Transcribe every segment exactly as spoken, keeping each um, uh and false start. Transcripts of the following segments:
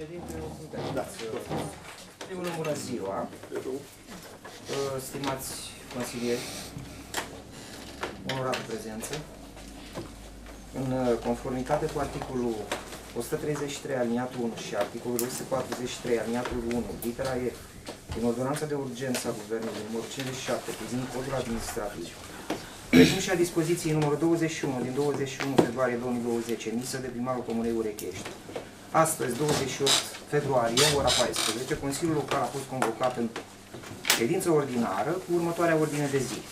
președinte, da. Primul rând, bună ziua, stimați consilieri, onorată prezență. În conformitate cu articolul o sută treizeci și trei aliniatul unu și articolul o sută patruzeci și trei aliniatul unu, litera E, din ordonanța de urgență a Guvernului numărul cincizeci și șapte, privind codul administrativ, precum și a dispoziției numărul douăzeci și unu din douăzeci și unu februarie două mii douăzeci, emisă de primarul Comunei Urechești. Astăzi, douăzeci și opt februarie, ora paisprezece, Consiliul Local a fost convocat în ședință ordinară cu următoarea ordine de zi.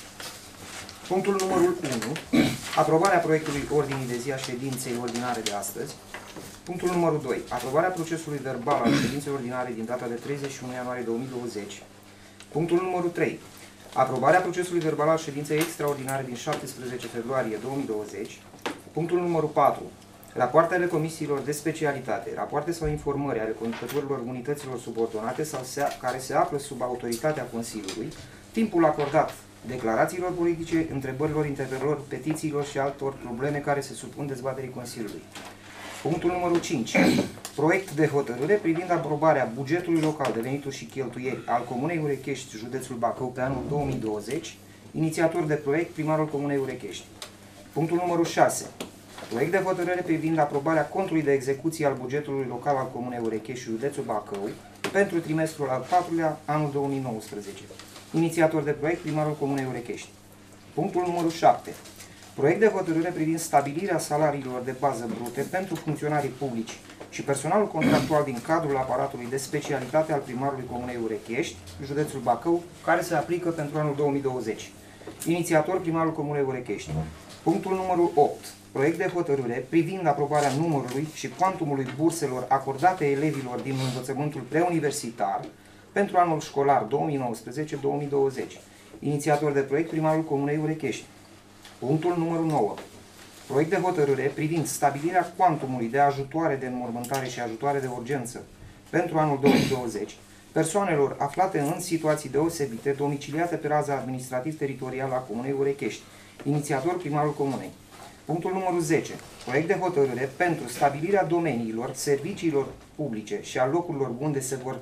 Punctul numărul unu, aprobarea proiectului ordinii de zi a ședinței ordinare de astăzi. Punctul numărul doi, aprobarea procesului verbal al ședinței ordinare din data de treizeci și unu ianuarie două mii douăzeci. Punctul numărul trei, aprobarea procesului verbal al ședinței extraordinare din șaptesprezece februarie două mii douăzeci. Punctul numărul patru, rapoartele comisiilor de specialitate, rapoarte sau informări ale conducătorilor unităților subordonate sau se, care se află sub autoritatea Consiliului, timpul acordat declarațiilor politice, întrebărilor, interpelărilor, petițiilor și altor probleme care se supun dezbaterii Consiliului. Punctul numărul cinci. Proiect de hotărâre privind aprobarea bugetului local de venituri și cheltuieli al Comunei Urechești, județul Bacău, pe anul două mii douăzeci, inițiator de proiect, primarul Comunei Urechești. Punctul numărul șase. Proiect de hotărâre privind aprobarea contului de execuție al bugetului local al Comunei Urechești, județul Bacău, pentru trimestrul al patrulea, anul două mii nouăsprezece. Inițiator de proiect, primarul Comunei Urechești. Punctul numărul șapte. Proiect de hotărâre privind stabilirea salariilor de bază brute pentru funcționarii publici și personalul contractual din cadrul aparatului de specialitate al primarului Comunei Urechești, județul Bacău, care se aplică pentru anul două mii douăzeci. Inițiator, primarul Comunei Urechești. Punctul numărul opt. Proiect de hotărâre privind aprobarea numărului și cuantumului burselor acordate elevilor din învățământul preuniversitar pentru anul școlar două mii nouăsprezece două mii douăzeci. Inițiator de proiect, primarul Comunei Urechești. Punctul numărul nouă. Proiect de hotărâre privind stabilirea cuantumului de ajutoare de înmormântare și ajutoare de urgență pentru anul două mii douăzeci persoanelor aflate în situații deosebite domiciliate pe raza administrativ-teritorială a Comunei Urechești. Inițiator, primarul Comunei. Punctul numărul zece. Proiect de hotărâre pentru stabilirea domeniilor, serviciilor publice și a locurilor unde se vor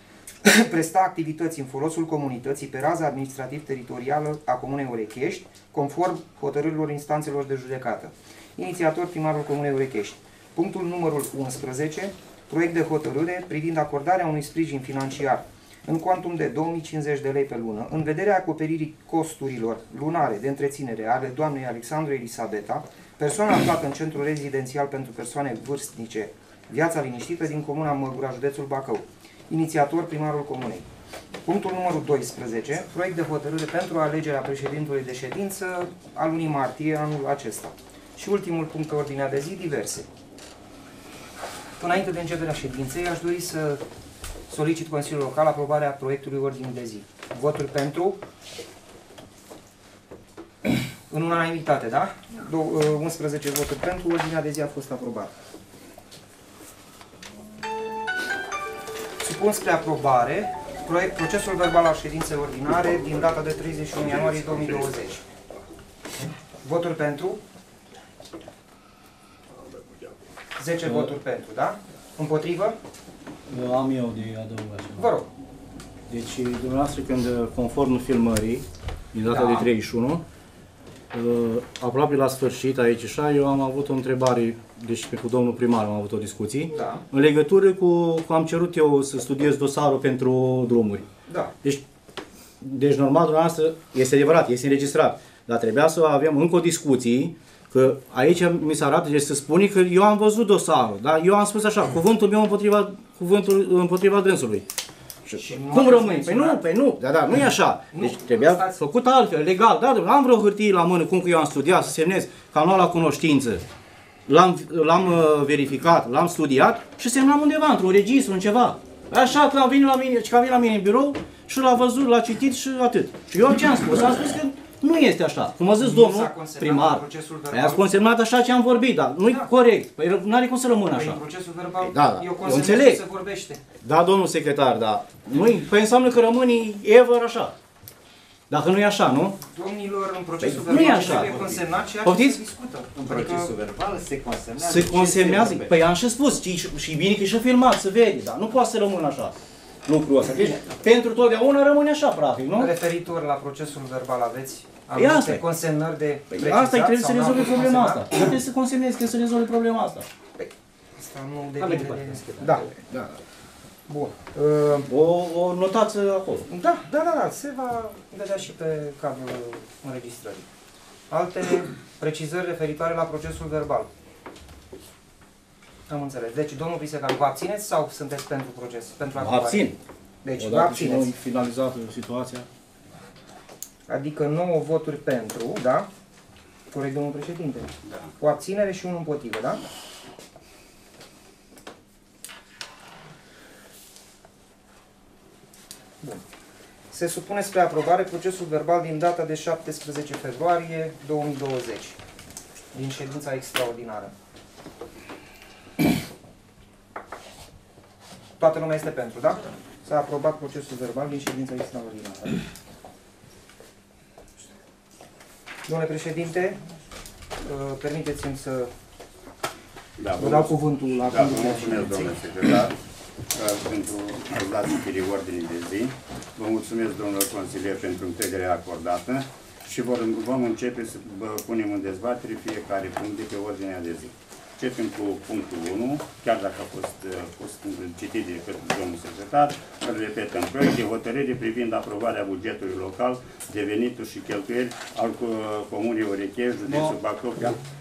presta activități în folosul comunității pe raza administrativ-teritorială a Comunei Urechești, conform hotărârilor instanțelor de judecată. Inițiator, primarul Comunei Urechești. Punctul numărul unsprezece. Proiect de hotărâre privind acordarea unui sprijin financiar în cuantum de două mii cincizeci de lei pe lună, în vederea acoperirii costurilor lunare de întreținere ale doamnei Alexandru Elisabeta, persoană aflată în centrul rezidențial pentru persoane vârstnice, Viața Liniștită, din comuna Măgura, județul Bacău. Inițiator, primarul Comunei. Punctul numărul doisprezece. Proiect de hotărâre pentru alegerea președintelui de ședință al lunii martie anul acesta. Și ultimul punct pe ordinea de zi, diverse. Înainte de începerea ședinței, aș dori să solicit Consiliul Local aprobarea proiectului ordinii de zi. Voturi pentru? În unanimitate, da? unsprezece voturi pentru, ordinea de zi a fost aprobată. Supun spre aprobare proiect, procesul verbal al ședinței ordinare din data de treizeci și unu ianuarie două mii douăzeci. Voturi pentru? zece uh, voturi pentru, da? Împotrivă? Am eu de adăugat. Vă rog. Deci, dumneavoastră, când, conform filmării, din data da. de treizeci și unu, aproape la sfârșit, aici așa, eu am avut o întrebare, deci cu domnul primar am avut o discuție, da. în legătură cu, cu am cerut eu să studiez dosarul pentru drumuri. Da. Deci, deci normal, dumneavoastră, este adevărat, este înregistrat, dar trebuia să avem încă o discuție, că aici mi se arată, deci se spune că eu am văzut dosarul, da? Eu am spus așa, cuvântul meu împotriva, cuvântul împotriva dânsului. Și cum rămâne? Păi nu, păi nu, da, da, nu e așa. Nu, deci trebuia stați. făcut altfel, legal, da, am vreo hârtie la mână, cum că eu am studiat, să semnez, că am luat la cunoștință. L-am uh, verificat, l-am studiat și semnam undeva, într-un registru, în ceva. Așa că am venit la mine, că am venit la mine în birou și l-a văzut, l-a citit și atât. Și eu ce am spus? Am spus că nu este așa. Cum a zis domnul primar, a consemnat așa ce am vorbit, dar nu e da. corect. Păi nu are cum să rămână așa. Păi procesul verbal, păi, da, da. eu consemnez că se vorbește. Da, domnul secretar, da. Nu, păi înseamnă că rămâne ever așa. Dacă nu e așa, nu? Domnilor, în procesul Păi, nu e verbal așa. trebuie consemnat ceea ce Poftiți? se discută. În Adică, procesul verbal se consemnează. Se ce consemnează. se vorbește. Păi am și spus, și, și bine că e și filmat, se vede, dar nu poate să rămână așa lucrul ăsta. Deci, pentru totdeauna rămâne așa, practic, nu? referitor la procesul verbal aveți Păi asta anumite e. consemnări de Păi precizat asta e, trebuie sau să rezolve n-au problema consemnat? asta. Trebuie să consemnezi, trebuie să rezolve problema asta. Asta nu Am depinde departe, de... Da. da. Bun. Uh, O, o notați acolo. Da, da, da, da, se va vedea și pe cadrul înregistrării. Alte precizări referitoare la procesul verbal. Am înțeles. Deci, domnul Prisecan, vă abțineți sau sunteți pentru proces? Pentru Mă aprobare? abțin. Deci, vă Odată și abțineți. noi finalizat situația. Adică nouă voturi pentru, da? Corect, domnul președinte? Da. O abținere și unul împotrivă, da? Bun. Se supune spre aprobare procesul verbal din data de șaptesprezece februarie două mii douăzeci, din ședința extraordinară. Toată lumea este pentru, da? S-a aprobat procesul verbal din ședința extraordinară. Domnule președinte, uh, permiteți-mi să Da, vă dau cuvântul la da, vă conducerea mulțumesc, ședinței. domnule secretar, uh, pentru că dați citirii ordinii de zi. Vă mulțumesc, domnule consilier, pentru încrederea acordată și vor, vom începe să vă punem în dezbatere fiecare punct de pe ordinea de zi. Începem cu punctul unu, chiar dacă a fost, uh, fost citit de către domnul secretar, îl repetăm. Proiect de hotărâre privind aprobarea bugetului local de venituri și cheltuieli al uh, Comunei Orechești, județul Bacău.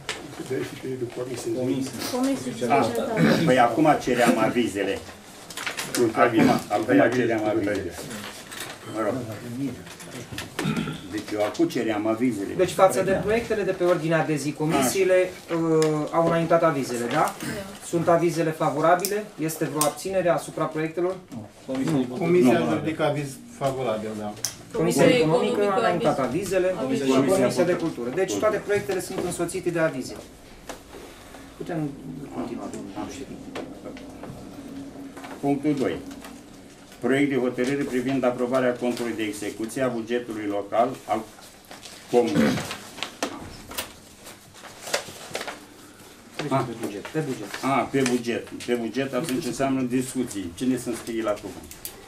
Comisie. Ah, păi acum ceream avizele. Acum, acum ceream avizele. Mă rog. Deci eu acum ceream avizele. Deci față de proiectele de pe ordinea de zi, comisiile uh, au înaintat avizele, da? Sunt avizele favorabile? Este vreo abținere asupra proiectelor? Comisia a ridicat aviz favorabil, da. Comisia Comisia Economică a Economică, înaintat aviz. avizele Aviz. și Comisia de Cultură. Deci toate proiectele sunt însoțite de avize. Putem continua, domnule președinte. Punctul doi. Proiect de hotărâre privind aprobarea contului de execuție a bugetului local al Comunei. Trecem pe buget. Pe buget. A, pe buget. Pe buget atunci înseamnă discuții. Cine să înscrie la cuvânt?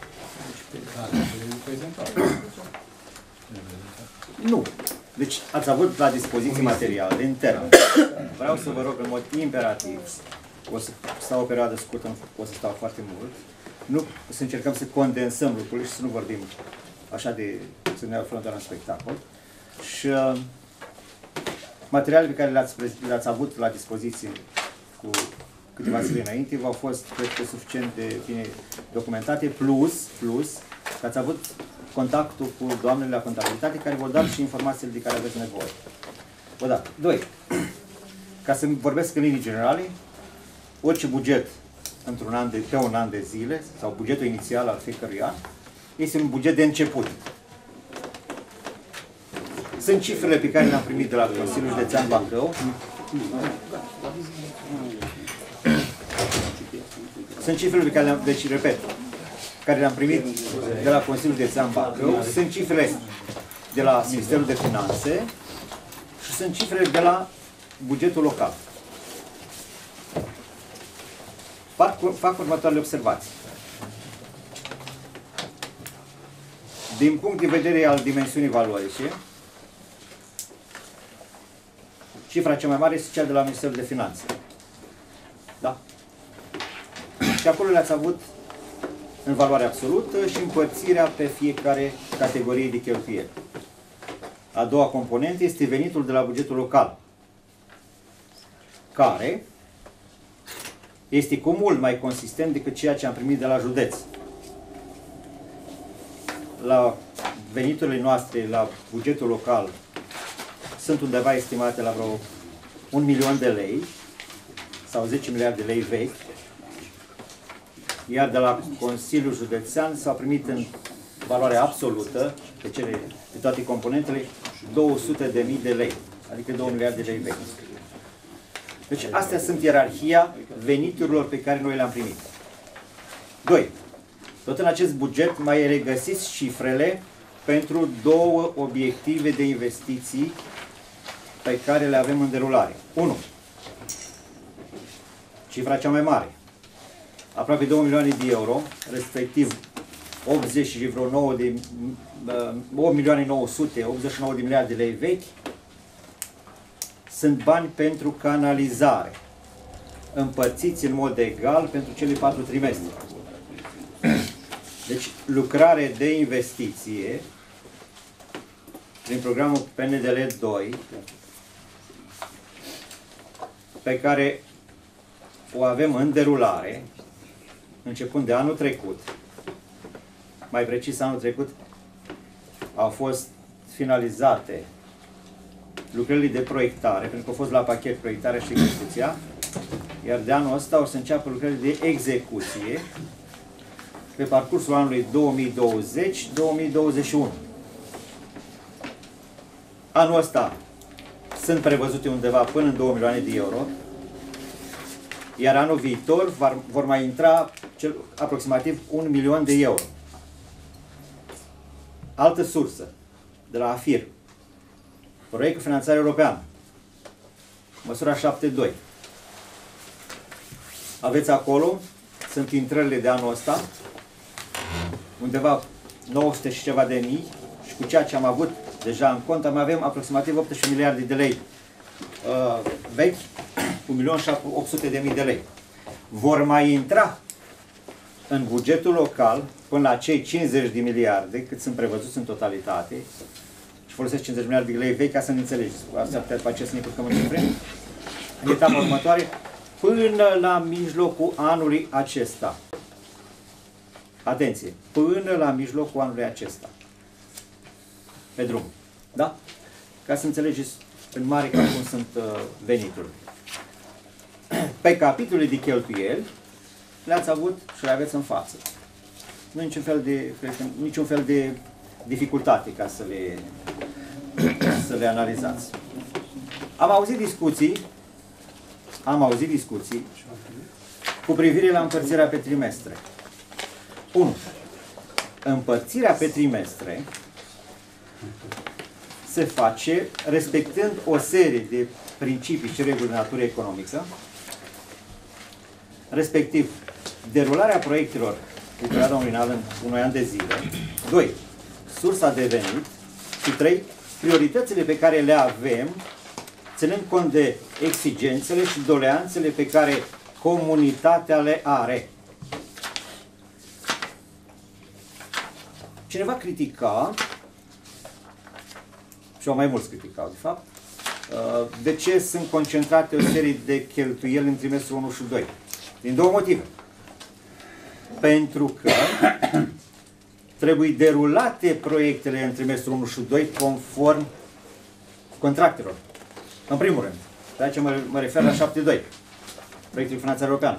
Nu. Deci ați avut la dispoziție materiale în termen. Vreau să vă rog în mod imperativ, o să stau o perioadă scurtă, o să stau foarte mult, nu, să încercăm să condensăm lucrurile și să nu vorbim așa de, să ne aflăm doar în spectacol. Și uh, materialele pe care le-ați, le-ați avut la dispoziție cu câteva zile înainte v-au fost, cred că, suficient de bine documentate, plus, plus, că ați avut contactul cu doamnele la contabilitate care vă dau și informațiile de care aveți nevoie. Odată. Doi. Ca să vorbesc în linii generale, orice buget într-un an de, pe un an de zile, sau bugetul inițial al fiecărui an, este un buget de început. Sunt cifrele pe care le-am primit de la Consiliul Județean Bacău. Sunt cifrele pe care le-am, deci, repet, care le-am primit de la Consiliul Județean Bacău, sunt cifrele de la Ministerul de Finanțe și sunt cifrele de la bugetul local. Fac, fac următoarele observații. Din punct de vedere al dimensiunii valorice, cifra cea mai mare este cea de la Ministerul de Finanțe. Da? Și acolo le-ați avut în valoare absolută și împărțirea pe fiecare categorie de cheltuieli. A doua componentă este venitul de la bugetul local, care este cu mult mai consistent decât ceea ce am primit de la județ. La veniturile noastre, la bugetul local, sunt undeva estimate la vreo un milion de lei sau zece miliarde de lei vechi, iar de la Consiliul Județean s-au primit în valoare absolută, pe, cele, pe toate componentele, două sute de mii de lei, adică două miliarde de lei vechi. Deci astea sunt ierarhia veniturilor pe care noi le-am primit. Doi. Tot în acest buget mai regăsiți cifrele pentru două obiective de investiții pe care le avem în derulare. unu. Cifra cea mai mare. Aproape două milioane de euro, respectiv optzeci și vreo nouă de, opt milioane nouă sute, optzeci și nouă de miliarde de lei vechi, sunt bani pentru canalizare, împărțiți în mod egal pentru cele patru trimestre. Deci, lucrare de investiție prin programul P N D L doi, pe care o avem în derulare, începând de anul trecut. Mai precis, anul trecut au fost finalizate lucrările de proiectare, pentru că au fost la pachet proiectarea și execuția, iar de anul ăsta o să înceapă lucrările de execuție pe parcursul anului două mii douăzeci două mii douăzeci și unu. Anul ăsta sunt prevăzute undeva până în două milioane de euro, iar anul viitor vor mai intra cel, aproximativ un milion de euro. Altă sursă, de la AFIR, proiectul finanțare european, măsura șapte doi. Aveți acolo, sunt intrările de anul ăsta, undeva nouă sute și ceva de mii, și cu ceea ce am avut deja în cont, mai avem aproximativ optsprezece miliarde de lei uh, vechi, un milion opt sute de mii de lei. Vor mai intra în bugetul local până la cei cincizeci de miliarde, cât sunt prevăzuți în totalitate, și folosesc cincizeci de miliarde de lei vechi ca să ne înțelegeți. Asta putea după aceea să ne curcăm în cifre. În etapa următoare, până la mijlocul anului acesta. Atenție! Până la mijlocul anului acesta. Pe drum. Da? Ca să înțelegeți în mare cam cum sunt uh, veniturile. Pe capitolul de cheltuieli le-ați avut și le aveți în față. Nu e niciun fel de, cred că, niciun fel de dificultate ca să le, să le analizați. Am auzit discuții, am auzit discuții cu privire la împărțirea pe trimestre. unu. Împărțirea pe trimestre se face respectând o serie de principii și reguli de natură economică, respectiv derularea proiectelor pe perioada unui an, unui an de zile, doi. Sursa de venit și trei. Prioritățile pe care le avem, ținând cont de exigențele și doleanțele pe care comunitatea le are. Cineva critica, și au mai mulți criticau, de fapt, de ce sunt concentrate o serie de cheltuieli în trimestrul unu și doi. Din două motive. Pentru că trebuie derulate proiectele în trimestrul unu și doi conform contractelor. În primul rând. De aceea mă, mă refer la șapte doi. Proiectul finanțare european.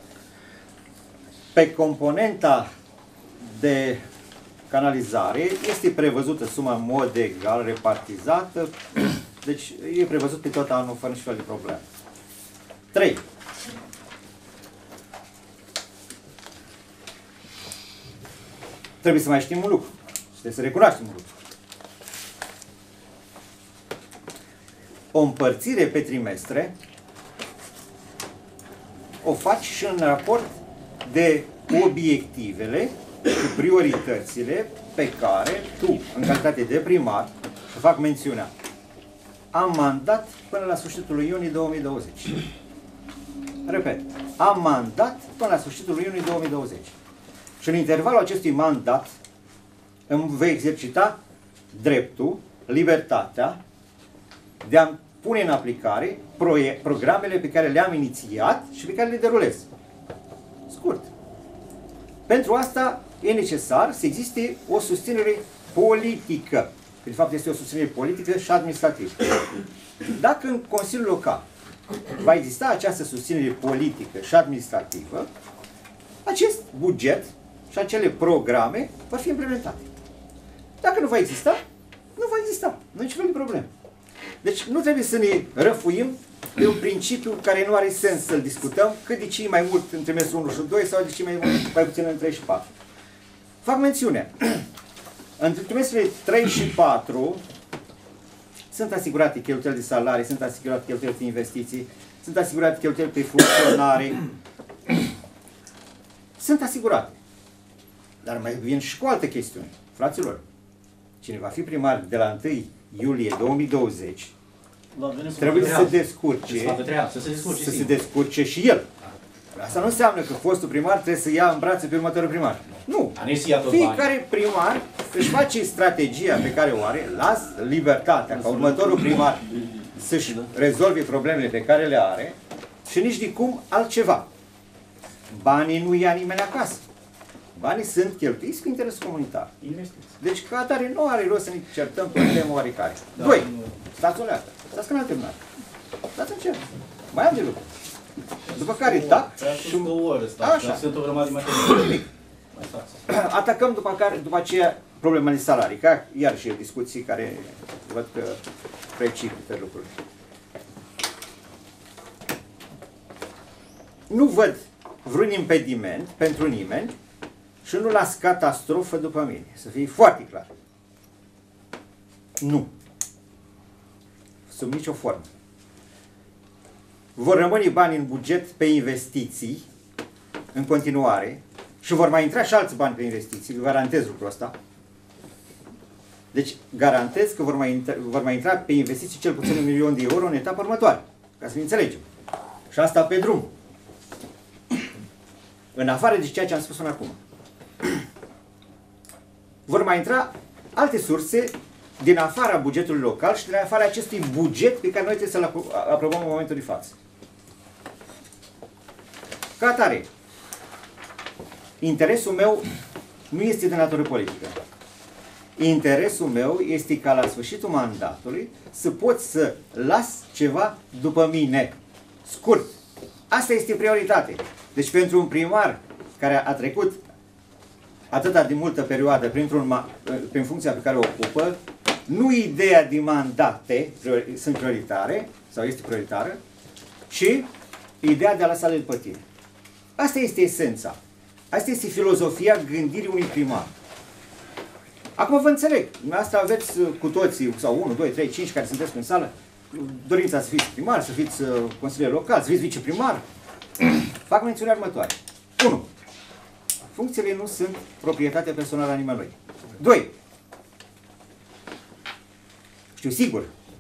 Pe componenta de canalizare este prevăzută suma în mod egal, repartizată. Deci e prevăzut pe tot anul fără niciun fel de probleme. trei. Trebuie să mai știm un lucru. Trebuie să recunoaștem un lucru. O împărțire pe trimestre o faci și în raport de obiectivele și prioritățile pe care tu, în calitate de primar, să fac mențiunea. Am mandat până la sfârșitul lui iunie două mii douăzeci. Repet, am mandat până la sfârșitul lui iunie două mii douăzeci. Și în intervalul acestui mandat îmi vei exercita dreptul, libertatea de a pune în aplicare programele pe care le-am inițiat și pe care le derulez. Scurt. Pentru asta e necesar să existe o susținere politică. De fapt este o susținere politică și administrativă. Dacă în Consiliul Local va exista această susținere politică și administrativă, acest buget și acele programe vor fi implementate. Dacă nu va exista, nu va exista. Nu e niciun fel de problemă. Deci nu trebuie să ne răfuim de un principiu care nu are sens să-l discutăm, cât de ce mai mult în trimestrul unu și doi sau de ce mai, mult, mai puțin în trei și patru. Fac mențiune Între trimestrele trei și patru sunt asigurate cheltuieli de salarii, sunt asigurate cheltuieli de investiții, sunt asigurate cheltuieli pe funcționare. Sunt asigurate. Dar mai vin și cu alte chestiuni. Fraților, cine va fi primar de la întâi iulie două mii douăzeci, trebuie să se descurce, să se descurce, să se descurce și el. Asta nu înseamnă că fostul primar trebuie să ia în brațe pe următorul primar. Nu. Fiecare primar își face strategia pe care o are, lasă libertatea ca următorul primar să-și rezolve problemele pe care le are și nici de cum altceva. Banii nu ia nimeni acasă. Banii sunt cheltuiți cu interesul comunitar. Deci, ca atare, nu are rost să ne certăm pe o temă oarecare. Doi, stați o leacă. Stați că n-am terminat. Stați în cer. Mai am de lucru. După care, tac și... Așa. Sunt o grămadă de materie. Atacăm după, care, după aceea problemele salarii. Ca iarăși discuții care văd că precipită lucruri. Nu văd vreun impediment pentru nimeni și nu las catastrofă după mine. Să fie foarte clar. Nu. Sub nicio formă. Vor rămâne bani în buget pe investiții în continuare și vor mai intra și alți bani pe investiții, garantez lucrul ăsta. Deci garantez că vor mai, intra, vor mai intra pe investiții cel puțin un milion de euro în etapa următoare, ca să ne înțelegem. Și asta pe drum. În afară de ceea ce am spus până acum. Vor mai intra alte surse din afara bugetului local și din afara acestui buget pe care noi trebuie să-l aprobăm în momentul de față. Ca atare, interesul meu nu este de natură politică. Interesul meu este ca la sfârșitul mandatului să pot să las ceva după mine. Scurt. Asta este prioritate. Deci pentru un primar care a trecut atâta de multă perioadă printr-un, prin funcția pe care o ocupă, nu ideea de mandate priori, sunt prioritare, sau este prioritară, ci ideea de a lăsa de după tine. Asta este esența. Asta este filozofia gândirii unui primar. Acum vă înțeleg. Asta aveți cu toții, sau unu, doi, trei, cinci care sunteți în sală, dorința să fiți primar, să fiți consilier local, să fiți viceprimar. Fac mențiunea următoare. unu. Funcțiile nu sunt proprietatea personală a nimănui. doi. Știu sigur,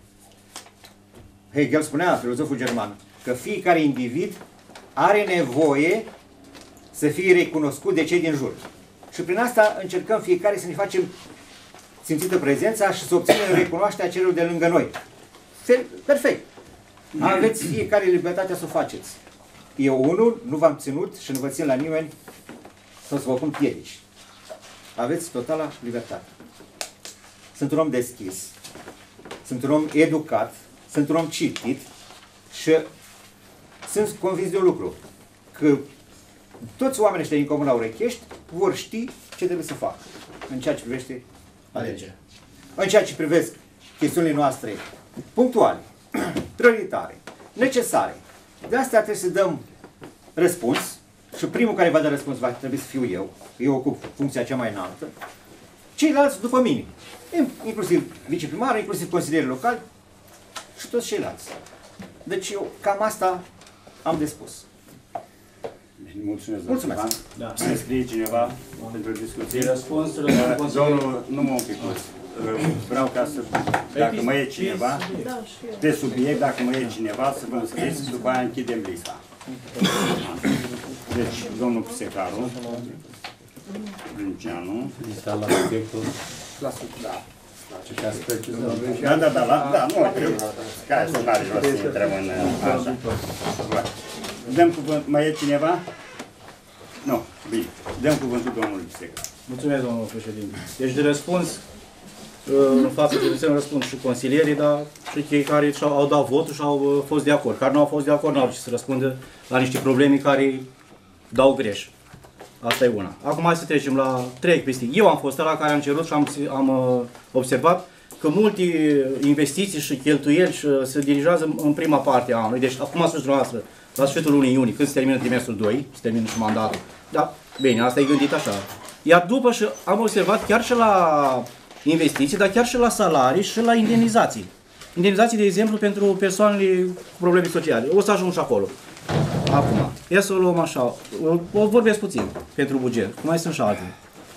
Hegel spunea, filozoful german, că fiecare individ are nevoie să fie recunoscut de cei din jur. Și prin asta încercăm fiecare să ne facem simțită prezența și să obținem recunoașterea celor de lângă noi. Perfect. Aveți fiecare libertatea să o faceți. Eu, unul, nu v-am ținut și nu vă țin la nimeni să vă pun piedici. Aveți totala libertate. Sunt un om deschis, sunt un om educat, sunt un om citit și sunt convins de un lucru, că toți oamenii ăștia din Comuna Urechești vor ști ce trebuie să facă în ceea ce privește alegerea. În ceea ce privesc chestiunile noastre punctuale, prioritare, necesare. De asta trebuie să dăm răspuns și primul care va da răspuns va trebui să fiu eu, eu ocup funcția cea mai înaltă, ceilalți după mine, inclusiv viceprimar, inclusiv consilieri locali și toți ceilalți. Deci eu cam asta am de spus. Mulțumesc. Mulțumesc. Da. Să scrie cineva pentru discuție. Răspunsul Domnul, nu mă ocupați. Vreau ca să, dacă mă e cineva, pe subiect, dacă mă e cineva, să vă înscrieți, după aia închidem lista. Deci, domnul Pisecaru, Brânceanu. Lista la subiectul. La da. Da, da, da, la, da, nu, eu, ca să n-are rost să intrăm în așa. Dăm cuvânt, mai e cineva? Nu, bine. Dăm cuvântul domnului Pisecaru. Mulțumesc, domnul președinte. Deci de răspuns, în față de să răspund și consilierii, dar și cei care au dat votul și au fost de acord. Care nu au fost de acord, nu au ce să răspundă la niște probleme care dau greș. Asta e una. Acum hai să trecem la trei chestii. Eu am fost ăla care am cerut și am, am observat că multe investiții și cheltuieli și se dirigează în prima parte a anului. Deci, acum a spus dumneavoastră, la sfârșitul lunii iunie, când se termină trimestrul doi, se termină și mandatul. Da, bine, asta e gândit așa. Iar după și am observat chiar și la investiții, dar chiar și la salarii și la indemnizații. Indemnizații, de exemplu, pentru persoanele cu probleme sociale. O să ajung și acolo. Acum, ia să o luăm așa, o vorbesc puțin pentru buget, cum mai sunt și altele.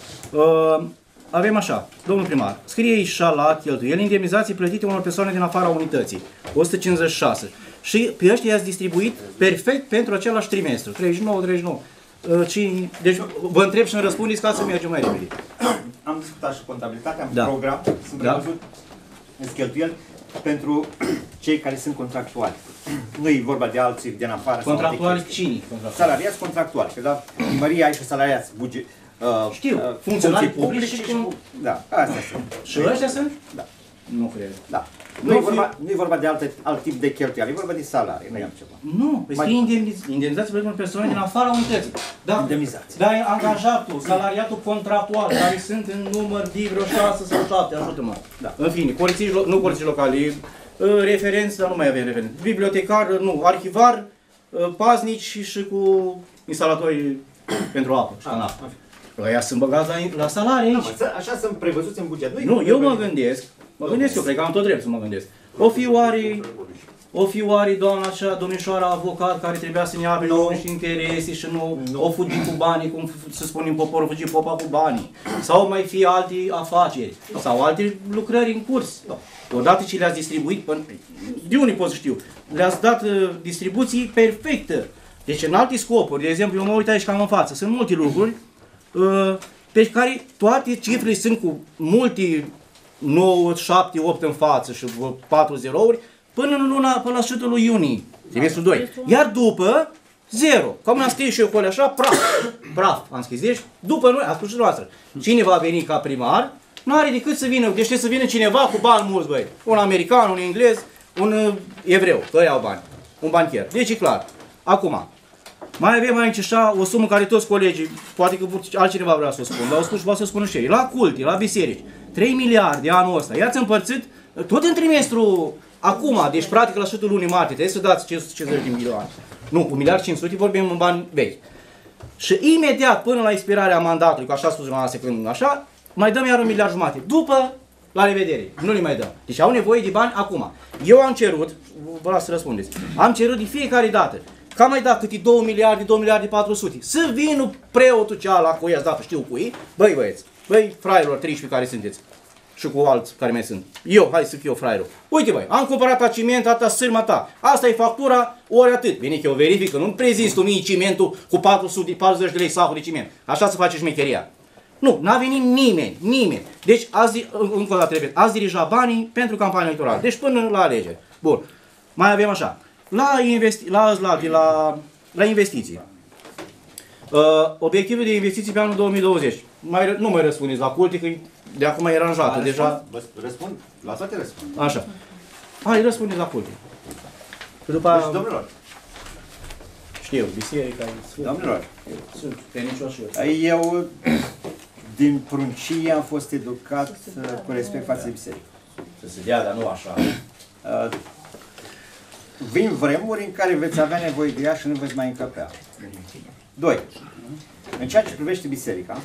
Uh, avem așa, domnul primar, scrie aici la cheltuieli, indemnizații plătite unor persoane din afara unității, o sută cincizeci și șase. Și pe ăștia i-ați distribuit perfect pentru același trimestru, treizeci și nouă, treizeci și nouă. Uh, ci, deci vă întreb și îmi răspundeți ca să mergem mai repede. Am discutat și contabilitatea, am Da. program, sunt Da. prevăzut în cheltuieli pentru cei care sunt contractuali. Nu e vorba de alții din afară. sau Contractuali alte chestii. cine? Contractuali? Salariați contractuali, că la primărie ai și salariați buget. Uh, Știu, uh, funcționari funcții publici și cum- Da, astea sunt. Și ăștia sunt? Da. Nu cred. Da. Nu Nu e fi- vorba, nu e vorba de alte, alt tip de cheltuieli, e vorba de salarii, nu e altceva. Nu, păi Mai- scrie indemnizații, indemnizații pentru persoane din afara unității. Da, Indemnizații. dar angajatul, salariatul contractual, care sunt în număr de vreo șase sau șapte, ajută-mă. Da. În fine, polițiști, lo- nu polițiști locali, uh, referenți, dar nu mai avem referenți. Bibliotecar, uh, nu, arhivar, uh, paznici și cu instalatori pentru apă și canal. Ăia sunt băgați la, la salarii aici. Mă, Așa sunt prevăzuți în buget. Nu, Nu, eu mă gândesc, mă gândesc eu, cred că am tot drept să mă gândesc. O fi oare, o fi oare doamna acea, domnișoara avocat care trebuia să ne apere Nu. și interese și nu, Nu. o fugi cu banii, cum să spunem poporul, fugi popa cu banii. Sau mai fi alte afaceri, sau alte lucrări în curs. Odată ce le-ați distribuit, până, de unde pot să știu, le-ați dat uh, distribuții perfectă. Deci în alte scopuri, de exemplu, eu mă uit aici cam în față, sunt multe lucruri uh, pe care toate cifrele sunt cu multe nouă, șapte, opt în față și patru zerouri până în luna, până la sfârșitul lui iunie, trimestrul doi. Iar după, zero. Cum am scris și eu acolo așa, praf, praf, am scris. Deci, după noi, a spus și noastră, cine va veni ca primar, nu are decât să vină, deci trebuie să vină cineva cu bani mulți, băi. Un american, un englez, un uh, evreu, că ăia au bani, un banchier. Deci e clar. Acum, mai avem aici așa o sumă care toți colegii, poate că altcineva vrea să o spun, dar o spun și vreau să o spun și ei, la culte, la biserici, trei miliarde anul ăsta, i-ați împărțit tot în trimestru acum, deci practic la sfârșitul lunii martie, trebuie să dați cinci sute cincizeci de milioane. Nu, cu un miliard cinci sute vorbim în bani vechi. Și imediat până la expirarea mandatului, că așa spus dumneavoastră când așa, mai dăm iar un miliard jumate. După, la revedere, nu le mai dăm. Deci au nevoie de bani acum. Eu am cerut, vă las să răspundeți, am cerut de fiecare dată, că am mai dat câte două miliarde, două miliarde patru sute. Să vină preotul ceala cu i-ați dat, știu cui, băi băieți, băi fraierilor treisprezece care sunteți și cu alți care mai sunt. Eu, hai să fiu fraierul. Uite băi, am cumpărat a ciment, atâta sârma ta. Asta e factura, ori atât. Vine că eu verific, că nu-mi prezinți tu mie cimentul cu patru sute patruzeci de lei sacul de ciment. Așa să face șmecheria. Nu, n-a venit nimeni, nimeni. Deci, azi, încă o dată repet, azi dirija banii pentru campania electorală. Deci până la alegeri. Bun. Mai avem așa. La, investi la, la, la, la investiții. Uh, obiectivul de investiții pe anul două mii douăzeci. Mai, nu mai răspundeți la culte, că de acum e aranjată deja. Răspund, la toate răspund. Așa. Hai, răspundeți la culte. Că după aia, Deci, domnilor, știu, biserica, sfânt, domnilor, sunt, pe nicio și eu. eu din pruncie am fost educat uh, cu respect față de biserică. Să se dea, dar nu așa. Uh, Vin vremuri în care veți avea nevoie de ea și nu veți mai încăpea. Doi. În ceea ce privește biserica,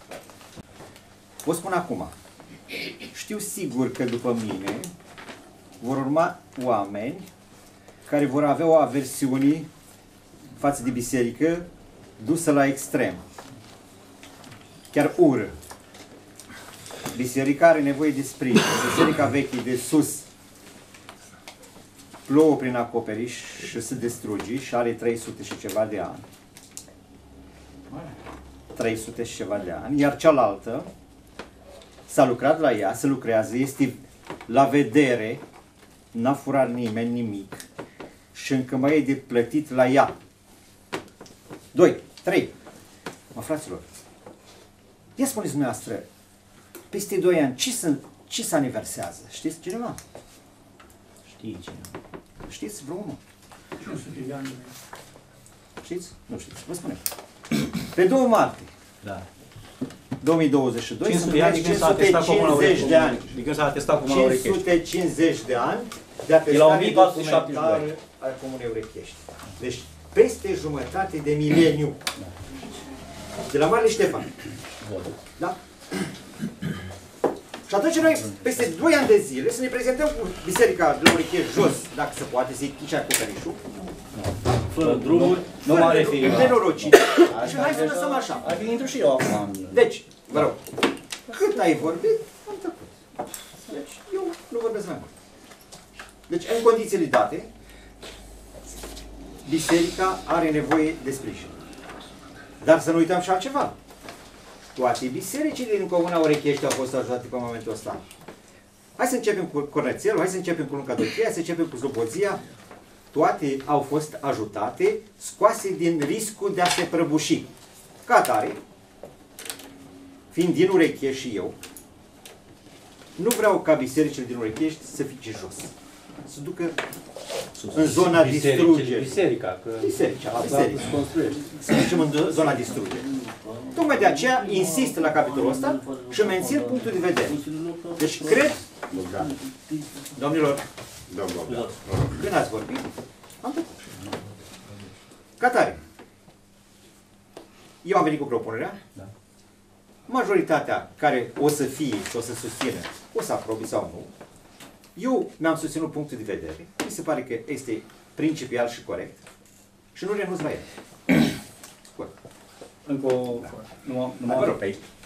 vă spun acum, știu sigur că după mine vor urma oameni care vor avea o aversiune față de biserică dusă la extrem. Chiar ură. Biserica are nevoie de sprijin. Biserica veche de sus plouă prin acoperiș și se distruge și are trei sute și ceva de ani. trei sute și ceva de ani. Iar cealaltă s-a lucrat la ea, se lucrează, este la vedere, n-a furat nimeni nimic și încă mai e de plătit la ea. Doi, trei. Mă, fraților, ia spuneți dumneavoastră, peste doi ani, ce, sunt, ce se aniversează? Știți cineva? Știi cine. Știți vreunul? Știți? Nu știți. Vă spunem. Pe doi martie Da. două mii douăzeci și doi cinci sunt sute de ani, cinci s-a atestat sute cu mâna cincizeci de ani. De când s-a atestat cu mâna cinci Urechești. sute cincizeci de ani de E la o atestare mie patru sute șaptezeci și doi. documentară a Comunei Urechești. Deci peste jumătate de mileniu. de la Marele Ștefan. Da? Și atunci noi, peste doi ani de zile, să ne prezentăm cu biserica de la Urechești jos, dacă se poate, să-i și acoperișul. Fără drumuri, nu m-am referit la... Nenorocit. Și hai să lăsăm așa. Ar fi intru și eu acum. Deci, vă rog, cât ai vorbit, am tăcut. Deci, eu nu vorbesc mai mult. Deci, în condițiile date, biserica are nevoie de sprijin. Dar să nu uităm și altceva. Toate bisericile din Comuna Urechești au fost ajutate pe momentul ăsta. Hai să începem cu Cornețelul, hai să începem cu Luncadochia, hai să începem cu Slobozia. Toate au fost ajutate, scoase din riscul de a se prăbuși. Ca atare, fiind din Urechești și eu, nu vreau ca bisericile din Urechești să fie jos. Să ducă în zona distrugerii. Biserica, că Biserica, asta biserica. se construiește. Să ducem în zona distrugerii. Tocmai de aceea insist la capitolul ăsta și mențin punctul de vedere. Deci cred, domnilor, Domnul, când ați vorbit, am făcut. Ca tare. Eu am venit cu propunerea. Da. Majoritatea care o să fie și o să susțină, o să aprobe sau nu. Eu mi-am susținut punctul de vedere. Mi se pare că este principial și corect. Și nu renunț la el. Scurt. Încă o... Nu am... Nu Vă am... rog.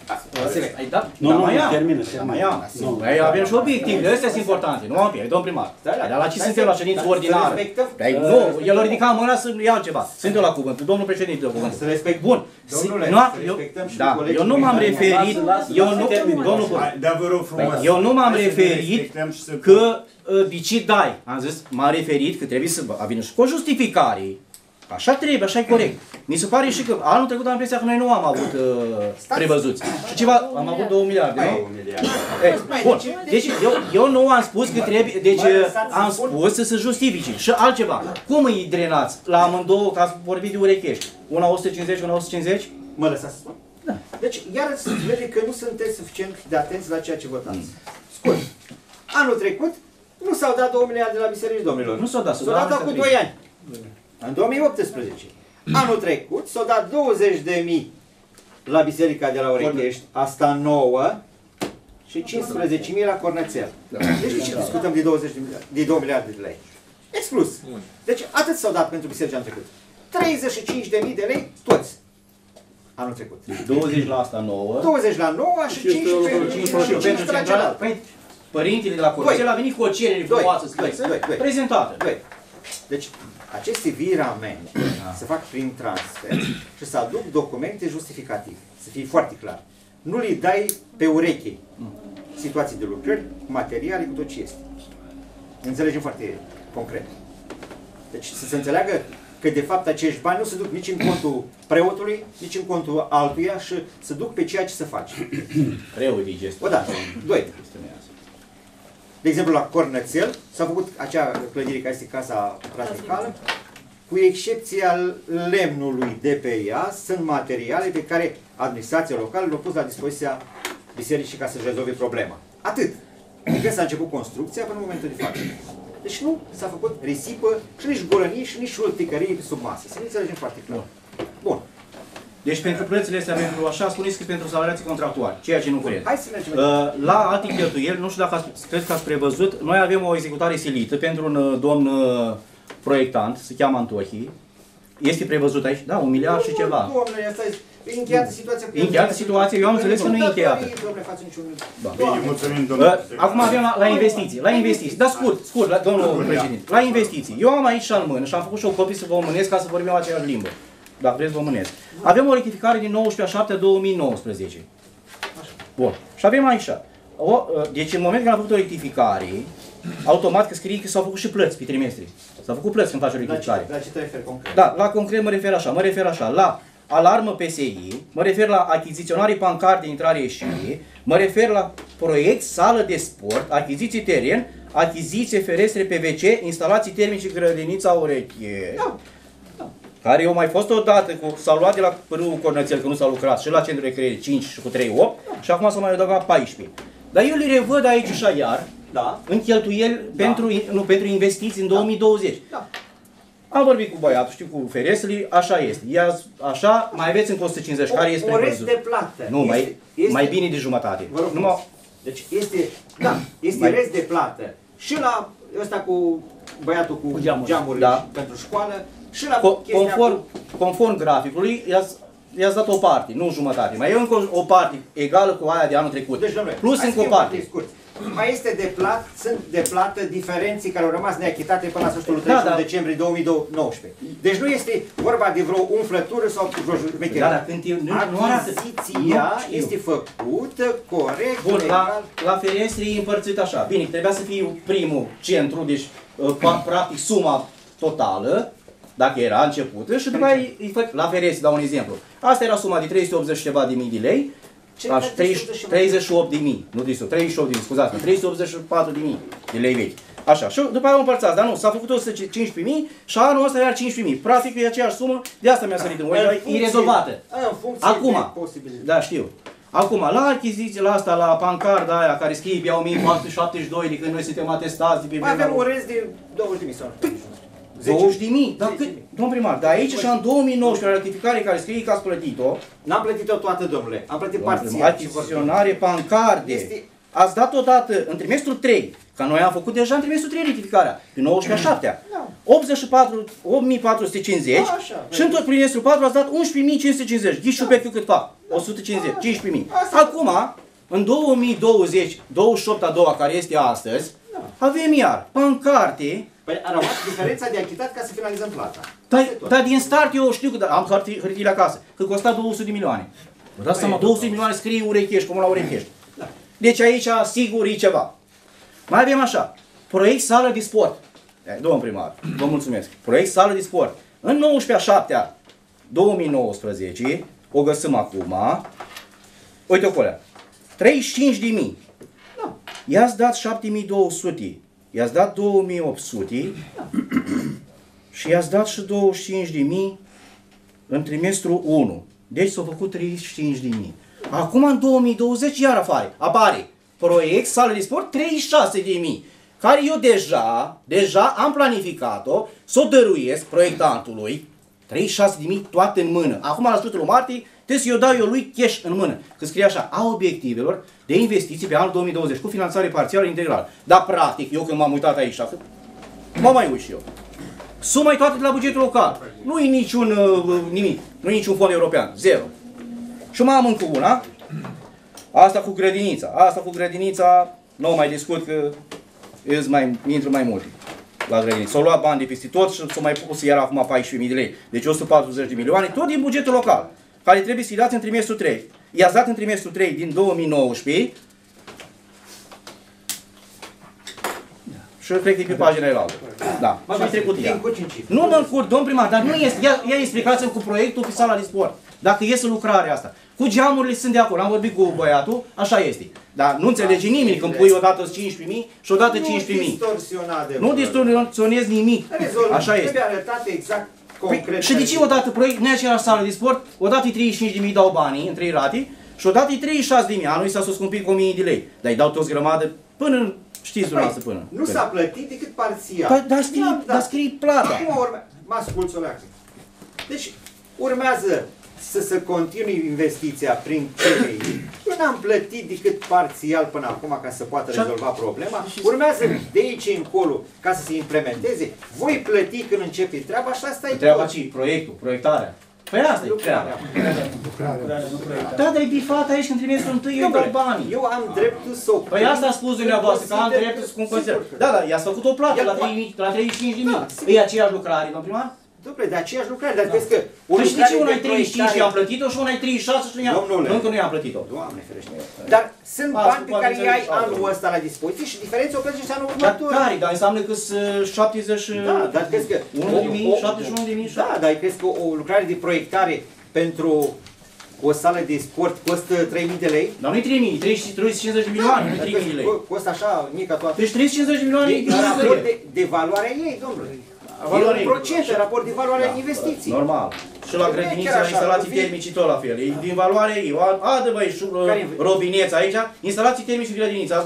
Ai dat? Nu, Da, nu, mai nu, ia. termină, Da, termină. mai ia. Nu. Păi avem și obiective, astea sunt importante. Nu am pierdut, domn primar. Da, da. Dar la ce Stai suntem să- la ședință stai să ordinară? respectăm. Păi nu, el a ridicat mâna să ia altceva. Sunt eu la cuvânt, domnul președinte de cuvânt. Să respect. Bun. Domnule, Nu, să eu, respectăm și da, colegii eu nu m-am mei. referit, Lasă, lasă, eu lasă, nu, termin. domnul Hai, dar vă rog frumos. Păi, eu nu m-am Hai să ne referit respectăm și să- că uh, decid dai. Am zis, m-am referit că trebuie să vină și cu o justificare. Așa trebuie, așa e corect. Mi se pare și că anul trecut am impresia că noi nu am avut uh, prevăzuți. Și ceva, am avut două miliarde, nu? Un miliard. Ei, bun. Deci eu, eu nu am spus că trebuie, deci am spus să se justifice. Și altceva, cum îi drenați la amândouă, că ați vorbit de Urechești? Una o sută cincizeci, una o sută cincizeci? Mă lăsați să spun? Da. Deci, iar se vede că nu sunteți suficient de atenți la ceea ce votați. Scurt. Anul trecut nu s-au dat două miliarde de la biserici, domnilor. Nu s-au dat, s-au S-au dat dat anul cu trecut. doi ani. În două mii optsprezece. Anul trecut s-au dat douăzeci de mii la biserica de la Urechești, asta nouă, și cincisprezece mii la Cornețel. Deci de ce discutăm de douăzeci de miliarde, de două miliarde de lei? Exclus. Deci atât s-au dat pentru biserica anul trecut. treizeci și cinci de mii de lei toți. Anul trecut. douăzeci la asta nouă. douăzeci la nouă și cincisprezece la celălalt. Păi, părintele de la Corcel a venit cu o cerere Doi. frumoasă Doi. scrisă, Doi. Doi. prezentată. Doi. Deci, aceste viramente se fac prin transfer și să aduc documente justificative. Să fie foarte clar. Nu le dai pe ureche situații de lucrări, materiale, cu tot ce este. Înțelegem foarte concret. Deci să se înțeleagă că de fapt acești bani nu se duc nici în contul preotului, nici în contul altuia și se duc pe ceea ce se face. Preoții gestul. Odată. Doi. De exemplu, la Cornețel s-a făcut acea clădire care este casa radicală, cu excepția lemnului de pe ea, sunt materiale pe care administrația locală le-a pus la dispoziția bisericii ca să rezolve problema. Atât. Adică s-a început construcția până în momentul de față. Deci nu s-a făcut risipă și nici golănie și nici urticărie sub masă. Să ne înțelegem foarte clar. Bun. Deci pentru plățile astea, pentru așa spuneți că pentru salariații contractuali, ceea ce nu cred. Hai să mergem. Uh, La alte cheltuieli, nu știu dacă ați, cred că ați prevăzut, noi avem o executare silită pentru un uh, domn uh, proiectant, se cheamă Antohi. Este prevăzut aici? Da, un miliard și ceva. Domnule, asta e încheiată situația. E încheiată situația, eu am înțeles că nu e încheiată. Domnule, față niciun... Bine, mulțumim, Uh, domnule. Acum avem la, la investiții, la investiții, dar scurt, scurt, la, domnul președinte, la investiții. Eu am aici în mână și am făcut și o copie să vă mânesc ca să vorbim aceeași limbă. Dacă vreți vă mânesc. Avem o rectificare din nouăsprezece a șapte două mii nouăsprezece. Bun. Și avem aici. O, deci în momentul când am făcut o rectificare, automat că scrie că s-au făcut și plăți pe trimestri. S-au făcut plăți când faci o La ce, rectificare. la ce te referi concret? Da, la concret mă refer așa, mă refer așa, la alarmă P S I, mă refer la achiziționare pancarte de intrare-ieșire, mă refer la proiect, sală de sport, achiziții teren, achiziție ferestre P V C, instalații termice grădinița Ureche, Da. care eu mai fost odată, cu, s-au luat de la Pârâul Cornețel, că nu s-a lucrat, și la centrul de creiere cinci și cu trei opt, și acum s-au mai adăugat paisprezece. Dar eu le revăd aici și iar, Da. în cheltuieli Da. pentru, nu, pentru investiții în două mii douăzeci. Da. Am vorbit cu băiatul, știu cu Feresli, așa este. Ia, așa, mai aveți încă o sută cincizeci, care este o rest prevăzut. de plată. Nu, este, mai, este, mai bine de jumătate. Vă rog, Numai, deci este, da, este Mai- rest de plată. Și la ăsta cu băiatul cu, Cu geamuri. geamurile Da. pentru școală, și la co- chestia conform, cu... conform graficului, i-ați, i-ați dat o parte, nu jumătate. Mai e încă o, o parte egală cu aia de anul trecut. Deci, domnule, Plus hai să încă o fim foarte parte. scurți. Mai este de plată, sunt de plată diferenții care au rămas neachitate până la sfârșitul Da, treizeci și unu da. decembrie două mii nouăsprezece. Deci nu este vorba de vreo umflătură sau vreo jumecherie. Da, dar când e- nu- nu arată- Achiziția Nu știu. este făcută corect, Bun, la, legal. la Feresli e împărțit așa. Bine, trebuia să fie primul centru, deci uh, pa- practic suma totală, dacă era începută, și după aia îi fă- la Feresli, dau un exemplu. Asta era suma de trei sute optzeci și ceva de mii de lei, Ce Aș, faci treizeci, de și- treizeci și opt de mii, nu de treizeci și opt de mii, scuzați trei sute optzeci și patru de mii de lei vechi. Așa, și după aia o împărțați, dar nu, s-a făcut o sută cincisprezece mii și anul ăsta iar cincisprezece mii. Practic e aceeași sumă, de asta mi-a sărit în ochi, În dar e funcție- rezolvată. În funcție Acum, de posibilitate. da, știu. Acum, la achiziție, la asta, la pancarda aia care scrie pe o mie patru sute șaptezeci și doi de când noi suntem atestați de pe Mai avem vremea un rest de douăzeci de mii sau douăzeci de mii. Dar zece cât, mii. domn primar, dar aici și în două mii nouăsprezece, la rectificare care scrie că ați plătit-o, N-am plătit-o toată, domnule. Am plătit domn primar, parțial. achiziționare, pancarde, Este- ați dat odată în trimestrul trei, că noi am făcut deja în trimestrul trei rectificarea, pe nouăsprezece a șaptea, Da. optzeci și patru, opt mii patru sute cincizeci Da, așa, și în tot trimestrul patru ați dat unsprezece mii cinci sute cincizeci, ghiși șubechiul cât fac, o sută cincizeci, cincisprezece mii. Asta- Acum, în două mii douăzeci, douăzeci și opt a doua, care este astăzi, avem iar pancarte. Păi a rămas diferența de achitat ca să finalizăm plata. Dar, Asta e tot. dar din start eu știu că am hârtii- hârtiile acasă, că costa două sute de milioane. Vă dați seama, două sute de milioane scrie Urechești, cum la Urechești. Da. Deci aici sigur e ceva. Mai avem așa, proiect sală de sport. Eh, Domnul primar, vă mulțumesc. Proiect sală de sport. În nouăsprezece a șaptea două mii nouăsprezece, o găsim acum, uite ocolea, treizeci și cinci de mii. Da. I-ați dat șapte mii două sute, i-ați dat două mii opt sute și i-ați dat și douăzeci și cinci de mii în trimestrul unu. Deci s-au făcut treizeci și cinci de mii. Acum în două mii douăzeci iar apare, apare proiect sală de sport treizeci și șase de mii, care eu deja, deja am planificat-o, să o dăruiesc proiectantului, treizeci și șase de mii toate în mână. Acum la sfârșitul martie trebuie să-i o dau eu lui cash în mână. Că scrie așa, a obiectivelor de investiții pe anul două mii douăzeci cu finanțare parțială integrală. Dar practic, eu când m-am uitat aici, că mă mai uit și eu. Suma e toată de la bugetul local. Nu e niciun uh, nimic. Nu e niciun fond european. Zero. Și mai am încă una. Asta cu grădinița. Asta cu grădinița, nu mai discut că îți mai, intru mai multe la grădiniță. S-au luat bani de peste tot și s-au mai pus iar acum paisprezece mii de lei. Deci o sută patruzeci de milioane, tot din bugetul local, care trebuie să-i dați în trimestrul trei. I-ați dat în trimestrul trei din două mii nouăsprezece și cred că e pe pagina elaltă. Da, Mă, și ai trecut ea. din cu cinci cifre. Nu mă încurc, domn primar, dar nu este, ia, ia explicați-mi cu proiectul pe sala de sport. Dacă iese lucrarea asta. Cu geamurile sunt de acord, am vorbit cu băiatul, așa este. Dar nu înțelege nimeni când pui odată cincisprezece mii și odată cincisprezece mii. Nu distorsiona de Nu distorsionez nimic. Rezolv, Așa este. trebuie arătate exact concret. Păi, și de ce odată proiect, nu e aceeași sală de sport, odată e treizeci și cinci de mii dau banii în trei rate și odată e treizeci și șase de mii, anul s-a scumpit cu o mie de lei. Dar îi dau toți grămadă până, în- știți dumneavoastră până. Nu s-a plătit decât parțial. Dar, dar scrie, Da, da. dar scrie plata. Acum urme... Mă ascult, Soleacă. Deci, urmează să se continue investiția prin C R I. Eu n-am plătit decât parțial până acum ca să poată Și- rezolva problema. Urmează de aici încolo ca să se implementeze. Voi plăti când începe treaba și asta e Treaba tot. ce? Proiectul, proiectarea. Păi asta e treaba. Da, dar e bifat aici când trimestrul întâi eu îi dau banii. Eu am dreptul să o Păi asta a spus dumneavoastră, că am consider- dreptul să cum Sigur consider. că- Da, da, i-ați făcut o plată El la, poate- trei mii, la treizeci și cinci de mii. Da, sigur. E aceeași lucrare, domn primar? Dom'le, de aceeași lucrare, dar crezi că o Păi și de ce lucrare una e de treizeci și cinci și proiectare- am plătit-o și una e treizeci și șase și nu i-am Domnule. încă nu i-am plătit-o. Doamne ferește. Dar sunt Asta bani pe poate care îi ai înțeleg. anul ăsta la dispoziție și diferența o plătești anul Dar următor. care? Dar înseamnă că sunt șaptezeci Da, dar crezi că... unu de mii, o- o- șaptezeci și unu de mii. Da, dar crezi că o lucrare de proiectare pentru o sală de sport costă trei mii de lei? Dar nu-i trei mii, treizeci și cincizeci de milioane, nu Dar trei mii de lei. co- Costă așa, mica toată. Deci treizeci și cincizeci de milioane E e în raport de de, de valoarea ei, domnule. valoarea E ei. un procent, în raport de valoarea investiției. Normal. Și la Nu e grădinița, chiar așa, instalații că vii- termice tot la fel. E din valoare ei. Adă băi, și Care- robineți aici, instalații termice și grădiniță. Ați luat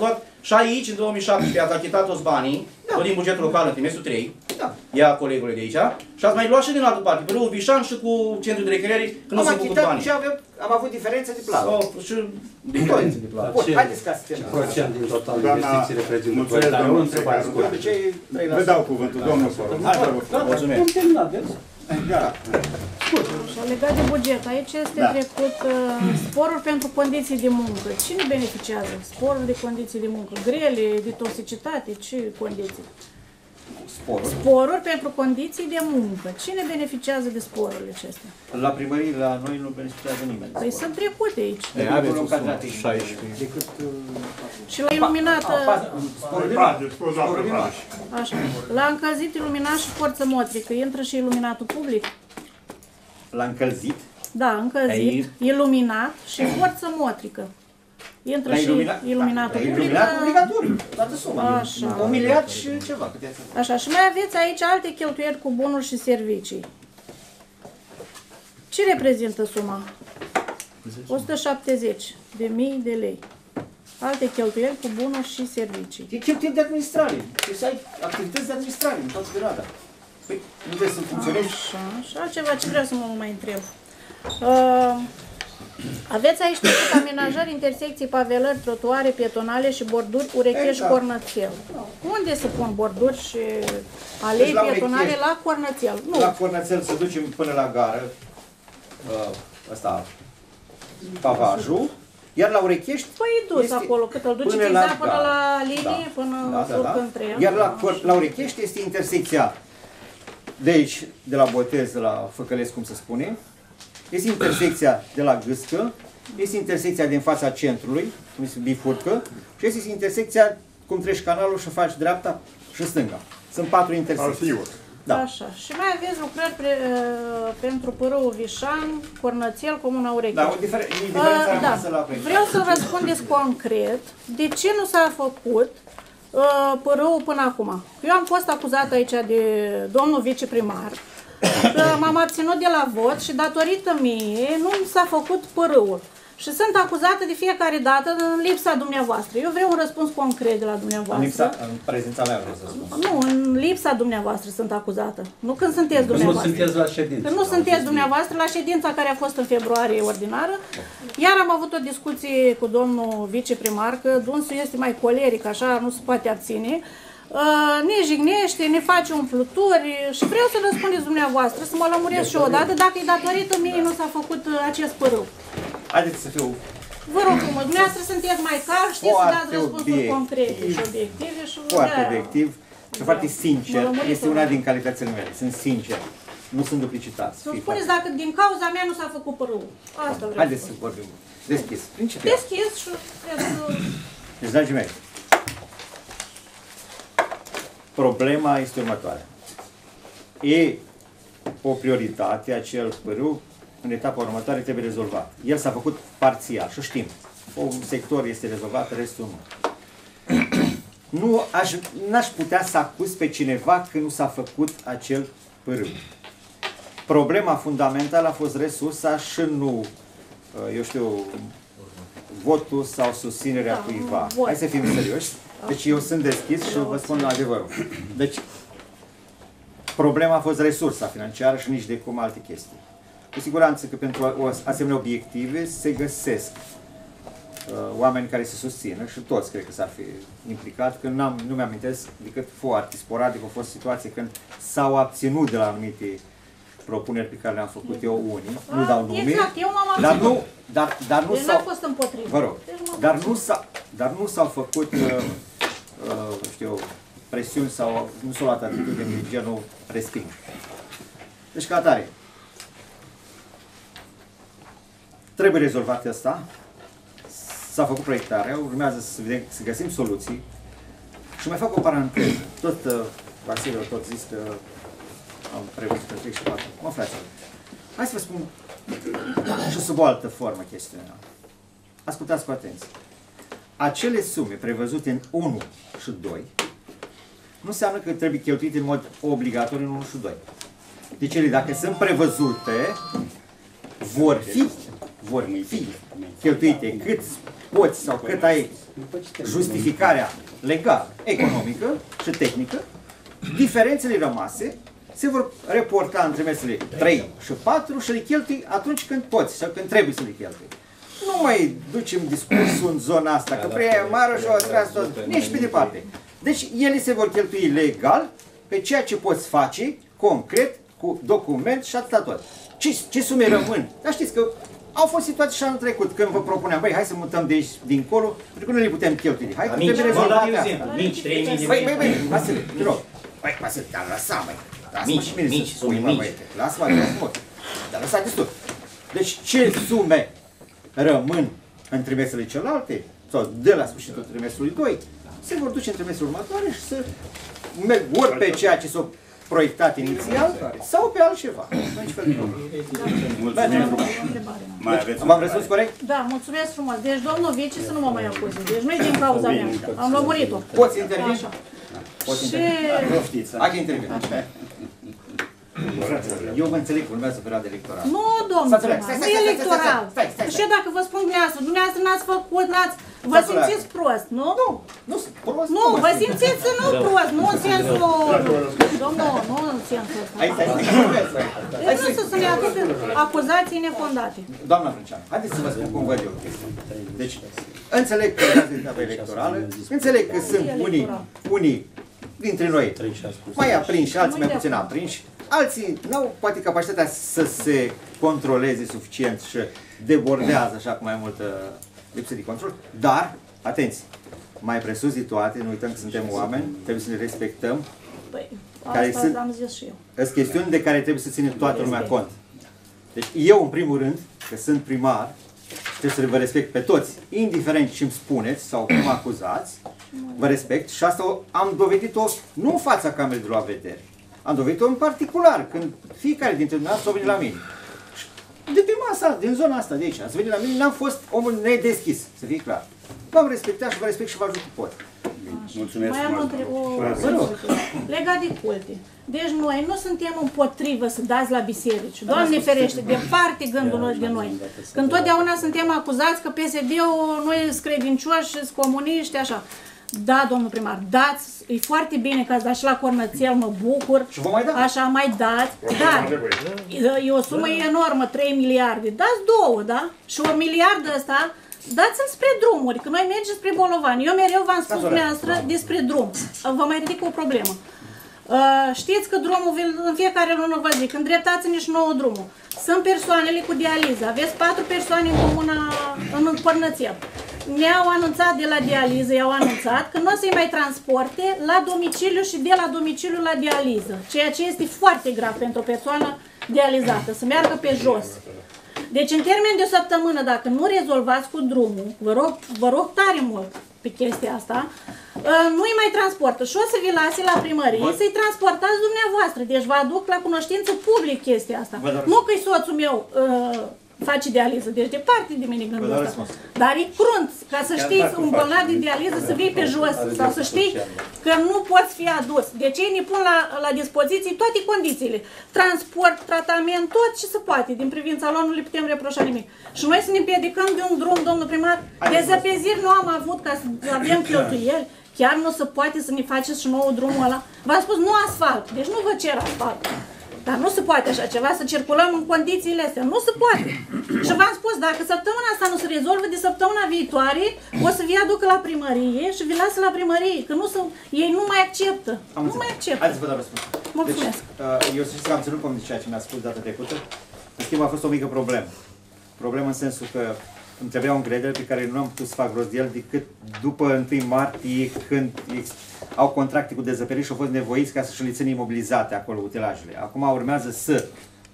Și aici, în două mii șaptesprezece, ați achitat toți banii, Da. tot din bugetul local în trimestrul trei, Da. ia colegului de aici, și ați mai luat și din altă parte, pe Râul Vișan și cu centrul de recreare, când nu Am s-au făcut achitat banii. și avem, am avut diferențe de plată. Sau, și diferențe de plată. Bun, haideți ca să terminăm. Procent din total de Doamna, investiții reprezintă mulțumesc, proiectare. domnul O întrebare secretar. scurtă. De obicei, trei la Vă sută. dau cuvântul, domnul Foru. Hai, vă rog. Mulțumesc. Am terminat, vezi? Da. Și legat de buget, aici este Da. trecut uh, sporuri pentru condiții de muncă. Cine beneficiază? Sporuri de condiții de muncă, grele, de toxicitate, ce condiții? Sporuri. Sporuri pentru condiții de muncă. Cine beneficiază de sporurile acestea? La primărie, la noi nu beneficiază nimeni. de Păi sport. sunt trecute aici. Ei, aveți o sumă, Încadrate. șaisprezece. Decât... Și la iluminat, A, pa- sporul de noapte. Sporul de noapte. așa, la încălzit, iluminat și forță motrică, intră și iluminatul public? La încălzit. Da, încălzit, Ei- iluminat și forță motrică. Intră La și ilumina- iluminatul la public. iluminat da. obligatoriu. Toată suma. Așa. Un miliard și ceva. cât e asta? Așa, și mai aveți aici alte cheltuieli cu bunuri și servicii. Ce reprezintă suma? o sută șaptezeci de mii de lei. Alte cheltuieli cu bunuri și servicii. E cheltuieli de administrare. Trebuie să ai activități de administrare în toată perioada. Păi, nu vrei să funcționezi? Așa, și altceva ce vreau să mă mai întreb. Uh, aveți aici trecut amenajări, intersecții, pavelări, trotuare, pietonale și borduri, urecheș, Exact. cornățel. Unde se pun borduri și alei Deci la pietonale? Urecheș. La cornățel. Nu. La Cornățel să ducem până la gară. Uh, ăsta, pavajul. Iar la Urechești Păi dus este acolo, cât îl duceți până la exact până gară. la linie, până da, se da, urcă da. în tren. Iar la, Cor- la Urechești este intersecția de aici, de la Botez, de la Făcălesc, cum se spune. Este intersecția de la Gâscă. Este intersecția din fața centrului, cum este Bifurcă. Și este intersecția cum treci canalul și faci dreapta și stânga. Sunt patru intersecții. Da. Așa. Și mai aveți lucrări pre, uh, pentru Pârâul Vișan, Cornățel, Comuna Urechești. Da, o difer- e diferența Uh, rămasă da. la proiect. Vreau să răspundeți concret de ce nu s-a făcut uh, părâul până acum. Eu am fost acuzată aici de domnul viceprimar că m-am abținut de la vot și datorită mie nu s-a făcut părâul. Și sunt acuzată de fiecare dată în lipsa dumneavoastră. Eu vreau un răspuns concret de la În, dumneavoastră. lipsa, în prezența mea vreau să spun. Nu, în lipsa dumneavoastră sunt acuzată. Nu când sunteți Că nu dumneavoastră. sunteți la ședință. Că nu sunteți dumneavoastră la ședința care a fost în februarie ordinară. Iar am avut o discuție cu domnul viceprimar că dânsul este mai coleric, așa, nu se poate abține. Uh, ne jignește, ne face umpluturi și vreau să răspundeți dumneavoastră, să mă lămuresc și odată dacă e datorită mie nu s-a făcut uh, acest părâu. Haideți să fiu Vă rog frumos, dumneavoastră sunteți mai cal, știți să dați Foarte răspunsuri obiectiv. concrete și obiective și foarte de-aia- obiectiv și Da. foarte sincer. Mă lămuriți Este să una vă- din calitățile mele. Sunt sincer. Nu sunt duplicitați. Să-mi Fii spuneți foarte- dacă din cauza mea nu s-a făcut părâul. Asta vreau Haideți să să spun. vorbim deschis. Principial. Deschis și vreau să... Deci, dragii mei, problema este următoarea. E o prioritate, acel pârâu, în etapa următoare trebuie rezolvat. El s-a făcut parțial și știm. Un sector este rezolvat, restul nu. Nu aș, n-aș putea să acuz pe cineva că nu s-a făcut acel pârâu. Problema fundamentală a fost resursa și nu, eu știu, votul sau susținerea Da, cuiva. vot. Hai să fim serioși. Deci eu sunt deschis și vă spun adevărul. Deci, problema a fost resursa financiară și nici de cum alte chestii. Cu siguranță că pentru o asemenea obiective se găsesc uh, oameni care se susțină și toți cred că s-ar fi implicat, că n-am, nu mi-amintesc decât foarte sporadic au fost situații când s-au abținut de la anumite propuneri pe care le-am făcut eu unii, nu dau nume, Exact, eu m-am dar abținut. nu, dar, dar nu Deci s-au... n-am fost împotrivă. Vă rog, Deci m-am dar nu, s-a, dar nu s-au făcut, uh, uh, știu, presiuni sau nu s-au luat atitudini de genul resping. Deci ca atare, trebuie rezolvat asta, s-a făcut proiectarea, urmează să, vedem, să găsim soluții și mai fac o paranteză. Tot uh, Vasile a tot zis că am prevăzut că trei și patru. Mă, fraților, hai să vă spun și sub o altă formă chestiunea. Ascultați cu atenție. Acele sume prevăzute în unu și doi nu înseamnă că trebuie cheltuite în mod obligatoriu în unu și doi. Deci ele, dacă sunt prevăzute, vor fi, vor fi cheltuite cât poți sau cât ai justificarea legală, economică și tehnică, diferențele rămase se vor reporta între mesele trei și patru și le cheltui atunci când poți sau când trebuie să le cheltui. Nu mai ducem discursul în zona asta, că prea e mare și o tras tot, nici pe departe. Deci ele se vor cheltui legal pe ceea ce poți face, concret, cu document și atâta tot. Ce, ce sume rămân? Dar știți că au fost situații și anul trecut când vă propuneam, băi, hai să mutăm de aici, dincolo, pentru că nu le putem cheltui. Hai că trebuie rezolvate asta. Mici, trei mii de Băi, băi, băi, Vasile, te rog. Băi, Vasile, te-am lăsat, băi. Lasă-mă și mine mici, să spui, sume mă, mici. băiete. Lasă-mă, lasă-mă. Dar lăsat destul. Deci ce sume rămân în trimestrele celelalte, sau de la sfârșitul trimestrului doi, se vor duce în trimestrul următoare și să merg ori pe ceea ce s-a proiectat inițial, sau pe altceva. Mulțumim frumos. Mai aveți V-am răspuns corect? Da, mulțumesc frumos. Deci, domnul Vici, să nu mă mai acuze. Deci nu e din cauza mea. Am lămurit-o. Poți interveni? Așa. Poți Și... interveni. Poftiți. Hai că interveni. Eu vă înțeleg că urmează perioada electorală. Nu, domnul Stai, primar, stai, nu stai, e stai, electoral. stai, stai, stai, stai. Și dacă vă spun dumneavoastră, dumneavoastră n-ați făcut, n-ați... Vă Stai, simțiți prost, nu? Nu, nu sunt prost. Nu, mă vă simt. simțiți nu prost, nu în sensul... Domnul, nu în sensul ăsta. Hai, stai, stai, stai, stai. Hai Deci nu să se ne aducă acuzații nefondate. Doamna Frânceanu, haideți să vă spun cum văd eu chestia. Deci, înțeleg că urmează etapa electorală, înțeleg că sunt unii, unii dintre noi mai aprinși, alții mai puțin aprinși, alții n-au poate capacitatea să se controleze suficient și debordează așa cu mai multă lipsă de control, dar, atenție, mai presus de toate, nu uităm că suntem oameni, trebuie să ne respectăm, Păi, Care asta sunt- am zis și eu. sunt chestiuni de care trebuie să ține toată lumea cont. Deci eu, în primul rând, că sunt primar, trebuie să vă respect pe toți, indiferent ce îmi spuneți sau cum mă acuzați, vă respect și asta o- am dovedit-o nu în fața camerei de luat vedere, am dovedit-o în particular, când fiecare dintre dumneavoastră a venit la mine. Și de pe masa, din zona asta de aici, ați venit la mine, n-am fost omul nedeschis, să fie clar. V-am respectat și vă respect și vă ajut cu pot. Mulțumesc Mai am o, frumos. între- o, Vă rog. legat de culte. Deci noi nu suntem împotrivă să dați la biserici. Doamne ferește, departe gândul nostru de noi. Când totdeauna suntem acuzați că P S D-ul nu e credincioși, sunt comuniști, așa. Da, domnul primar, dați, e foarte bine că ați dat și la Cornățel, mă bucur. Și vă mai da. Așa, mai dați. Dar e o sumă enormă, trei miliarde. Dați două, da? Și o miliardă ăsta, dați-l spre drumuri, că noi mergem spre Bolovani. Eu mereu v-am spus dumneavoastră despre drum. Vă mai ridic o problemă. Uh, știți că drumul vi- în fiecare lună vă zic, îndreptați-ne și nouă drumul. Sunt persoanele cu dializă. Aveți patru persoane în comuna, în Cornățel. Ne-au anunțat de la dializă, i-au anunțat că nu o să-i mai transporte la domiciliu și de la domiciliu la dializă. Ceea ce este foarte grav pentru o persoană dializată, să meargă pe jos. Deci în termen de o săptămână, dacă nu rezolvați cu drumul, vă rog, vă rog tare mult pe chestia asta, nu-i mai transportă și o să vi lase la primărie să-i transportați dumneavoastră. Deci vă aduc la cunoștință public chestia asta. Nu că-i soțul meu uh, face dializă, deci departe de mine gândul ăsta. Dar e crunt, ca să știți, un bolnav de dializă să vii pe jos sau să știi că nu poți fi adus. Deci ei ne pun la, la dispoziție toate condițiile. Transport, tratament, tot ce se poate. Din privința lor nu le putem reproșa nimic. Și noi să ne împiedicăm de un drum, domnul primar, de zăpeziri nu am avut ca să avem cheltuieli. Chiar nu se poate să ne faceți și nouă drumul ăla. V-am spus, nu asfalt, deci nu vă cer asfalt. Dar nu se poate așa ceva, să circulăm în condițiile astea. Nu se poate. Și v-am spus, dacă săptămâna asta nu se rezolvă, de săptămâna viitoare o să vi aducă la primărie și vi lasă la primărie, că nu se, ei nu mai acceptă. Am nu mai acceptă. Haideți să vă dau răspuns. Mulțumesc. Deci, uh, eu să știți că am ținut cont de ceea ce mi-a spus data trecută. În schimb, a fost o mică problemă. Problemă în sensul că îmi trebuia un gredel pe care nu am putut să fac rost de el decât după întâi martie, când ex- au contracte cu dezăperiri și au fost nevoiți ca să-și le țină imobilizate acolo utilajele. Acum urmează să,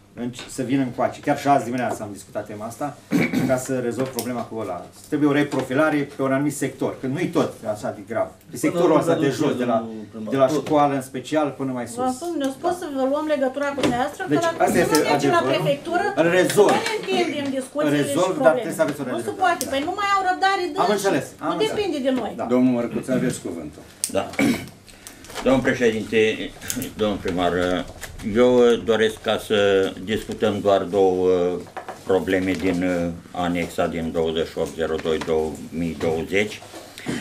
să vină încoace. Chiar și azi dimineața am discutat tema asta, ca să rezolv problema cu ăla. Trebuie o reprofilare pe un anumit sector, că nu-i tot așa de grav. Pe sectorul ăsta de jos, de la, de la școală în special până mai V-am sus. spus, ne-au spus să vă luăm legătura cu dumneavoastră, Deci, că dacă asta să este nu mergem la adevărul. prefectură, Îl rezolv. nu ne întindem discuțiile Rezolv, și dar trebuie să aveți o probleme. Nu se rezolvare. poate, păi nu mai au răbdare de Am înțeles, am Nu înțeles. depinde de noi. Da. Domnul Mărcuț, aveți cuvântul. Da. Domnul președinte, domnul primar, eu doresc ca să discutăm doar două probleme din anexa din douăzeci și opt zero doi două mii douăzeci.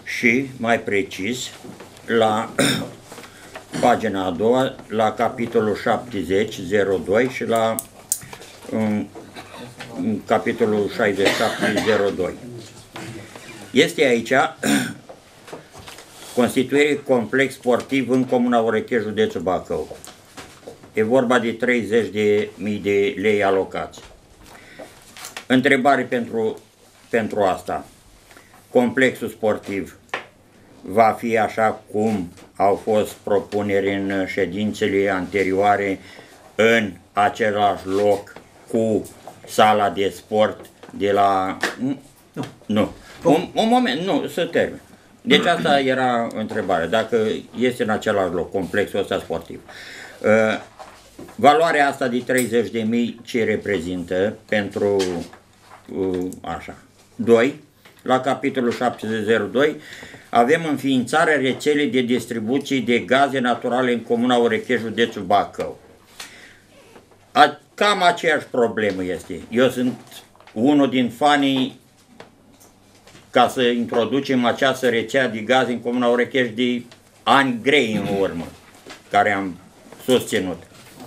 și, mai precis, la pagina a doua, la capitolul șaptezeci zero doi și la um, capitolul șaizeci și șapte zero doi. Este aici constituirea complex sportiv în Comuna Oreche, județul Bacău. E vorba de treizeci de mii de lei alocați. Întrebare pentru, pentru asta. Complexul sportiv va fi așa cum au fost propuneri în ședințele anterioare, în același loc cu sala de sport de la... Nu. Nu. Un, un moment, nu, să termin. Deci asta era întrebarea, dacă este în același loc complexul ăsta sportiv. Uh, valoarea asta de treizeci de mii ce reprezintă pentru uh, așa. doi. La capitolul șapte zero doi avem înființarea rețelei de distribuție de gaze naturale în Comuna Oreche, județul Bacău. A, cam aceeași problemă este. Eu sunt unul din fanii ca să introducem această rețea de gaze în Comuna Oreche de ani grei în urmă, care am susținut.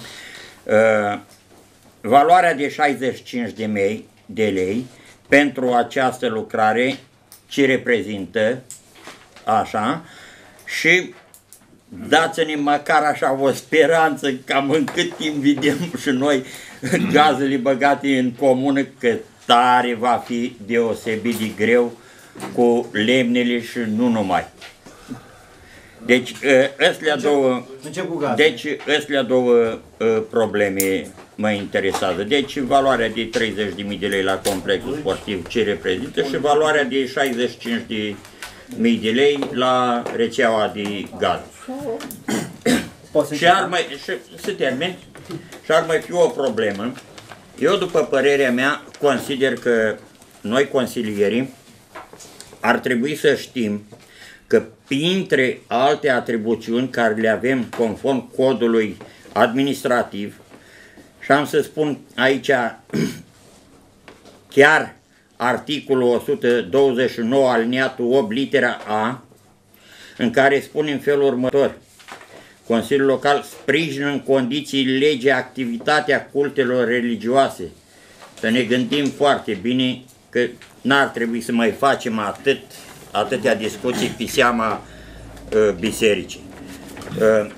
Uh, valoarea de șaizeci și cinci de mii de lei pentru această lucrare ce reprezintă așa și dați-ne măcar așa o speranță cam în cât timp vedem și noi gazele băgate în comună, că tare va fi deosebit de greu cu lemnele și nu numai. Deci astea două, deci astea două probleme mă interesează. Deci valoarea de treizeci de mii de lei la complexul sportiv ce reprezintă și valoarea de șaizeci și cinci de mii de lei la rețeaua de gaz. Și ar mai, și, să termin, și ar mai fi o problemă. Eu, după părerea mea, consider că noi, consilierii, ar trebui să știm că printre alte atribuțiuni care le avem conform codului administrativ, și am să spun aici chiar articolul o sută douăzeci și nouă aliniatul opt litera A, în care spune în felul următor: Consiliul Local sprijină în condiții legii activitatea cultelor religioase. Să ne gândim foarte bine că n-ar trebui să mai facem atât, atâtea discuții pe seama uh, bisericii. Uh,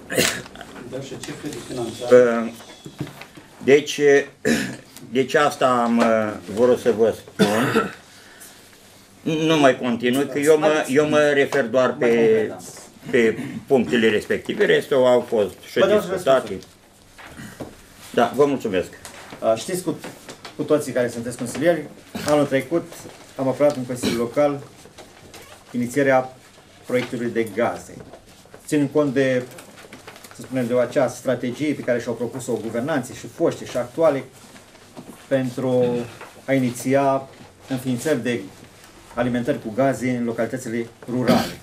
uh, deci, deci asta am uh, vrut să vă spun. Nu mai continui, că eu mă, eu mă refer doar pe, pe punctele respective, restul au fost și discutate. Da, vă mulțumesc. Știți cu, cu toții care sunteți consilieri, anul trecut am aprobat în Consiliul Local inițierea proiectului de gaze. Ținând cont de, să spunem, de acea strategie pe care și-au propus-o guvernanții și foști și actuale pentru a iniția înființări de alimentări cu gaze în localitățile rurale.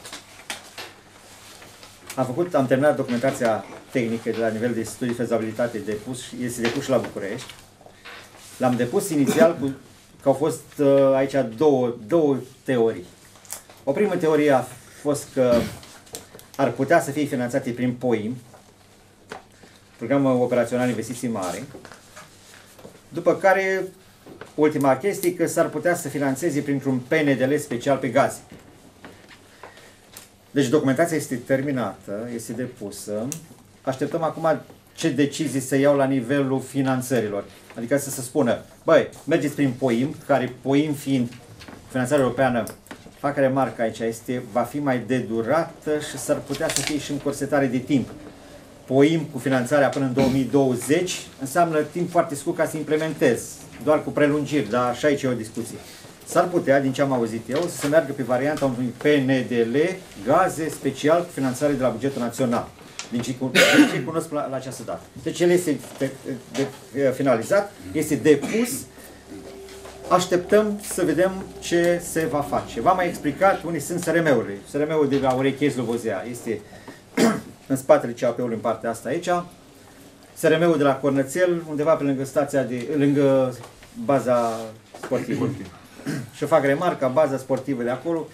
Am făcut, am terminat documentația tehnică de la nivel de studii fezabilitate depus, este depus și la București. L-am depus inițial cu, că au fost uh, aici două, două teorii. O primă teorie a fost că ar putea să fie finanțate prin POIM, Programul Operațional Investiții Mari, după care ultima chestie că s-ar putea să finanțeze printr-un P N D L special pe gaze. Deci documentația este terminată, este depusă. Așteptăm acum ce decizii se iau la nivelul finanțărilor. Adică să se spună, băi, mergeți prin POIM, care POIM fiind finanțarea europeană, fac remarcă aici, este, va fi mai de durată și s-ar putea să fie și în corsetare de timp. POIM cu finanțarea până în două mii douăzeci înseamnă timp foarte scurt ca să implementezi, doar cu prelungiri, dar și aici e o discuție. S-ar putea, din ce am auzit eu, să se meargă pe varianta unui P N D L, gaze special cu finanțare de la bugetul național. Din ce, din ce cunosc la, la această dată. Deci el este de, de, de, finalizat, este depus, așteptăm să vedem ce se va face. V-am mai explicat, unii sunt S R M-urile. S R M-ul de la Ureche Slobozea este în spatele C A P-ului, în partea asta aici. S R M-ul de la Cornățel, undeva pe lângă stația de, lângă baza sportivă. Și fac remarca, baza sportivă de acolo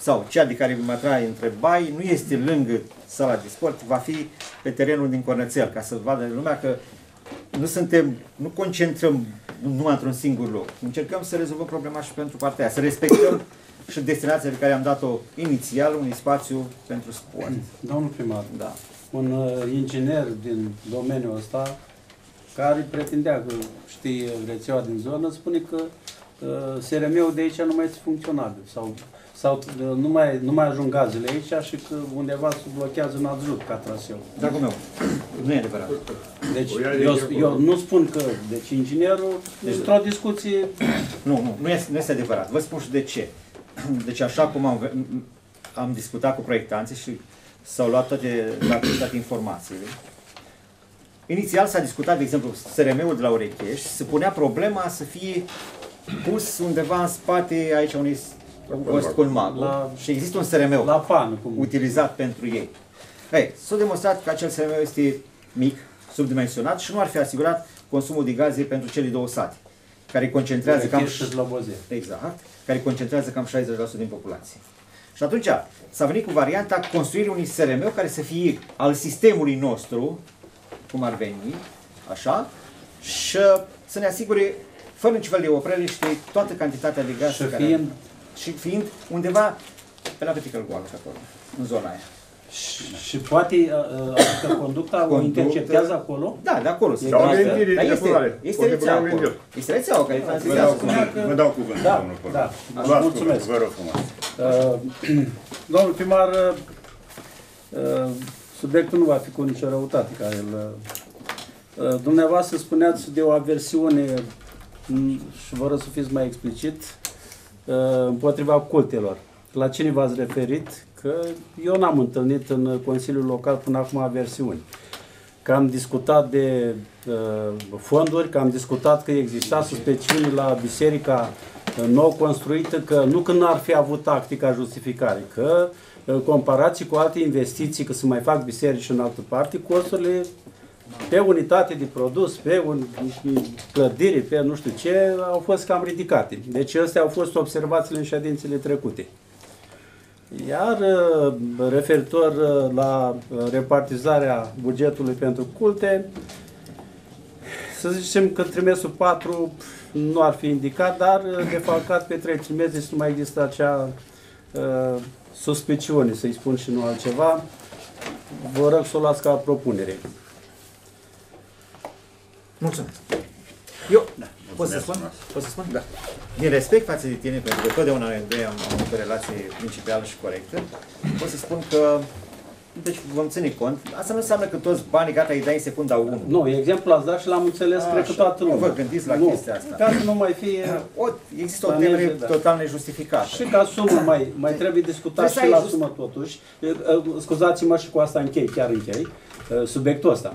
sau cea de care mă atrage între bai, nu este lângă sala de sport, va fi pe terenul din Cornățel, ca să vadă lumea că nu suntem, nu concentrăm numai într-un singur loc. Încercăm să rezolvăm problema și pentru partea aia, să respectăm și destinația pe care am dat-o inițial, unui spațiu pentru sport. Domnul primar, Da. un uh, inginer din domeniul ăsta, care pretindea că știe rețeaua din zonă, spune că uh, S R M-ul de aici nu mai este funcționabil sau, sau uh, nu, mai, nu mai ajung gazele aici și că undeva se blochează un alt jur ca traseu. Dragul meu, nu e adevărat. Deci eu, eu nu spun că, deci inginerul, deci, într-o discuție... Nu, nu, nu este, nu este adevărat. Vă spun și de ce. Deci așa cum am, am discutat cu proiectanții și s-au luat toate, toate informațiile. Inițial s-a discutat, de exemplu, S R M-ul de la Urecheș, se punea problema să fie pus undeva în spate, aici unui colmagul, și există un S R M la pan, cum... utilizat pentru ei. Ei, s-a demonstrat că acel S R M este mic, subdimensionat și nu ar fi asigurat consumul de gaze pentru cele două sate, care concentrează cam, exact, care concentrează cam șaizeci la sută din populație. Și atunci s-a venit cu varianta construirii unui S R M care să fie al sistemului nostru, cum ar veni, așa, și să ne asigure, fără niciun fel de opreliște, toată cantitatea de gaz. Și care fiind, și fiind undeva pe la Peticăl Goală, acolo, în zona aia. Și, și poate, adică conducta o interceptează acolo? Da, de acolo. E Dar este, este, este rețeaua acolo. Este rețeaua care tranzitează. Vă dau cuvântul, da, domnul Cornă. Da, Luați mulțumesc. cuvântul, vă rog frumos. Uh, domnul primar, uh, subiectul nu va fi cu nicio răutate care îl... Uh, dumneavoastră spuneați de o aversiune, m, și vă rog să fiți mai explicit, uh, împotriva cultelor. La cine v-ați referit? Că eu n-am întâlnit în Consiliul Local până acum aversiuni. Că am discutat de uh, fonduri, că am discutat că exista suspiciuni la biserica uh, nou construită, că nu că nu ar fi avut tactica justificare, că uh, comparații cu alte investiții, că se mai fac biserici în altă parte, costurile pe unitate de produs, pe un, clădire, pe nu știu ce, au fost cam ridicate. Deci astea au fost observațiile în ședințele trecute. Iar referitor la repartizarea bugetului pentru culte, să zicem că trimestrul patru nu ar fi indicat, dar defalcat pe trei trimestre să nu mai există acea uh, suspiciune, să-i spun și nu altceva. Vă rog să o luați ca propunere. Mulțumesc. Eu, da, pot să spun? Pot să spun? Da. Din respect față de tine, pentru că totdeauna noi doi am, am avut o relație principială și corectă, pot să spun că, deci vom ține cont, asta nu înseamnă că toți banii gata îi dai în secunda unu. Nu, exemplu ați dat și l-am înțeles, cred că toată lumea. Nu vă gândiți la nu, chestia asta. Ca să nu mai fie... O, există o temere da. total nejustificată. Și ca sumă mai, mai trebuie discutat și la just... sumă totuși. Scuzați-mă și cu asta închei, chiar închei, subiectul ăsta.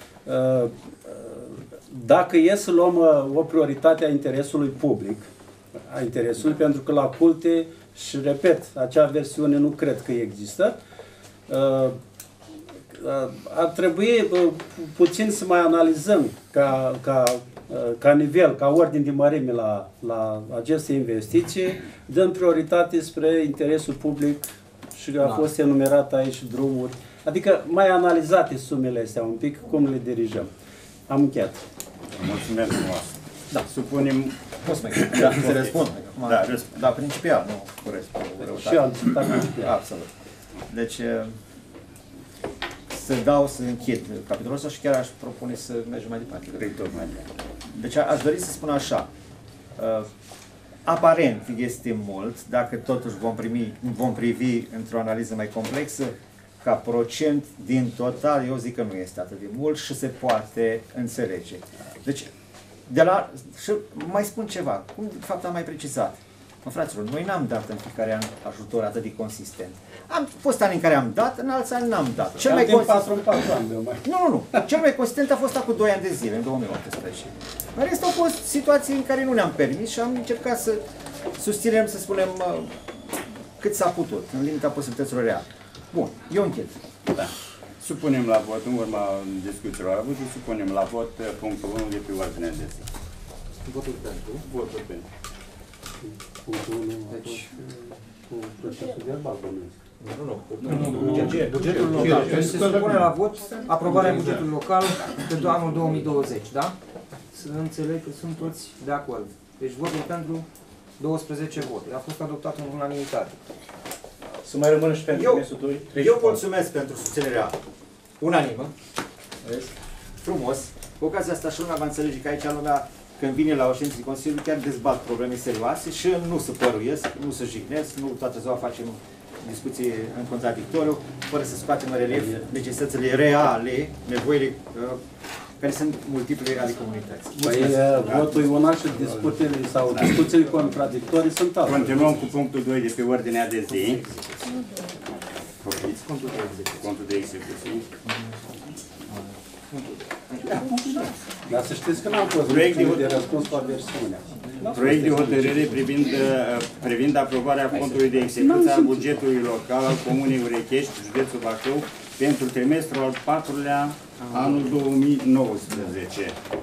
Dacă e să luăm o prioritate a interesului public, a interesului, pentru că la culte, și repet, acea versiune nu cred că există, ar trebui puțin să mai analizăm ca, ca, ca nivel, ca ordine de mărime la, la aceste investiții, dând prioritate spre interesul public și a fost enumerat aici drumuri, adică mai analizate sumele astea un pic, cum le dirijăm. Am încheiat. Mulțumesc frumos. Da. Supunem... Poți mai da, să răspund. Da, răspund. Da, principial, nu corect. Și eu am citat principial. Absolut. Deci, să dau, să închid capitolul ăsta și chiar aș propune să mergem mai departe. Deci aș dori să spun așa. Aparent este mult, dacă totuși vom, primi, vom privi într-o analiză mai complexă, ca procent din total, eu zic că nu este atât de mult și se poate înțelege. Deci, de la, și mai spun ceva, cum de fapt am mai precizat. Mă, fraților, noi n-am dat în fiecare an ajutor atât de consistent. Am fost ani în care am dat, în alți ani n-am dat. Cel mai consistent... Nu, nu, nu. Cel mai consistent a fost acum doi ani de zile, în două mii optsprezece. În rest au fost situații în care nu ne-am permis și am încercat să susținem, să spunem, cât s-a putut, în limita posibilităților reale. Bun, eu închet. Da. Supunem la vot, în urma discuțiilor avute, supunem la vot punctul unu de pe ordinea de zi. Votul pentru. Votul pentru. punctul unu a Deci- fost cu procesul verbal, bănuiesc. Nu, nu, buget- bugetul local. Deci se supune la vot aprobarea bugetului local pentru anul două mii douăzeci, da? Să înțeleg că sunt toți de acord. Deci votul pentru douăsprezece voturi. A fost adoptat în unanimitate. Să mai rămână și pentru Eu- trimestrul doi. Eu mulțumesc pentru susținerea unanimă. Vezi? Frumos. Cu ocazia asta și lumea va înțelege că aici lumea, când vine la o ședință de Consiliu, chiar dezbat probleme serioase și nu se păruiesc, nu se jignesc, nu toată ziua facem discuții în contradictoriu, fără să scoatem în relief necesitățile reale, nevoile uh, care sunt multiple ale comunității. Păi votul e una și discuțiile sau discuțiile contradictorii sunt altele. Continuăm cu punctul doi de pe ordinea de zi. Poftiți? Contul de execuție. Contul de execuție. Dar să știți că n-am fost Proiect de mulțumit de răspuns la versiunea. Proiect de hotărâre privind, uh, privind aprobarea fondului de execuție al bugetului local al Comunei Urechești, județul Bacău, pentru trimestrul al patrulea, anul două mii nouăsprezece.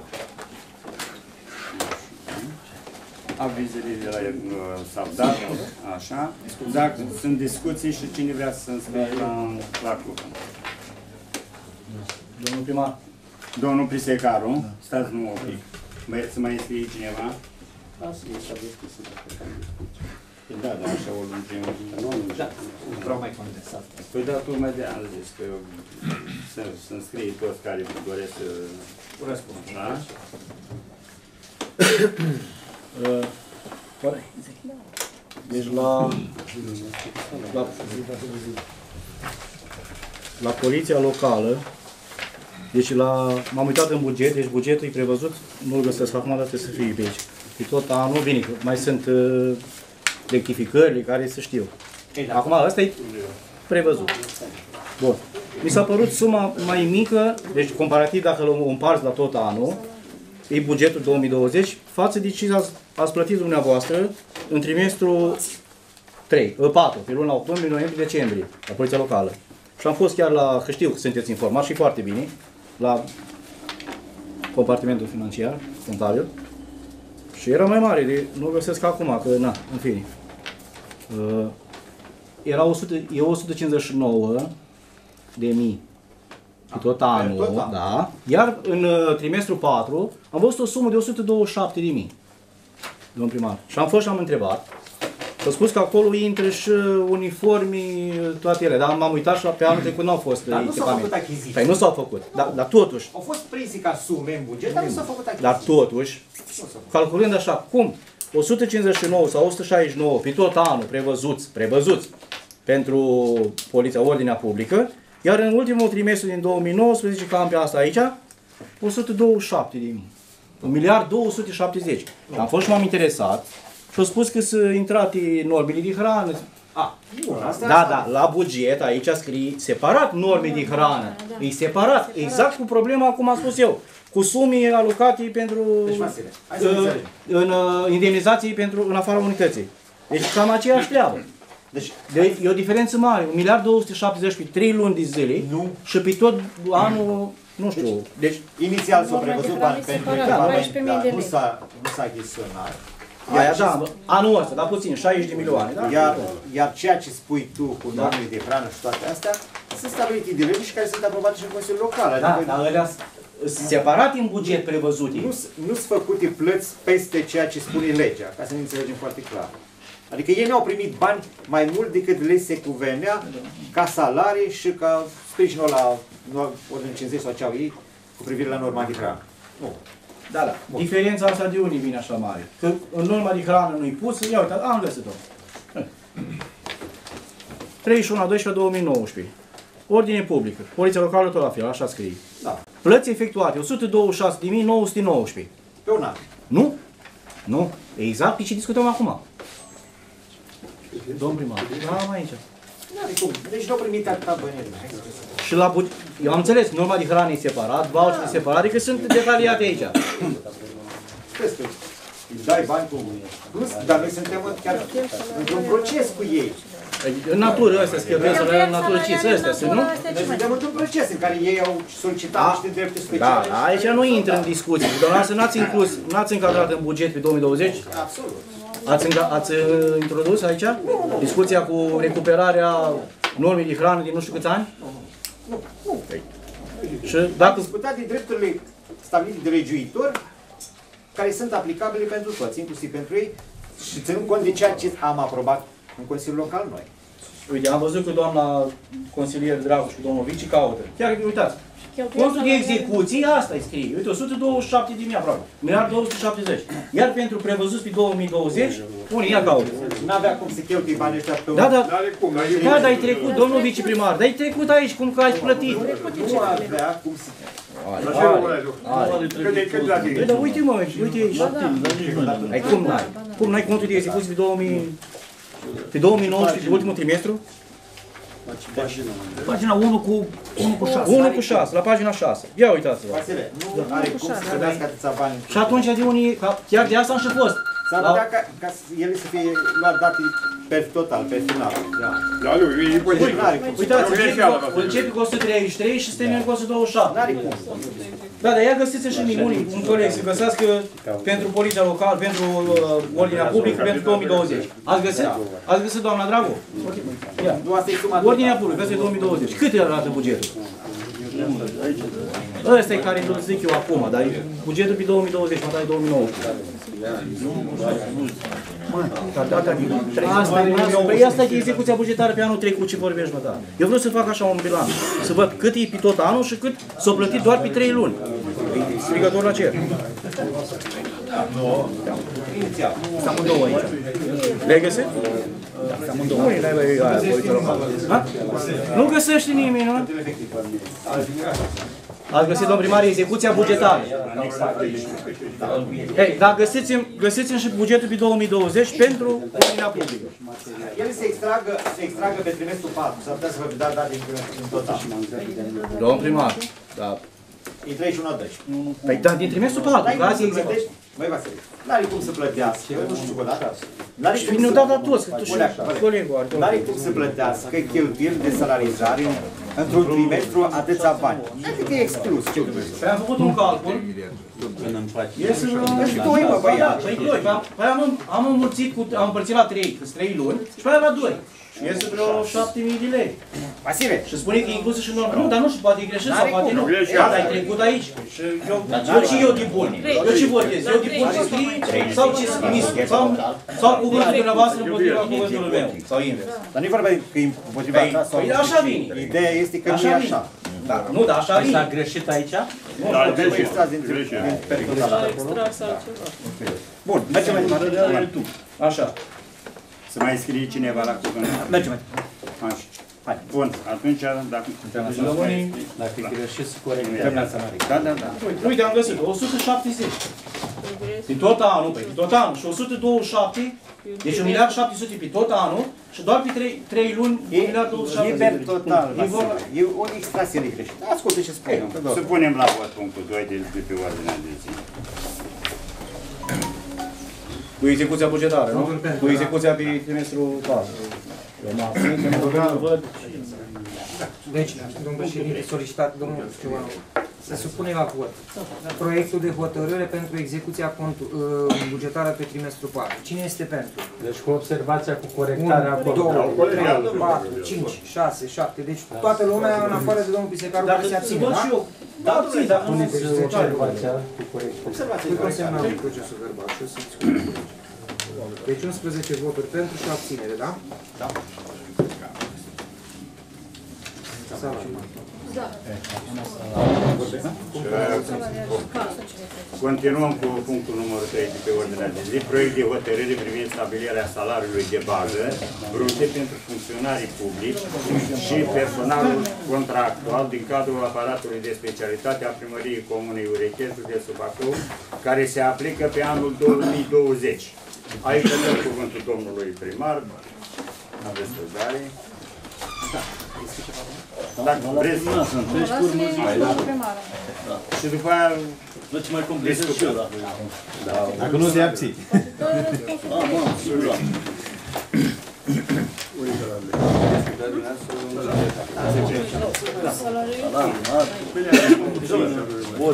Avizele de la uh, s-au dat, așa. Dacă sunt discuții și cine vrea să se înscrie la, la cuvânt. Domnul primar. Domnul Prisecaru, stați nu un pic. Mai, să mai scrie cineva? Asta este deschisă dacă am discuții. Da, da, așa o lungim. Nu, nu, Da, vreau mai condensat. Păi da, tu mai de am zis că să, să înscrie toți care doresc să Răspund. da? Uh, Deci la, la, la poliția locală, deci la, m-am uitat în buget, deci bugetul e prevăzut, nu-l găsesc acum, dar trebuie să fie pe aici. Pe tot anul, bine, că mai sunt uh, rectificările care să știu. Acum ăsta e prevăzut. Bun. Mi s-a părut suma mai mică, deci comparativ dacă îl împarți la tot anul, e bugetul două mii douăzeci, față de ce ați, ați plătit dumneavoastră în trimestrul trei, patru, pe luna octombrie, noiembrie, decembrie, la poliția locală. Și am fost chiar la, că știu că sunteți informați și foarte bine, la compartimentul financiar, contabil, și era mai mare, de, nu găsesc acum, că na, în fine. Uh, era o sută, e o sută cincizeci și nouă de mii pe tot anul, tot anul. da, iar în uh, trimestrul patru am văzut o sumă de o sută douăzeci și șapte de mii, domn primar. Și am fost și am întrebat. S-a spus că acolo intră și uniformii, toate ele, dar m-am uitat și la pe anul trecut n-au fost Dar nu s-au echipamente. făcut achiziții. Păi nu s-au făcut, dar, dar totuși, Au fost prinse ca sume în buget, dar nu s-au făcut achiziții. dar totuși, Nu s-au făcut. calculând așa, cum o sută cincizeci și nouă sau o sută șaizeci și nouă pe tot anul prevăzuți, prevăzuți pentru Poliția Ordinea Publică, iar în ultimul trimestru din două mii nouăsprezece, cam pe asta aici, o sută douăzeci și șapte de mii. un miliard două sute șaptezeci. Și am fost și m-am interesat și au spus că sunt intrate normele de hrană. A, bun, asta Da, da, la buget aici scrie separat norme de hrană. E separat, exact cu problema, cum am spus eu, cu sume alocate pentru Deci, Vasile, hai să uh, înțelegem. în uh, indemnizații pentru în afara unității. Deci cam aceeași treabă. Deci, De, e o diferență mare, un miliard două sute șaptezeci pe trei luni de zile Nu. și pe tot anul, nu știu, deci inițial s-au Vorba de prevăzut hrană bani pentru separat, echipament, paisprezece mii dar de nu lei. s-a nu s-a achiziționat. aia da, anul ăsta, dar puțin, șaizeci de milioane, da? Iar, iar ceea ce spui tu cu normele de hrană și toate astea, sunt stabilite de lege și care sunt aprobate și în Consiliul Local. Da, Adică dar alea sunt separate în buget prevăzute. nu nu sunt făcute plăți peste ceea ce spune legea, ca să ne înțelegem foarte clar. Adică ei nu au primit bani mai mult decât le se cuvenea ca salarii și ca sprijinul la ordine cincizeci sau ce au ei cu privire la norma de hrană. Nu. Da, da. Diferența asta de unii vine așa mare. Că în norma de hrană nu-i pusă, ia uite, am găsit-o. treizeci și unu a doisprezece două mii nouăsprezece. Ordine publică. Poliția locală tot la fel, așa scrie. Da. Plăți efectuate, o sută douăzeci și șase de mii nouă sute nouăsprezece. Pe un an. Nu? Nu. Exact pe ce discutăm acum. Domn primar, da, aici. N-are cum. Deci nu au primit atâta bani. Și la buget, eu am înțeles, norma de hrană e separat, voucher e separat, adică sunt detaliate aici. Crezi că îi dai bani cu plus, dar noi suntem chiar într-un proces cu ei. În natură ăstea, să cheltuiesc în natură ce sunt ăstea, sunt, nu? Noi suntem într-un proces în care ei au solicitat Da. niște drepturi Da, speciale. aici nu intră în discuții. Dumneavoastră n-ați inclus, n-ați încadrat în buget pe două mii douăzeci? Absolut. Ați, înga- ați uh, introdus aici discuția cu recuperarea normei de hrană din nu știu câți ani? Nu, nu. Și Am dacă... discutat de drepturile stabilite de legiuitor, care sunt aplicabile pentru toți, inclusiv pentru ei, și ținând cont de ceea ce am aprobat în Consiliul Local noi. Uite, am văzut că doamna consilier Dragoș și domnul Vici caută. Chiar uitați, costul de execuții, asta îi scrie. Uite, o sută douăzeci și șapte de mii aproape. miliard două sute șaptezeci. Iar pentru prevăzut pe două mii douăzeci, unii ia caută. N-avea cum să cheltui banii ăștia pe Da, da, da, dar ai trecut, domnul viceprimar, dar ai trecut aici, cum că ai plătit. Nu avea cum să... Băi, dar uite mă, uite aici. Ai cum n-ai? Cum n-ai contul de execuții pe două mii... Pe două mii nouăsprezece, pe ultimul trimestru? Pagina unu cu șase. unu cu șase, la pagina șase. Ia uitați-vă. Vasile, nu are cum să credească atâția bani. Și atunci de unii, chiar de asta am și fost. S-ar putea ca, ca ele să fie luat date pe total, pe final. Da, nu, e imposibil. Uitați, începe cu o sută treizeci și trei și se termină cu o sută douăzeci și șapte. N-are cum. Da, dar ia găsiți și mie unii, un coleg, să găsească pentru poliția locală, pentru uh, ordinea publică, pentru două mii douăzeci. Ați găsit? Ați găsit, doamna Drago? Ia. Nu, asta e suma Ordinea publică, asta e două mii douăzeci. Cât arată bugetul? Ăsta e care îl zic eu acum, dar bugetul pe două mii douăzeci, mă dai două mii nouăsprezece. Asta e, păi asta e execuția bugetară pe anul trecut, ce vorbești, mă, da. Eu vreau să fac așa un bilanț, să văd cât e pe tot anul și cât s-o plătit doar pe trei luni. E strigător la cer. Sunt amândouă aici. Le-ai găsit? Sunt amândouă. Unii n-ai băi aia, poliția locală. Nu găsești nimeni, nu? Ați găsit, domn primar, execuția bugetară. Ei, dar găsiți-mi găsiți și bugetul pe două mii douăzeci pentru ordinea publică. El se extragă, se extragă pe trimestrul patru, s-ar putea să vă dați date în total. Domn primar, da. E treizeci și unu a deci. Păi, dar din trimestrul patru, că azi e execuție. Băi, Vasile, n-are cum să plătească, eu nu știu ce dată. N-are Și nu dat la toți, că tu și colegul are. N-are cum să plătească cheltuieli de salarizare într-un trimestru atâția bani. Adică e exclus, ce Dumnezeu. Păi am făcut un calcul. Iese Păi doi, mă, băiat. Păi doi, păi am, am înmulțit cu, am împărțit la trei, că trei luni, și pe aia la doi. Și iese vreo șapte mii de lei. Vasile. Și spune că e inclusă și normă. Nu, dar nu știu, poate e greșit sau poate nu. Dar ai trecut aici. Și eu, eu și eu din bun. Eu ce votez? Eu din bun ce scrie sau ce scris? Sau, sau cuvântul dumneavoastră împotriva cuvântului meu. Sau invers. Dar nu-i vorba că e împotriva ta sau... Păi așa vine. Ideea este că nu e așa. Da, nu, dar așa vine. S-a greșit aici? Da, Trebuie deci, extras din Bun, mergem mai departe. Așa. să mai scrie cineva la cuvânt. Mergem mai Așa. Hai. Bun, atunci, dacă... Dacă e greșit, să corectăm. Da, da, da. Uite, am găsit o sută șaptezeci. Din tot anul, pe tot anul. Și o sută douăzeci și șapte, deci un miliard șapte sute pe tot anul și doar pe trei luni un miliard douăzeci și șapte. Liber total, E vorba. e o extrasie greșită. Ascultă ce spune. Să punem la vot punctul doi de, de pe ordinea de zi. Cu execuția bugetară, nu? Cu execuția pe trimestrul patru. Eu mă abțin, că nu văd. Deci, domnul președinte, solicitat, domnul Cioban, să supune la vot proiectul de hotărâre pentru execuția contu- bugetară pe trimestrul patru. Cine este pentru? Deci cu observația cu corectarea unu, acolo. doi, trei, patru, cinci, șase, șapte. Deci toată lumea, în afară de domnul Pisecaru, care se abține, Văd da? și eu. Da, abțin, dar nu Puneți observația cu corectarea. Observație. Voi consemna în procesul verbal și o să-ți Deci unsprezece voturi pentru și abținere, da? Da. Continuăm cu punctul numărul trei de pe ordinea de zi. Proiect de hotărâre privind stabilirea salariului de bază brute pentru funcționarii publici și personalul contractual din cadrul aparatului de specialitate a Primăriei Comunei Urechești, județul Bacău, care se aplică pe anul două mii douăzeci. Aici dăm cuvântul domnului primar. Aveți răbdare. Dacă vreți, și după aia Ce mai complicez și eu, da. Dacă nu te abții.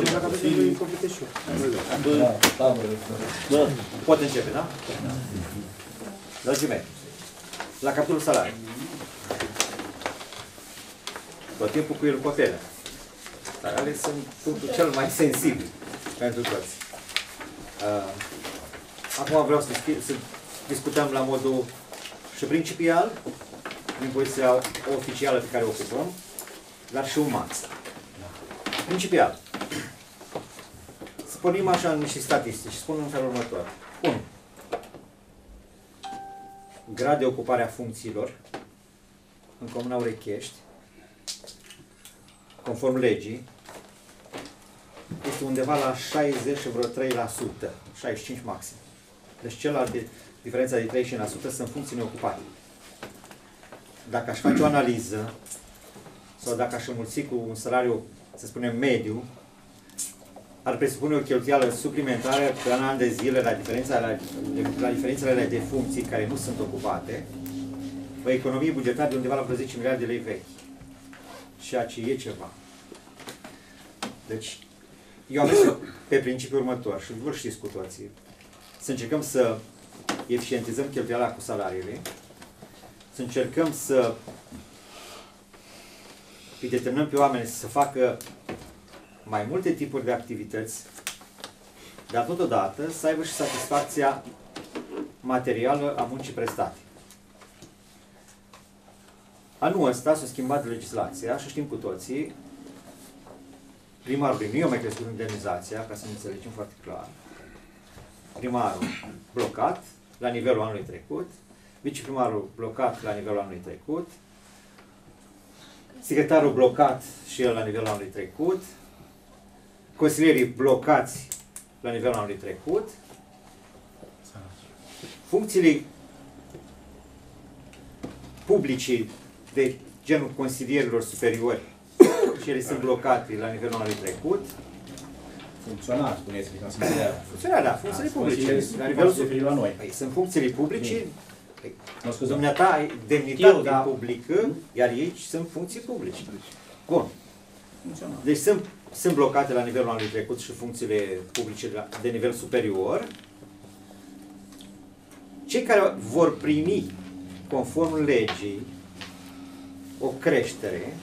Poate începe, da? Dragii mei, la capitolul salariu. Tot timpul cu el copelă. Salariile sunt punctul cel mai sensibil pentru toți. Uh, acum vreau să, să discutăm la modul și principial, din poziția oficială pe care o ocupăm, dar și uman. Principial. Să pornim așa în niște statistici și spun în felul următor. unu. Grad de ocupare a funcțiilor în Comuna Urechești, conform legii, este undeva la șaizeci și vreo trei la sută, șaizeci și cinci maxim. Deci celălalt de diferența de treizeci și cinci la sută sunt funcții neocupate. Dacă aș face o analiză, sau dacă aș înmulți cu un salariu, să spunem, mediu, ar presupune o cheltuială suplimentară pe un an de zile la, diferența, la, la diferențele de funcții care nu sunt ocupate, o economie bugetară de undeva la vreo zece miliarde de lei vechi. Ceea ce e ceva. Deci, eu am zis pe principiul următor și vă știți cu toții, să încercăm să eficientizăm cheltuiala cu salariile, să încercăm să îi determinăm pe oameni să facă mai multe tipuri de activități, dar totodată să aibă și satisfacția materială a muncii prestate. Anul ăsta s-a schimbat legislația și știm cu toții, primarul nu i-a mai crescut indemnizația, ca să ne înțelegem foarte clar. Primarul blocat la nivelul anului trecut, viceprimarul blocat la nivelul anului trecut, secretarul blocat și el la nivelul anului trecut, consilierii blocați la nivelul anului trecut, funcțiile publice de genul consilierilor superiori și ele sunt blocate la nivelul anului trecut. Funcționar, spuneți, ca să înțeleagă. Funcționar, da, funcțiile publice. La nivelul superior la noi. Sunt funcțiile publice. Dumneata ai demnitate da. publică, iar ei sunt funcții publice. Bun. Deci sunt, sunt blocate la nivelul anului trecut și funcțiile publice de nivel superior. Cei care vor primi, conform legii, o creștere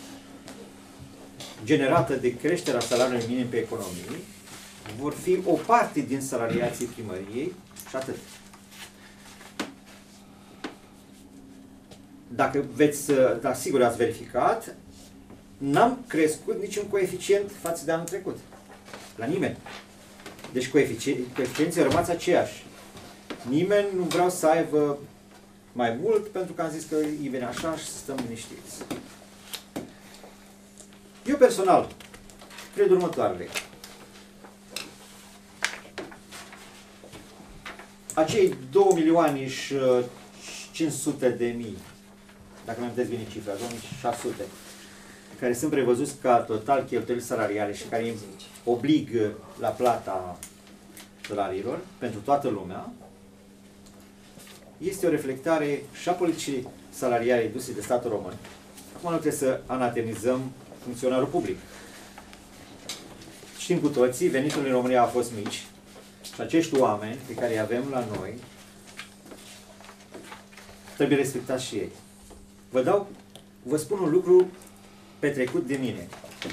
generată de creșterea salariului minim pe economie, vor fi o parte din salariații primăriei și atât. Dacă veți, da, sigur ați verificat, n-am crescut niciun coeficient față de anul trecut. La nimeni. Deci coeficienții au rămas aceiași. Nimeni nu vreau să aibă mai mult, pentru că am zis că îi vine așa și să stăm liniștiți. Eu personal cred următoarele. Acei două milioane și cinci sute de mii, dacă nu am bine cifra, două mii șase sute, care sunt prevăzuți ca total cheltuieli salariale și care îi obligă la plata salariilor pentru toată lumea, este o reflectare și a politicii salariale duse de statul român. Acum nu trebuie să anatemizăm funcționarul public. Știm cu toții, veniturile în România au fost mici și acești oameni pe care îi avem la noi trebuie respectați și ei. Vă dau, vă spun un lucru petrecut de mine.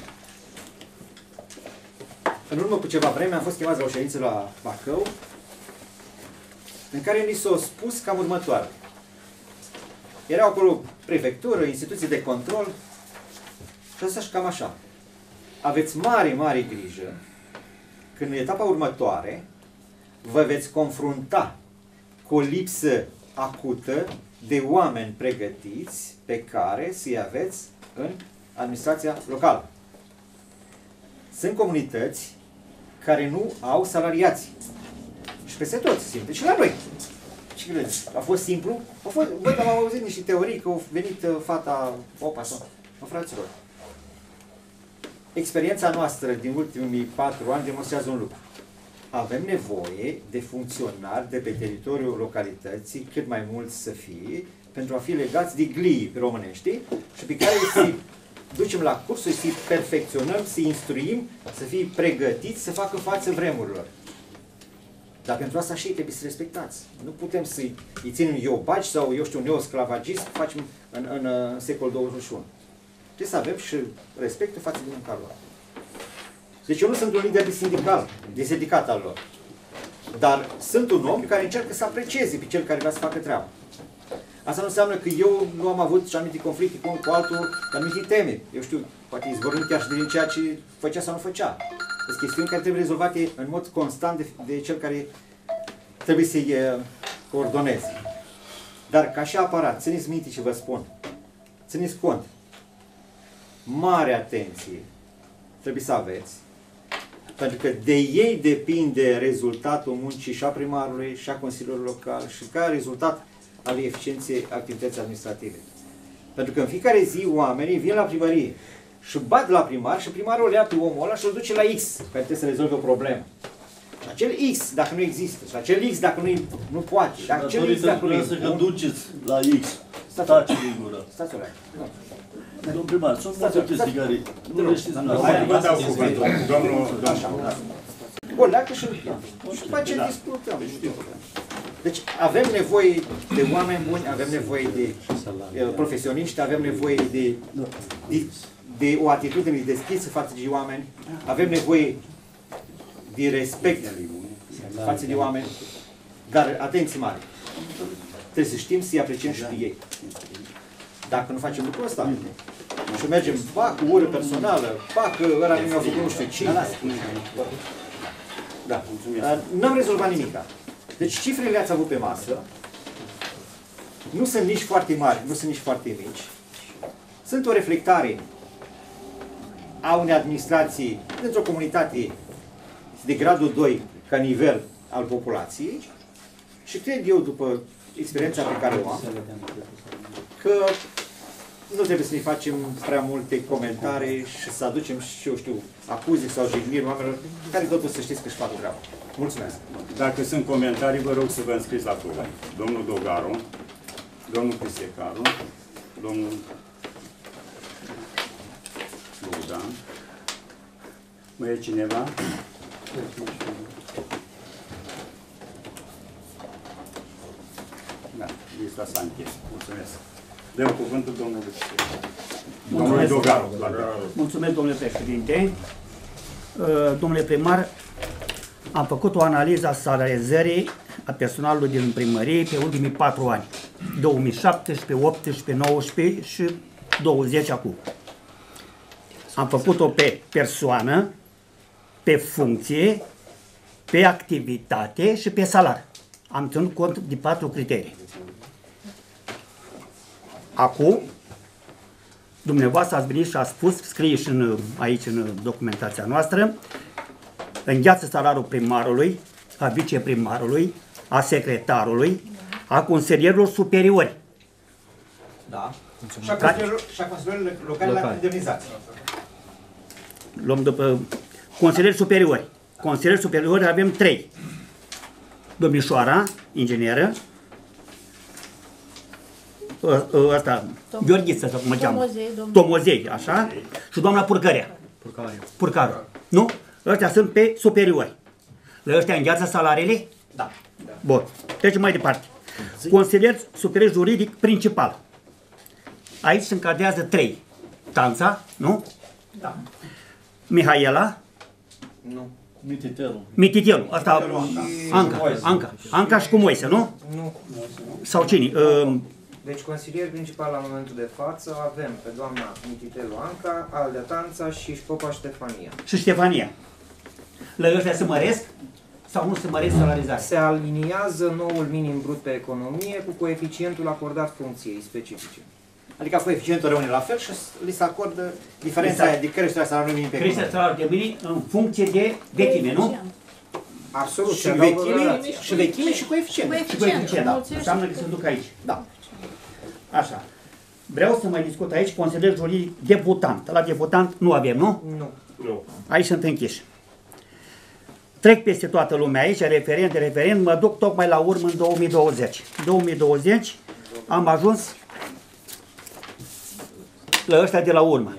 În urmă cu ceva vreme am fost chemați la o ședință la Bacău, în care ni s-a spus cam următoare. Erau acolo prefectură, instituții de control și asta și cam așa. Aveți mare, mare grijă când în etapa următoare vă veți confrunta cu o lipsă acută de oameni pregătiți pe care să-i aveți în administrația locală. Sunt comunități care nu au salariați. Și peste tot se simte. Și la noi. Ce credeți? A fost simplu? A fost, bă, am auzit niște teorii că a venit fata opa sau... Mă, fraților, experiența noastră din ultimii patru ani demonstrează un lucru. Avem nevoie de funcționari de pe teritoriul localității, cât mai mulți să fie, pentru a fi legați de glii românești și pe care să-i ducem la cursuri, să-i perfecționăm, să-i instruim, să fie pregătiți să facă față vremurilor. Dar pentru asta și ei trebuie să respectați. Nu putem să-i ținem iobaci sau, eu știu, neosclavagist, facem în, în, în secolul douăzeci și unu. Trebuie să avem și respectul față de munca lor. Deci eu nu sunt un lider de sindical, de sindicat al lor. Dar sunt un om care încearcă să aprecieze pe cel care vrea să facă treaba. Asta nu înseamnă că eu nu am avut și anumite conflicte cu unul cu altul, anumite teme. Eu știu, poate izvorând chiar și din ceea ce făcea sau nu făcea. Sunt chestiuni care trebuie rezolvate în mod constant de, de cel care trebuie să-i coordoneze. Dar ca și aparat, țineți minte ce vă spun. Țineți cont. Mare atenție trebuie să aveți. Pentru că de ei depinde rezultatul muncii și a primarului și a Consiliului Local și ca rezultat al eficienței activității administrative. Pentru că în fiecare zi oamenii vin la primărie și bat la primar și primarul le ia pe omul ăla și îl duce la X, care trebuie să rezolve o problemă. Și acel X, dacă nu există, și acel X, dacă nu, nu poate, și acel X, dacă nu să că duceți la X, stați din gură. Stați ăla. Domnul primar, sunt multe chestii care nu le știți. Hai, vă dau cuvântul. Domnul, o leacă și și după aceea discutăm. Deci avem nevoie de oameni buni, avem nevoie de uh, profesioniști, avem nevoie de, de, de o atitudine deschisă față de oameni, avem nevoie de respect față de oameni, dar atenție mare, trebuie să știm să-i apreciem și pe ei. Dacă nu facem lucrul ăsta și mergem, fac cu ură personală, fac că ăla nu mi-a făcut nu știu cine, da, n-am rezolvat nimica. Deci cifrele le-ați avut pe masă, nu sunt nici foarte mari, nu sunt nici foarte mici, sunt o reflectare a unei administrații dintr-o comunitate de gradul doi ca nivel al populației și cred eu, după experiența pe care o am, că nu trebuie să ne facem prea multe comentarii și să aducem și, eu știu, acuze sau jigniri oamenilor care totuși să știți că își fac treaba. Mulțumesc! Dacă sunt comentarii, vă rog să vă înscriți la cuvânt. Domnul Dogaru, domnul Crisecaru, domnul Bogdan. Mai e cineva? Da, lista s-a închis. Mulțumesc. Dăm cuvântul domnului Domnule Dogaru. Mulțumesc, domnule președinte. Domnule primar, am făcut o analiză a salarizării a personalului din primărie pe ultimii patru ani. două mii șaptesprezece, optsprezece, nouăsprezece și douăzeci acum. Am făcut-o pe persoană, pe funcție, pe activitate și pe salariu. Am ținut cont de patru criterii. Acum, dumneavoastră ați venit și ați spus, scrie și în, aici în documentația noastră, îngheață salariul primarului, a viceprimarului, a secretarului, a consilierilor superiori. Da. Și a consilierilor locale la indemnizație. Luăm după consilieri superiori. Consilieri superiori avem trei. Domnișoara, ingineră, ăsta, Gheorghiță, sau cum mă cheamă, Tomozei, așa, și doamna Purcărea. Purcaru. Nu? Ăștia sunt pe superiori. La ăștia îngheață salariile? Da. Bun. Trecem mai departe. Consilier superior juridic principal. Aici se încadrează trei. Tanța, nu? Da. Mihaela. Nu. Mititelu. Mititelu. Asta, Anca. Anca. Anca și cu Moise, nu? Nu. Sau cine? Uh, Deci consilier principal la momentul de față avem pe doamna Mititelu Anca, Aldea Tanța și Popa Ștefania. Și Ștefania. La ăștia se măresc sau nu se măresc salarizarea? Se aliniază noul minim brut pe economie cu coeficientul acordat funcției specifice. Adică coeficientul rămâne la fel și li se acordă diferența aia de creșterea salariului minim pe economie. Creșterea salariului minim în funcție de vechime, nu? Absolut. Și vechime și, vechime și coeficient. Și coeficient, da. Înseamnă că se duc aici. Da. Așa. Vreau să mai discut aici consilier juridic debutant. La debutant nu avem, nu? Nu. Nu. Aici sunt închiși. Trec peste toată lumea aici, referent de referent, mă duc tocmai la urmă în două mii douăzeci. două mii douăzeci am ajuns la ăștia de la urmă.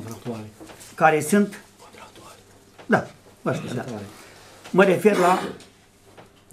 Care sunt... Da, ăștia, da. Mă refer la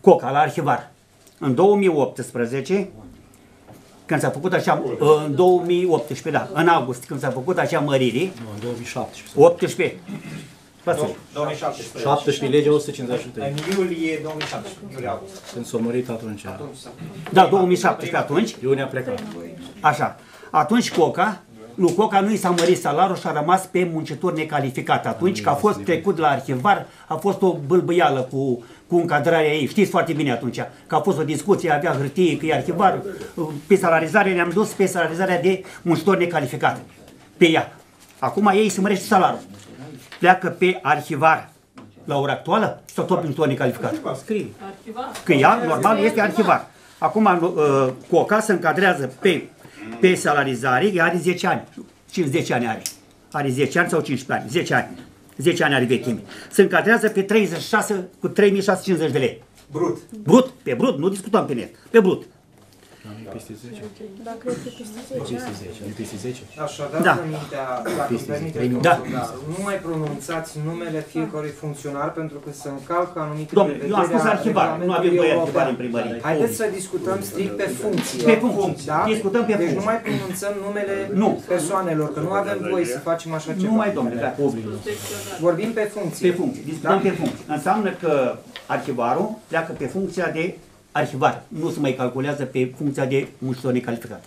Coca la arhivar. În două mii optsprezece, când s-a făcut așa, în două mii optsprezece, da, în august, când s-a făcut așa mărire, Nu, în două mii șaptesprezece. optsprezece, două mii șaptesprezece. șaptesprezece, legea o sută cincizeci și trei. În iulie două mii șaptesprezece, iulie-august. Când s-a mărit atunci. da, două mii șaptesprezece atunci, Iunie a plecat. așa. Atunci Coca, nu, Coca nu i s-a mărit salariul și a rămas pe muncitor necalificat. Atunci că a fost trecut la arhivar, a fost o bâlbâială cu, cu încadrarea ei. Știți foarte bine atunci că a fost o discuție, avea hârtie, că e arhivar. Pe salarizare ne-am dus pe salarizarea de muncitor necalificat. Pe ea. Acum ei se mărește salariul. Pleacă pe arhivar la ora actuală sau tot muncitor necalificat? Scrie. Că ea, normal, este arhivar. Acum uh, Coca se încadrează pe, pe salarizare, ea are zece ani. zece ani are. Are zece ani sau cincisprezece ani. zece ani. zece ani are vechime. Se încadrează pe treizeci și șase cu trei mii șase sute cincizeci de lei. Brut. Brut, pe brut, nu discutăm pe net. Pe brut. Peste zece. Da, cred că peste zece ani. Peste zece. Peste zece. Așadar, Da. înaintea, dacă îmi permiteți, Da. domnul, nu mai pronunțați numele fiecărui funcționar pentru că se încalcă anumite Domnule, eu am spus a arhivar, nu avem regulamentului doi european. arhivari în primărie. Haideți să discutăm strict pe funcție. Pe funcție. Da? Discutăm pe Deci funcție. nu mai pronunțăm numele Nu. persoanelor, că nu avem voie să facem așa ceva. Nu mai, domnule, da. Vorbim pe funcție. Pe funcție. Discutăm pe funcție. Înseamnă că arhivarul pleacă pe funcția de arhivar. Nu se mai calculează pe funcția de muncitor necalificat.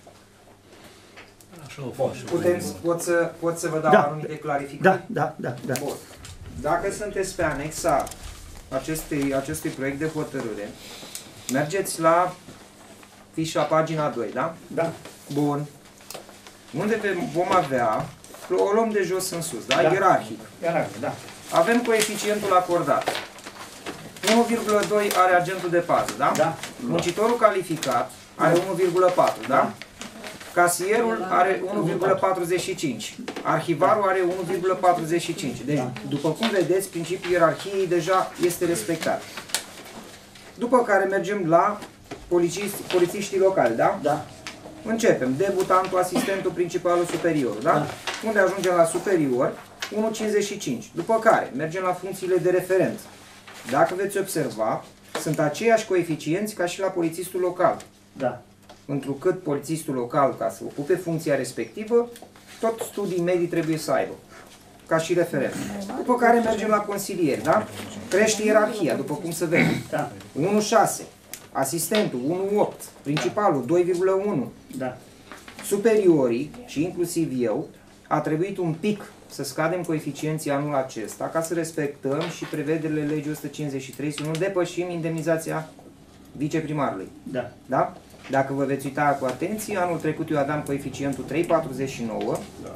Așa o faci. Putem, pot, să, pot să vă dau Da. anumite clarificări? Da, da, da, da. Bun. Dacă sunteți pe anexa acestui, acestui proiect de hotărâre, mergeți la fișa pagina doi, da? Da. Bun. Unde ve- vom avea, o luăm de jos în sus, da? Da. Ierarhic. Ierarhic, da. Avem coeficientul acordat. unu virgulă doi are agentul de pază, da? Da. Muncitorul calificat are unu virgulă patru, da? Casierul are unu virgulă patruzeci și cinci. Arhivarul are unu virgulă patruzeci și cinci. Deci, după cum vedeți, principiul ierarhiei deja este respectat. După care mergem la polițiști, polițiștii locali, da? Da. Începem. Debutantul, asistentul, principalul, superiorul, da? Da. Unde ajungem la superior, unu virgulă cincizeci și cinci. După care mergem la funcțiile de referent. Dacă veți observa, sunt aceiași coeficienți ca și la polițistul local. Da. Întrucât polițistul local, ca să ocupe funcția respectivă, tot studii medii trebuie să aibă, ca și referent. După care mergem la consilieri, da? Crește ierarhia, după cum se vede. Da. unu virgulă șase, asistentul unu virgulă opt, principalul doi virgulă unu, Da. superiorii și inclusiv eu, a trebuit un pic să scadem coeficienții anul acesta ca să respectăm și prevederile legii o sută cincizeci și trei, să nu depășim indemnizația viceprimarului. Da. Da? Dacă vă veți uita cu atenție, anul trecut eu aveam coeficientul trei virgulă patruzeci și nouă,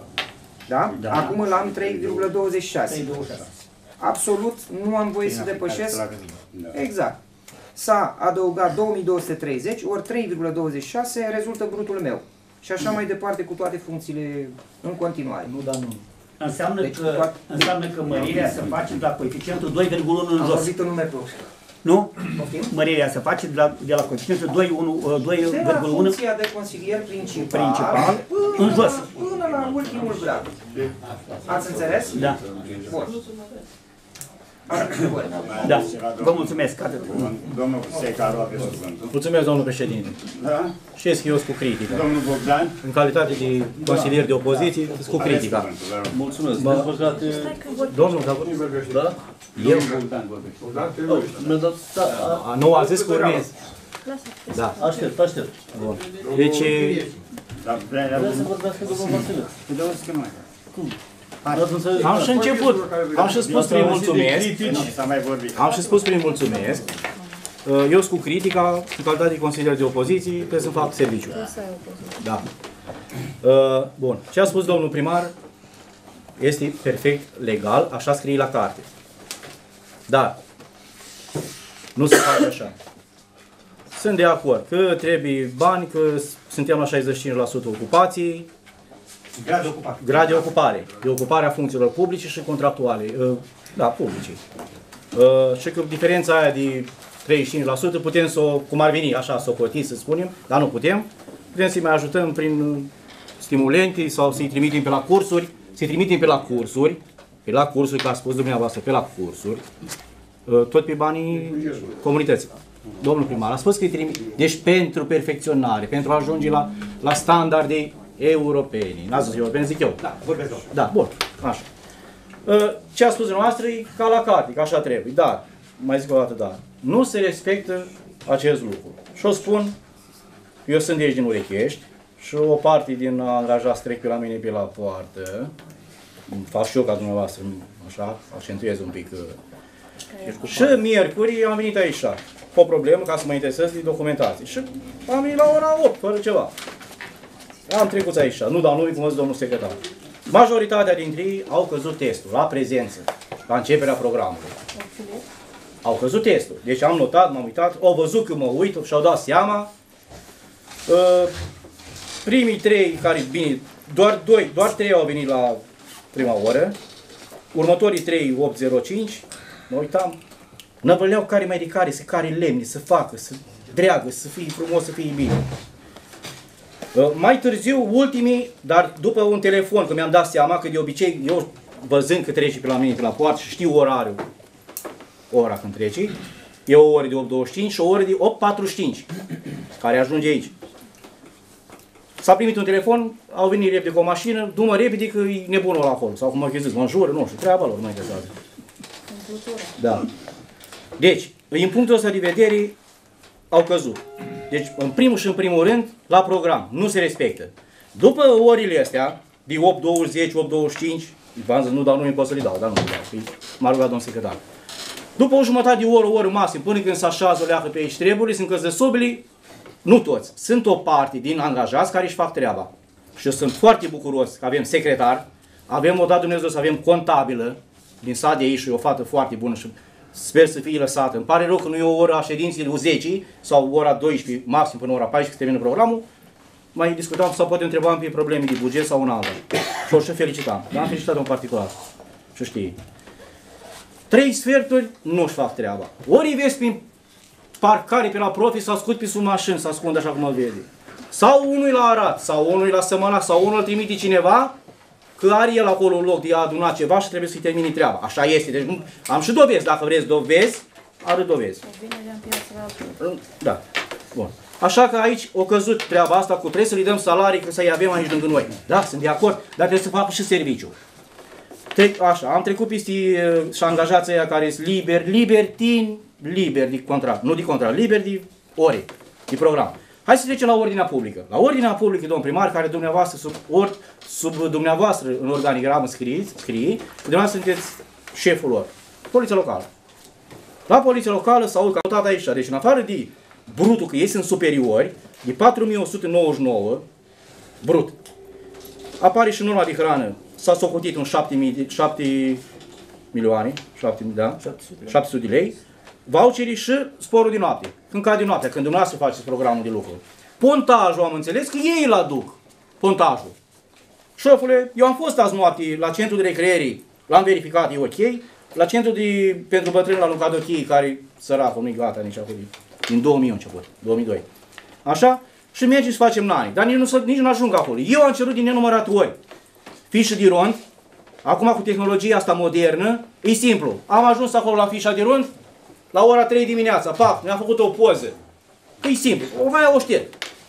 da? Da. Acum îl am trei virgulă douăzeci și șase. Absolut nu am voie să depășesc. Exact. S-a adăugat două mii două sute treizeci ori trei virgulă douăzeci și șase, rezultă brutul meu. Și așa mai departe cu toate funcțiile în continuare. Nu, dar nu. Înseamnă, Deci, că, toate- înseamnă că mărirea se face de la coeficientul doi virgulă unu în Am jos. vorbit în nume propriu. Nu? Poftim? Mărirea se face de la, de la coeficientul doi De la virgulă unu funcția de consilier principal, principal până, în jos. până la ultimul grad. Ați înțeles? Da. Bun. Ați întrebări? Da. Vă mulțumesc. Atât. Domnul Secaru aveți cuvântul. Mulțumesc, domnul președinte. Da? Și schios cu critică. Domnul Bogdan. În calitate de consilier de opoziție, sunt cu Aveți critica. cuvântul, vă rog. Mulțumesc. Bă. Din păcate, Domnul, dar da? eu, Bogdan vorbește. Oh, mi-a dat, da, a- a, nu a zis că urmez. Da. aștept, aștept. Bun. Deci, Dar vrea Vreau să vorbească domnul Vasile. Pe două să mai. Cum? N-ați înțeles? am și început, am și spus prin mulțumesc, Nu, s-a mai vorbit. am și spus prin mulțumesc. Eu sunt cu critica, în calitate de consilier de opoziție, trebuie să fac serviciu. Da. Uh, Bun. Ce a spus domnul primar este perfect legal, așa scrie la carte. Dar nu se face așa. Sunt de acord că trebuie bani, că suntem la șaizeci și cinci la sută ocupații, Grad de ocupare. grad de ocupare, de ocuparea funcțiilor publice și contractuale, uh, da, publice. Uh, și că diferența aia de treizeci și cinci la sută putem să o, cum ar veni, așa, să o cotiți, să spunem, dar nu putem. Putem să-i mai ajutăm prin uh, stimulente sau să-i trimitem pe la cursuri, să-i trimitem pe la cursuri, pe la cursuri, ca a spus dumneavoastră, pe la cursuri, uh, tot pe banii comunității. Domnul primar, a spus că îi trimite. Deci pentru perfecționare, pentru a ajunge la, la standarde europene. N-ați zis europene, zic eu. Da, vorbesc eu. Da, bun, așa. Ce a spus dumneavoastră e ca la carte, că așa trebuie, dar, mai zic o dată, dar, nu se respectă acest lucru. Și o spun, eu sunt de aici din Urechești și o parte din angajați trec pe la mine pe la poartă, fac și eu ca dumneavoastră, așa, accentuez un pic. Și miercuri am venit aici, cu o problemă, ca să mă interesez de documentație. Și am venit la ora opt, fără ceva. Am trecut aici, nu dau nume, cum a zis domnul secretar. Majoritatea dintre ei au căzut testul, la prezență, la începerea programului. Au căzut testul. Deci am notat, m-am uitat, au văzut că mă uit și au dat seama. Uh, primii trei care, bine, doar doi, doar trei au venit la prima oră. Următorii trei, opt zero cinci, mă uitam, năvăleau care mai de care, să care lemne, să facă, să dreagă, să fie frumos, să fie bine. Uh, mai târziu, ultimii, dar după un telefon, că mi-am dat seama că de obicei, eu văzând că trece pe la mine, pe la poartă și știu orariul, ora când trece, e o oră de opt douăzeci și cinci și o oră de opt patruzeci și cinci, care ajunge aici. S-a primit un telefon, au venit repede cu o mașină, du-mă repede că e nebunul ăla acolo, sau cum mă chezesc, mă înjură, nu știu, treaba lor, nu mă interesează. Da. Deci, din punctul ăsta de vedere, au căzut. Deci, în primul și în primul rând, la program, nu se respectă. După orele astea, de opt douăzeci, opt douăzeci și cinci, v-am zis, nu dau nume, pot să le dau, dar nu le dau, m-a rugat domnul secretar. După o jumătate de oră, o oră maxim, până când se așează o leacă pe aici treburile, sunt căzăsobili, nu toți. Sunt o parte din angajați care își fac treaba. Și eu sunt foarte bucuros că avem secretar, avem o dată Dumnezeu să avem contabilă, din sat de aici și o fată foarte bună și sper să fie lăsată. Îmi pare rău că nu e o oră a ședinței de zece sau ora douăsprezece, maxim până ora paisprezece, termină programul. Mai discutam sau poate întrebam pe probleme de buget sau un altă. Și o și felicitam. Dar am felicitat în particular. Și știi. Trei sferturi nu-și fac treaba. Ori îi vezi prin parcare pe la profi, s-a scut pe sub mașini, s-a ascunde așa cum îl vede. Sau unul la Arad, sau unul la Sămănac, sau unul îl trimite cineva, că are el acolo un loc de a aduna ceva și trebuie să-i termine treaba. Așa este. Deci am și dovezi. Dacă vreți dovezi, arăt dovezi. Da. Bun. Așa că aici o căzut treaba asta cu trebuie să le dăm salarii, că să-i avem aici lângă noi. Da, sunt de acord, dar trebuie să facă și serviciu. Așa, am trecut peste și angajații aia care sunt liberi, libertini, liberi de contract, nu de contract, liberi de ore, de program. Hai să trecem la ordinea publică. La ordinea publică, domn primar, care dumneavoastră, sub, or, sub dumneavoastră în organigramă scrie, scrie, dumneavoastră sunteți șeful lor. Poliția locală. La poliția locală s-au căutat aici, deci în afară de brutul, că ei sunt superiori, de patru mii o sută nouăzeci și nouă, brut. Apare și norma de hrană, s-a socotit un șapte milioane, șapte, da, șapte sute de lei, voucherii și sporul de noapte. Când cade noaptea, când dumneavoastră faceți programul de lucru. Pontajul, am înțeles că ei îl aduc, pontajul. Șefule, eu am fost azi noapte la centru de recreere, l-am verificat, e ok. La centru de, pentru bătrâni la Luncadochii, care săracul nu-i gata nici acolo, din două mii început, două mii doi. Așa? Și mergem să facem nani, dar nici nu, nici nu ajung acolo. Eu am cerut din nenumărate ori fișă de rond, acum cu tehnologia asta modernă, e simplu. Am ajuns acolo la fișa de rond, la ora trei dimineața, pac, mi-a făcut o poză. E simplu, o mai o șterg.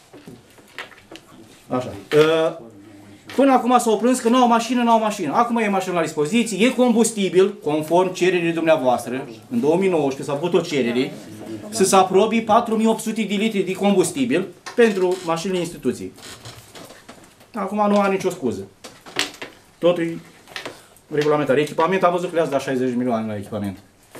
Așa. Până acum s-au plâns că nu au mașină, nu au mașină. Acum e mașină la dispoziție, e combustibil, conform cererii dumneavoastră. În două mii nouăsprezece s-a făcut o cerere să se aprobi patru mii opt sute de litri de combustibil pentru mașinile instituției. Acum nu am nicio scuză. Totul e regulamentar. Echipament, am văzut că le-ați dat șaizeci de milioane la echipament.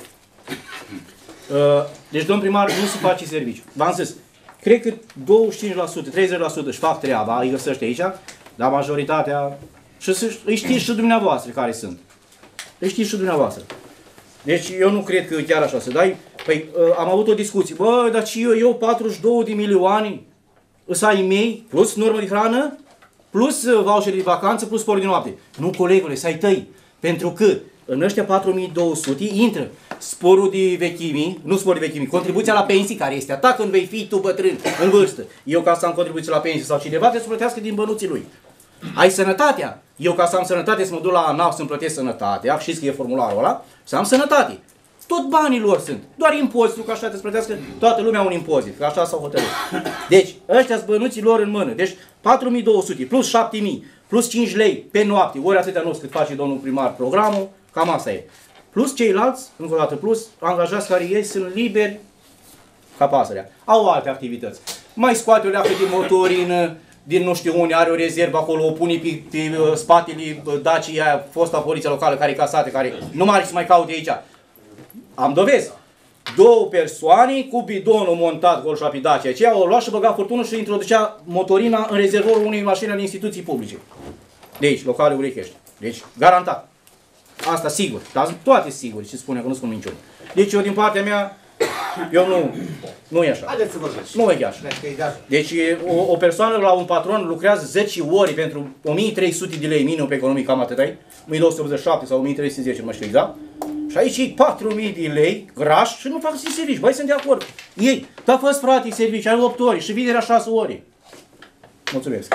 Deci, domn primar, nu se face serviciu. V-am zis, cred că douăzeci și cinci la sută, treizeci la sută își fac treaba, îi găsește aici, dar majoritatea, și îi știți și dumneavoastră care sunt. Îi știți și dumneavoastră. Deci eu nu cred că chiar așa să dai. Păi am avut o discuție, bă, dar și eu, eu patruzeci și două de milioane îs ai mei, plus normă de hrană, plus voucher de vacanță, plus spor de noapte. Nu, colegule, să ai tăi. Pentru că în ăștia patru mii două sute intră sporul de vechimii, nu sporul de vechimii, contribuția la pensii care este a ta când vei fi tu bătrân, în vârstă. Eu ca să am contribuție la pensii sau cineva trebuie să plătească din bănuții lui. Ai sănătatea. Eu ca să am sănătate să mă duc la ANAF să-mi plătesc sănătatea, știți că e formularul ăla, să am sănătate. tot banii lor sunt. Doar impozitul, că așa trebuie să plătească toată lumea un impozit, că așa s-au hotărât. Deci, ăștia sunt bănuții lor în mână. Deci, patru mii două sute plus șapte mii plus cinci lei pe noapte, ori atâtea nopți cât face domnul primar programul, cam asta e. Plus ceilalți, încă o dată plus, angajați care ei sunt liberi ca pasărea. Au alte activități. Mai scoate o leacă de motorină, din nu știu unde, are o rezervă acolo, o pune pe, pe spatele Dacia aia, fosta poliția locală care e casată, care nu mai are să mai caute aici. Am dovezi. Două persoane cu bidonul montat gol și pe Dacia aceea, o lua și băga furtună și introducea motorina în rezervorul unei mașini ale instituții publice. De aici, locale Urechești. Deci, garantat. Asta sigur. Dar toate sigur, ce spune, că nu spun minciuni. Deci eu din partea mea, eu nu, nu e așa. Haideți să vorbești. Nu e așa. Deci o, o persoană la un patron lucrează zece ori pentru o mie trei sute de lei minim pe economie, cam atât ai, o mie două sute optzeci și șapte sau o mie trei sute zece, nu mai știu exact. Și aici e patru mii de lei graș și nu fac și servici. Băi, sunt de acord. Ei, da, fă-ți frate servici, ai opt ori și vinerea șase ori. Mulțumesc.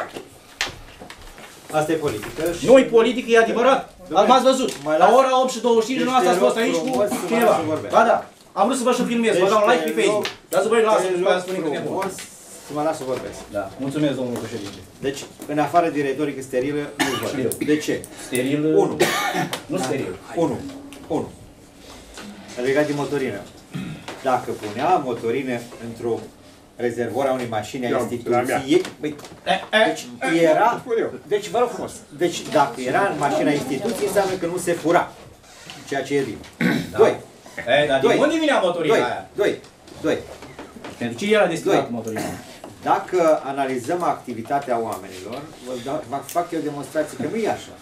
Asta e politică. Și... Nu e politică, e adevărat. M-ați văzut. La ora opt și douăzeci și cinci, nu ați fost aici cu cineva. Ba da. Am vrut să vă și filmez, vă dau like pe Facebook. Dar să vă lasă și după aia spune că ne bun. Să mă las să vorbesc. Da. Mulțumesc, domnul președinte. Deci, în afară de retorică sterilă, nu vorbesc. De ce? Steril? Unu. Nu steril. Unu. Unu. Legat de motorină. Dacă punea motorină într-o rezervor a unei mașini a instituției, băi, deci era, deci vă rog frumos, deci dacă era în mașina instituției, înseamnă că nu se fura, ceea ce e bine. Doi. E, dar de unde vinea motorina aia? Doi. Doi. Pentru ce era destinat motorina? Dacă analizăm activitatea oamenilor, vă fac eu o demonstrație că nu e așa.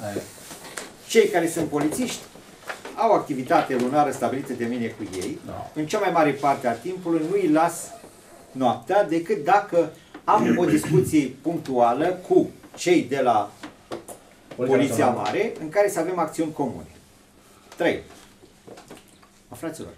Cei care sunt polițiști au activitate lunară stabilită de mine cu ei, în cea mai mare parte a timpului nu îi las noaptea decât dacă am o discuție punctuală cu cei de la Poliția Mare în care să avem acțiuni comune. trei. Mă, fraților,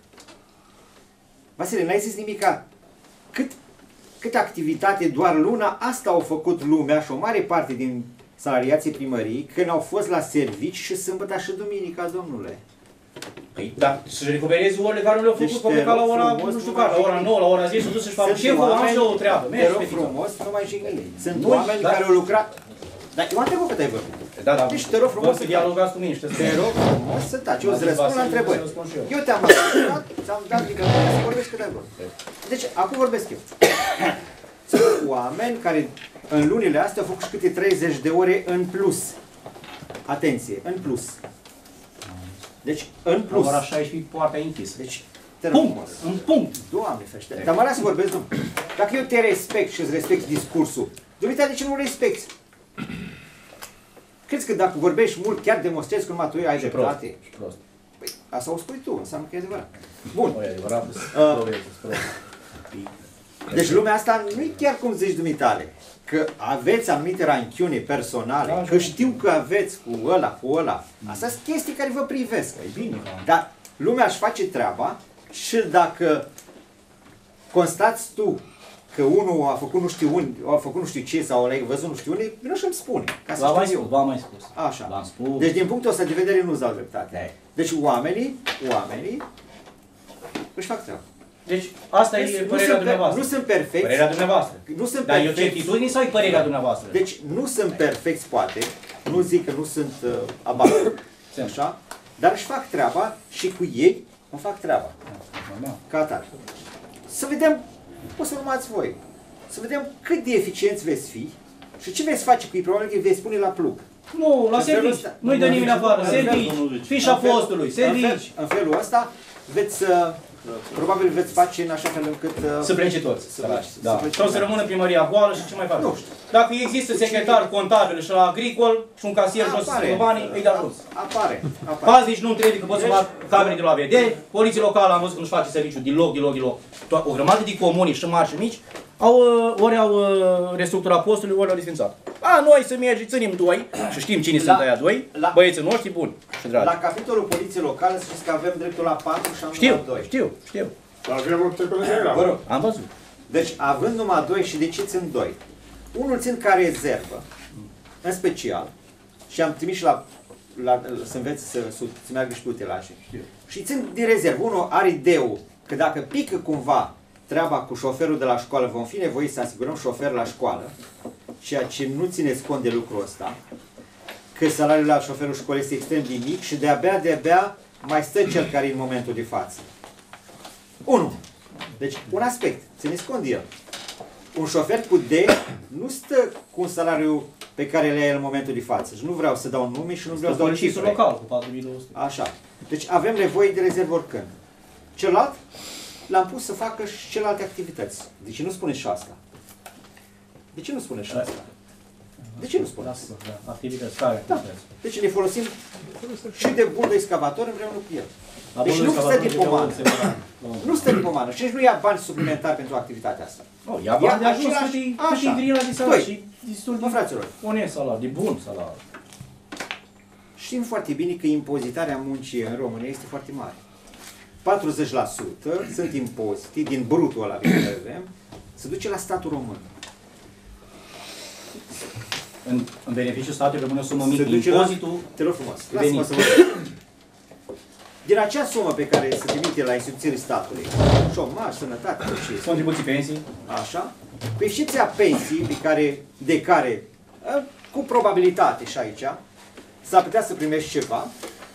Vasile, n-ai zis nimica. Cât, cât activitate doar luna asta au făcut lumea și o mare parte din salariații primării când au fost la servici și sâmbătă și duminica, domnule. Păi, da, să-și recuperezi orele care nu le-au făcut, deci, pe la ora, nu știu care, la ora nouă, la ora zece, să duc să-și facă șeful, am și eu o treabă. Te rog frumos, nu mai jigni. Sunt oameni care au lucrat. Dar eu am întrebat cât ai vorbit. Da, da. Deci te rog frumos să dialogați cu mine, știți? Te rog frumos să taci, eu îți răspund la întrebări. Eu te-am ascultat, ți-am dat microfonul să vorbești cât ai vorbit. Deci, acum vorbesc eu. Sunt oameni care în lunile astea au făcut și câte treizeci de ore în plus. Atenție, în plus. Deci, în plus. La ora șaisprezece poarta închisă. Deci, te rog frumos. În punct. Doamne fește. Dar mă las să vorbesc, domnule. Dacă eu te respect și îți respect discursul, dumneavoastră de ce nu respecti? Crezi că dacă vorbești mult, chiar demonstrezi că numai tu ai dreptate? Și prost. Păi, asta o spui tu, înseamnă că e adevărat. Bun. Nu e adevărat, uh, deci lumea asta nu e chiar cum zici dumitale. Că aveți anumite ranchiune personale, da, că știu că aveți cu ăla, cu ăla. Astea sunt chestii care vă privesc. E bine. Dar lumea își face treaba și dacă constați tu că unul a făcut nu știu unde, a făcut nu știu ce sau a văzut nu știu unde, nu și-mi spune. Ca să v-am știu mai spus, v-am mai spus. Așa. Spus. Deci din punctul ăsta de vedere nu-ți dau dreptate. Deci oamenii, oamenii își fac treaba. Deci asta deci, e părerea dumneavoastră. Nu sunt perfecți. Părerea dumneavoastră. Nu sunt Dar perfecți. e o certitudine sau e părerea dumneavoastră? Deci nu sunt perfecți, poate. Nu zic că nu sunt uh, abatul. Așa. Dar își fac treaba și cu ei îmi fac treaba. Ca atare. Să vedem, o să urmați voi. Să vedem cât de eficienți veți fi și ce veți face cu ei. Probabil că îi veți pune la plug. Nu, la servici. Nu-i dă nimeni afară. Servici. Fișa postului. Servici. În felul ăsta veți... Probabil veți face în așa fel încât... Uh, să plece toți. Să plece. Da. Să sau să rămână primăria goală și ce mai faci? Nu știu. Dacă există secretar contabil și la agricol și un casier jos să scrivă banii, îi dă jos. Apare. apare. Pazici nu trebuie că pot să fac camere de la vedere. Poliția locală am văzut că nu-și face serviciul deloc, deloc, deloc. O grămadă de comuni și mari și mici au, ori au restructurat postului, ori au desfințat. A, noi să mergem, ținem doi și știm cine la, sunt aia doi, la, băieții noștri buni și dragi. La capitolul poliției locale știți că avem dreptul la patru și am știu, numai doi. Știu, știu. Avem o telegram. Vă rog. Am văzut. Deci, având numai doi și de ce țin doi? Unul țin ca rezervă, în special, și am trimis și la la, să înveți să, să, să meargă și pe utilaje. Și țin din rezervă. Unul are ideul că dacă pică cumva treaba cu șoferul de la școală, vom fi nevoiți să asigurăm șofer la școală, ceea ce nu țineți cont de lucrul ăsta, că salariul la șoferul școlii este extrem de mic și de-abia, de-abia mai stă cel care e în momentul de față. Unu. Deci, un aspect. Țineți cont de el. Un șofer cu D nu stă cu un salariu pe care le ai în momentul de față. Și nu vreau să dau nume și nu vreau să dau cifre. Local, cu patru mii două sute. Așa. Deci avem nevoie de rezervă oricând. Celălalt l-am pus să facă și celelalte activități. De ce nu spuneți și asta? De ce nu spuneți și asta? De ce nu spuneți? Activități, care da. Deci ne folosim și de bun de excavator împreună cu el. Deci nu stă din pomană. Nu stă din pomană. Și nici nu ia bani suplimentari pentru activitatea asta. Nu, ia bani de ajuns cât e grila de salariu și destul de onest salariu, de bun salariu. Știm foarte bine că impozitarea muncii în România este foarte mare. patruzeci la sută sunt impozite din brutul ăla pe care îl avem, se duce la statul român. În, în beneficiul statului rămâne o sumă mică. Impozitul... Te rog frumos, lasă-mă să vă din acea sumă pe care se trimite la instituțiile statului, șomaj, sănătate, contribuții, pensii, așa, pe excepția pensii pe care, de care, cu probabilitate și aici, s-ar putea să primești ceva.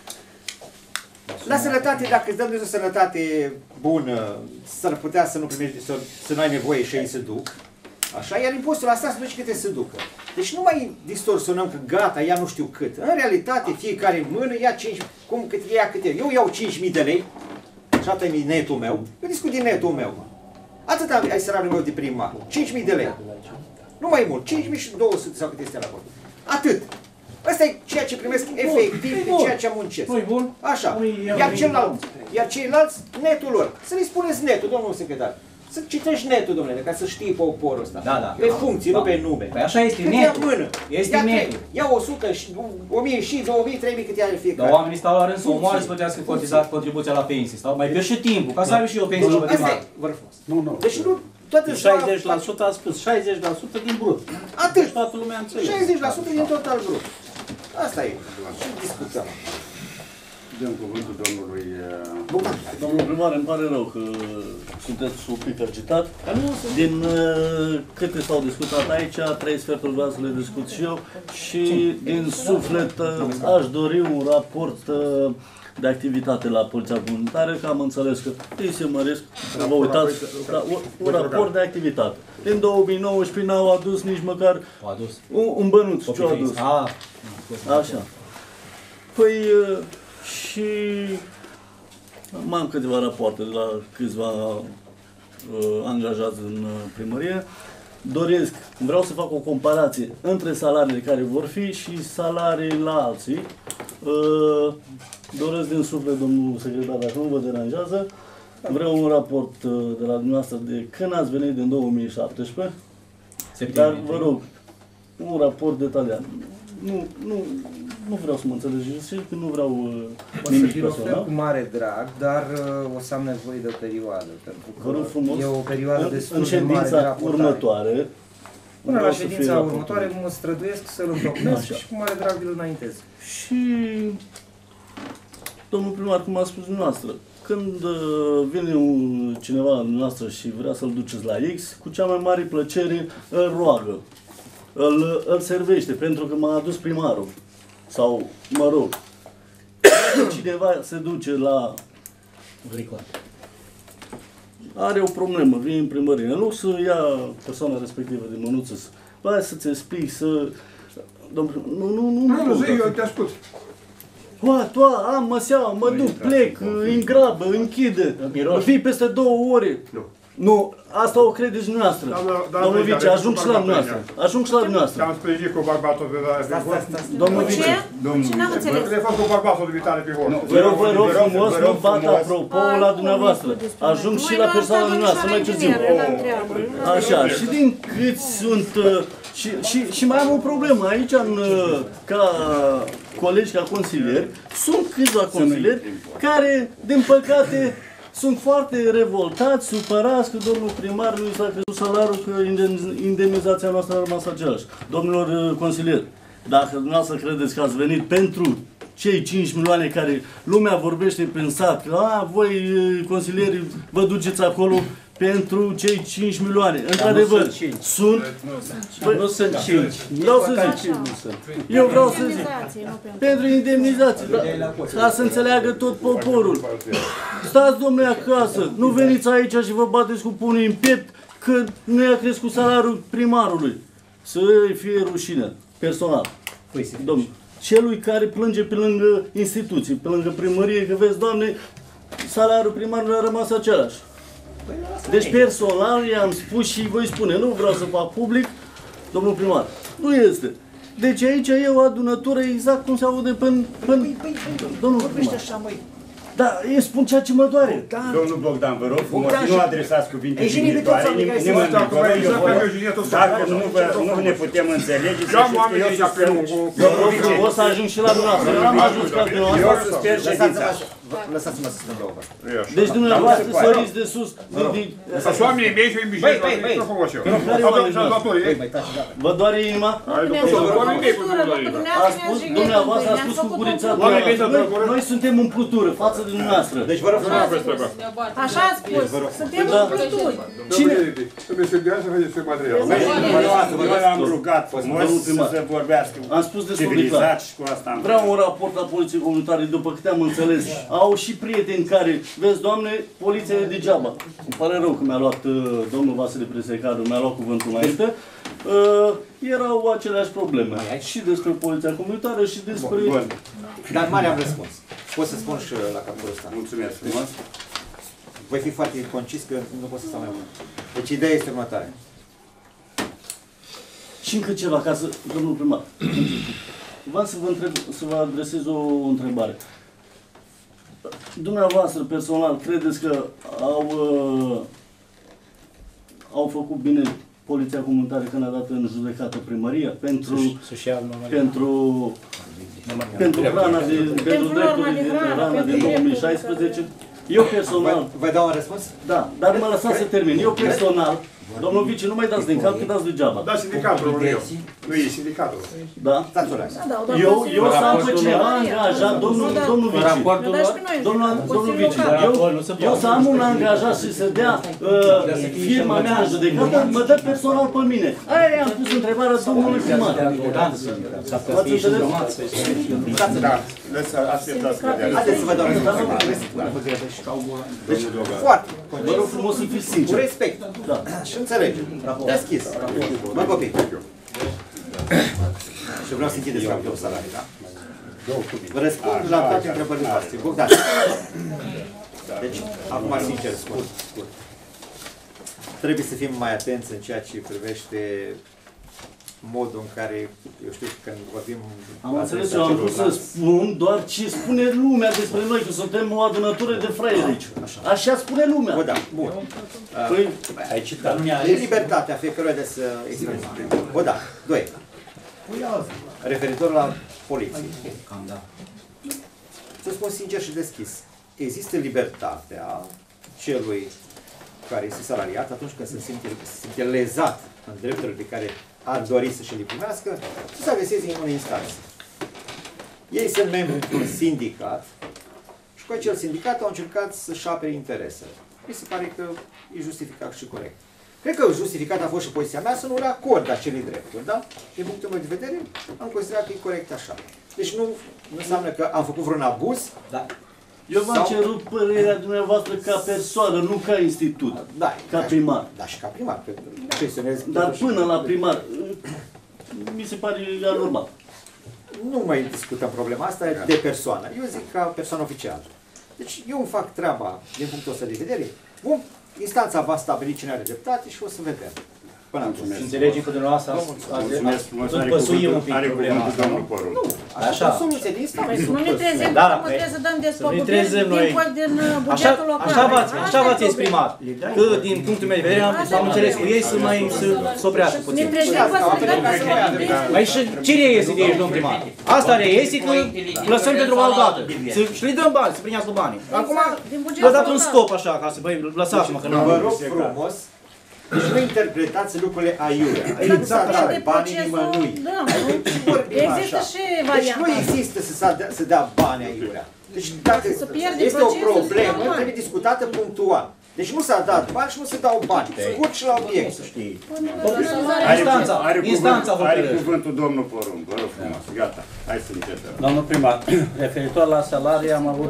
La sănătate, dacă îți dăm de o sănătate bună, s-ar putea să nu primești, să, să nu ai nevoie și ei se duc. Așa, iar impozitul ăsta se duce câte se ducă. Deci nu mai distorsionăm că gata, ia nu știu cât. În realitate, fiecare mână ia cinci, cum cât ia câte. Eu iau cinci mii de lei, și atât e netul meu. Eu discut din netul meu. Atât ai salariul meu de primar. cinci mii de lei. Nu mai mult, cinci mii și două sute sau cât este la acolo. Atât. Asta e ceea ce primesc efectiv de ceea ce muncesc. Așa. Iar ceilalți, iar ceilalți, netul lor. Să le spuneți netul, domnul secretar. Să citești netul, domnule, ca să știi poporul ăsta. Da, da. Pe funcții, da. nu pe nume. Păi așa este netul. Ia mână. Este ia netul. Ia o sută, o mie și două mii, trei mii cât ia fiecare. Dar oamenii stau la rând să omoare să plătească contribuția la pensii. Stau mai pierd și timpul, ca să ai și eu pensie la primar. Vă frumos. Nu, nu. Deci nu toată șaizeci la sută a spus, șaizeci la sută din brut. Atât. Toată lumea înțelege. șaizeci la sută din total brut. Asta e. Și discutăm. Dăm cuvântul domnului... Domnul primar, îmi pare rău că sunteți un pic agitat. Din uh, câte s-au discutat aici, trei sferturi vreau să le discut și eu și din suflet uh, aș dori un raport uh, de activitate la Poliția Comunitară, că am înțeles că ei se măresc, vă uitați, da, un, un raport de activitate. Din două mii nouăsprezece n-au adus nici măcar un, un bănuț, ce-au adus. Așa. Păi... Uh, și mai am câteva rapoarte de la câțiva uh, angajați în uh, primărie. Doresc, vreau să fac o comparație între salariile care vor fi și salarii la alții. Uh, doresc din suflet, domnul secretar, dacă nu vă deranjează, vreau un raport uh, de la dumneavoastră de când ați venit din două mii șaptesprezece. Dar vă rog, un raport detaliat. Nu, nu, nu vreau să mă înțelegeți, că nu vreau uh, nimic personal. O să ofer cu mare drag, dar uh, o să am nevoie de o perioadă, pentru că vă rog frumos, e o perioadă destul în de mare de raportare. următoare, până la ședința următoare mă străduiesc să-l întocmesc și cu mare drag îl înaintez. Și, domnul primar, cum a spus dumneavoastră, când uh, vine un, cineva la dumneavoastră și vrea să-l duceți la X, cu cea mai mare plăcere îl roagă. Îl, îl servește, pentru că m-a adus primarul. Sau, mă rog, dacă cineva se duce la... are o problemă, vine în primărie, în loc să ia persoana respectivă de mânuță, hai să-ți explic, să... Domnul, nu, nu, nu, nu, nu, eu te ascult. Toa, toa, am măseaua, mă duc, plec, în grabă, închide, vii peste două ore. Nu, asta o credeți dumneavoastră. Domnul Vice, ajung și la dumneavoastră. Ajung și la dumneavoastră. Te-am sprijinit cu bărbatul de la pe Domnul Vice. Ce n-am înțeles? Le fac cu bărbatul de vitale pe hor. Vă rog, vă rog frumos, nu bat apropo la dumneavoastră. Ajung și la persoana dumneavoastră mai târziu. Așa, și din cât sunt... Și, și, și mai am o problemă aici, în, ca colegi, ca consilieri, sunt câțiva consilieri care, din păcate, sunt foarte revoltați, supărați că domnul primar nu s-a crescut salariul, că indemnizația noastră a rămas aceeași. Domnilor consilieri, dacă dumneavoastră credeți că ați venit pentru cei cinci milioane care lumea vorbește prin sat, că a, voi consilierii vă duceți acolo pentru cei cinci milioane. Într-adevăr, sunt... Nu sunt cinci. Vreau să zic. Eu vreau să zic. Pentru indemnizații. Ca să înțeleagă tot poporul. Stați, domnule, acasă. Nu veniți aici și vă bateți cu pumnii în piept că nu i-a crescut salariul primarului. Să îi fie rușine. Personal. Domnul, celui care plânge pe lângă instituții, pe lângă primărie, că vezi, Doamne, salariul primarului a rămas același. Deci personal i-am spus și voi spune, nu vreau să fac public, domnul primar, nu este. Deci aici e o adunătură exact cum se aude până... până domnul primar. Da, îi spun ceea ce mă doare. Domnul Bogdan, vă rog frumos, nu adresați cuvinte jignitoare nimănui. Dacă nu ne putem înțelege, să știți că eu sunt... O să ajung și la dumneavoastră. Eu n-am ajuns ca pe eu să sper ședința. Lăsați-mă să spun două vorbe. Deci dumneavoastră săriți de sus. Lăsați oamenii mei și îi îmbijeți la microfonul ăsta. Vă doare inima? A spus, dumneavoastră a spus cu gurița dumneavoastră. Noi suntem în plutură față de dumneavoastră. Deci vă rog frumos. Așa a spus, suntem în pluturi. Cine? Trebuie să dea să vedeți material. Noi am rugat frumos să vorbească civilizat și cu asta. Vreau un raport la poliției comunitare, după câte am înțeles. Au și prieteni care, vezi, Doamne, poliția e degeaba. Îmi pare rău că mi-a luat uh, domnul Vasile Presecaru, mi-a luat cuvântul înainte. Uh, erau aceleași probleme. Și despre poliția comunitară și despre... Bun, bun. Dar mare am răspuns. Pot să spun și la capul ăsta. Mulțumesc frumos. Voi fi foarte concis că nu pot să stau mai mult. Deci ideea este următoare. Și încă ceva, ca să, domnul primar. Vreau să vă, întreb, să vă adresez o întrebare. Dumneavoastră, personal, credeți că au, uh, au făcut bine poliția comunitară când a dat în judecată primăria pentru, pentru, pentru rana de, pentru drepturile din rana din două mii șaisprezece? Eu personal... Vă dau un răspuns? Da, dar mă lăsați să termin. Eu personal... Domnul Vici, nu mai dați din cap, că dați degeaba. Da, sindicatul, nu eu. Nu e sindicatul. Da? Eu, eu să am pe cineva angajat, domnul, domnul Vici. Domnul, domnul Vici, eu, eu să am un angajat și să dea uh, firma mea în judecată, mă dă personal pe mine. Aia i-am pus întrebarea domnului primar. V-ați înțeles? Da, așteptați că dea. Haideți să vă dau Deci, foarte. Vă rog frumos să fiți sincer. Cu respect. Da. Și înțelegem. Deschis. Mă copii. Și vreau să închideți capul salarii, da? Vă răspund la toate întrebările voastre. Bogdan. Deci, acum sincer, scurt, scurt. Trebuie să fim mai atenți în ceea ce privește modul în care, eu știu, când vorbim... Am înțeles, eu am vrut să spun doar ce spune lumea despre noi, că suntem o adunătură de fraieri aici. Așa, Așa spune lumea. Bă, da, bun. Păi, ai citat. E libertatea fiecăruia de să exprime. Bă, da. Doi. Referitor la poliție. Să spun sincer și deschis. Există libertatea celui care este salariat atunci când se simte, se simte lezat în drepturile pe care ar dori să și-l primească, să se adreseze în unei instanțe. Ei sunt membri într-un sindicat și cu acel sindicat au încercat să-și apere interesele. Mi se pare că e justificat și corect. Cred că justificat a fost și poziția mea să nu le acord acelei drepturi, da? Din punctul meu de vedere, am considerat că e corect așa. Deci nu, nu înseamnă că am făcut vreun abuz. Da. Eu v-am sau... cerut părerea dumneavoastră ca persoană, nu ca institut, da, ca primar. Da, și ca primar. Că da. Dar până la primar, mi se pare anormal. Nu mai discutăm problema asta de persoană. Eu zic ca persoană oficială. Deci eu îmi fac treaba din punctul ăsta de vedere. Bun, instanța va stabili cine are dreptate și o să vedem. Până acum. Înțelegem că dumneavoastră tot păsuim un pic problema asta, nu? Nu, așa. Soluție din instanță. Nu ne trezim, nu trebuie să dăm despăgubiri din bugetul local. Așa v-ați exprimat. Că din punctul meu de vedere am înțeles cu ei să mai să oprească puțin. Ne trezim, vă să dăm despăgubiri. Mai și cine iese de aici, domn primar? Asta reiese că lăsăm pentru o altă dată. Și le dăm bani, să primească banii. Acum vă dați un scop așa, ca să vă lăsați-mă că nu. Vă rog frumos Deci nu interpretați lucrurile aiurea. Aici Dacă nu s-a se pierde dat banii procesul, nimănui. da. Vorbim Există așa. și Deci varianta nu asta. există să, să, dea, să dea bani aiurea. Deci dacă Se pierde este o procesul, problemă, se dau bani. trebuie discutată punctual. Deci nu s-a dat bani și nu se dau bani. Scurt și la obiect. Are, Instanța, are, instanța cuvânt, are hotărăște. cuvântul domnul Porumb, vă rog frumos, gata, hai să începem. Domnul primar, referitor la salarii am avut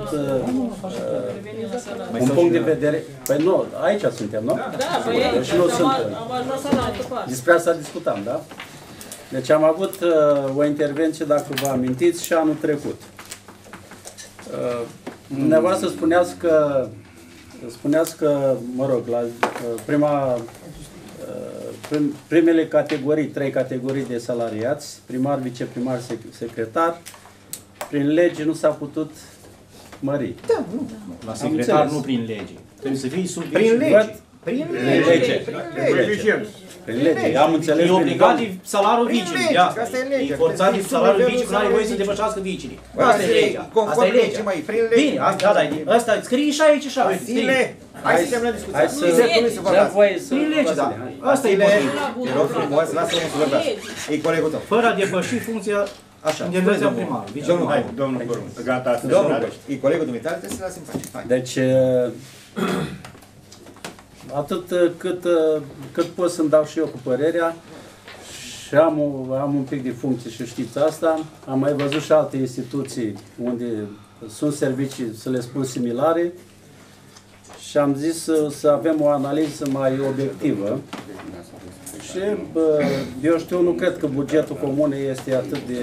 uh, un punct de vedere. Păi nu, aici suntem, nu? Da, păi Deci nu sunt. am ajuns la altă parte. Despre asta discutam, da? Deci am avut uh, o intervenție, dacă vă amintiți, și anul trecut. Uh, dumneavoastră spuneați că, spuneați că, mă rog, la uh, prima, uh, prim, primele categorii, trei categorii de salariați, primar, viceprimar, sec- secretar, prin lege nu s-a putut mări. Da, nu. La secretar nu prin lege. Trebuie să fii sub Prin vice. lege. Prin Prin lege. lege. Prin lege. Am înțeles. E obligat prin- de salariul Prin vicii. lege, Ia, că asta e legea. E forțat de Sub salariul nivelul vicii, că nu are voie să salariului depășească vicii. Bă, Asta e legea. conform Asta e legii, legea. măi, prin lege. Bine, asta, da, da, asta, scrie și aici așa. uite, scrie. Zile. Hai să terminăm discuția. Hai Nu să... e dreptul lui să Dăm vorbească. voie să... Prin lege, da. Asta e Zile. motivul. Te rog frumos, lasă-mă să vorbească. E colegul tău. Fără a depăși funcția Așa. intervenția primarului. Domnul, viceprimarul. Hai, domnul Porumb, gata, asta Domnul, se Coș, e colegul dumitale, trebuie să-l lasi în pace. Hai. Deci, uh, atât uh, cât, uh, cât pot să-mi dau și eu cu părerea, și am, o- am un pic de funcție și știți asta, am mai văzut și alte instituții unde sunt servicii, să le spun, similare, și am zis să, să avem o analiză mai obiectivă. Și, bă, eu știu, nu cred că bugetul comunei este atât de,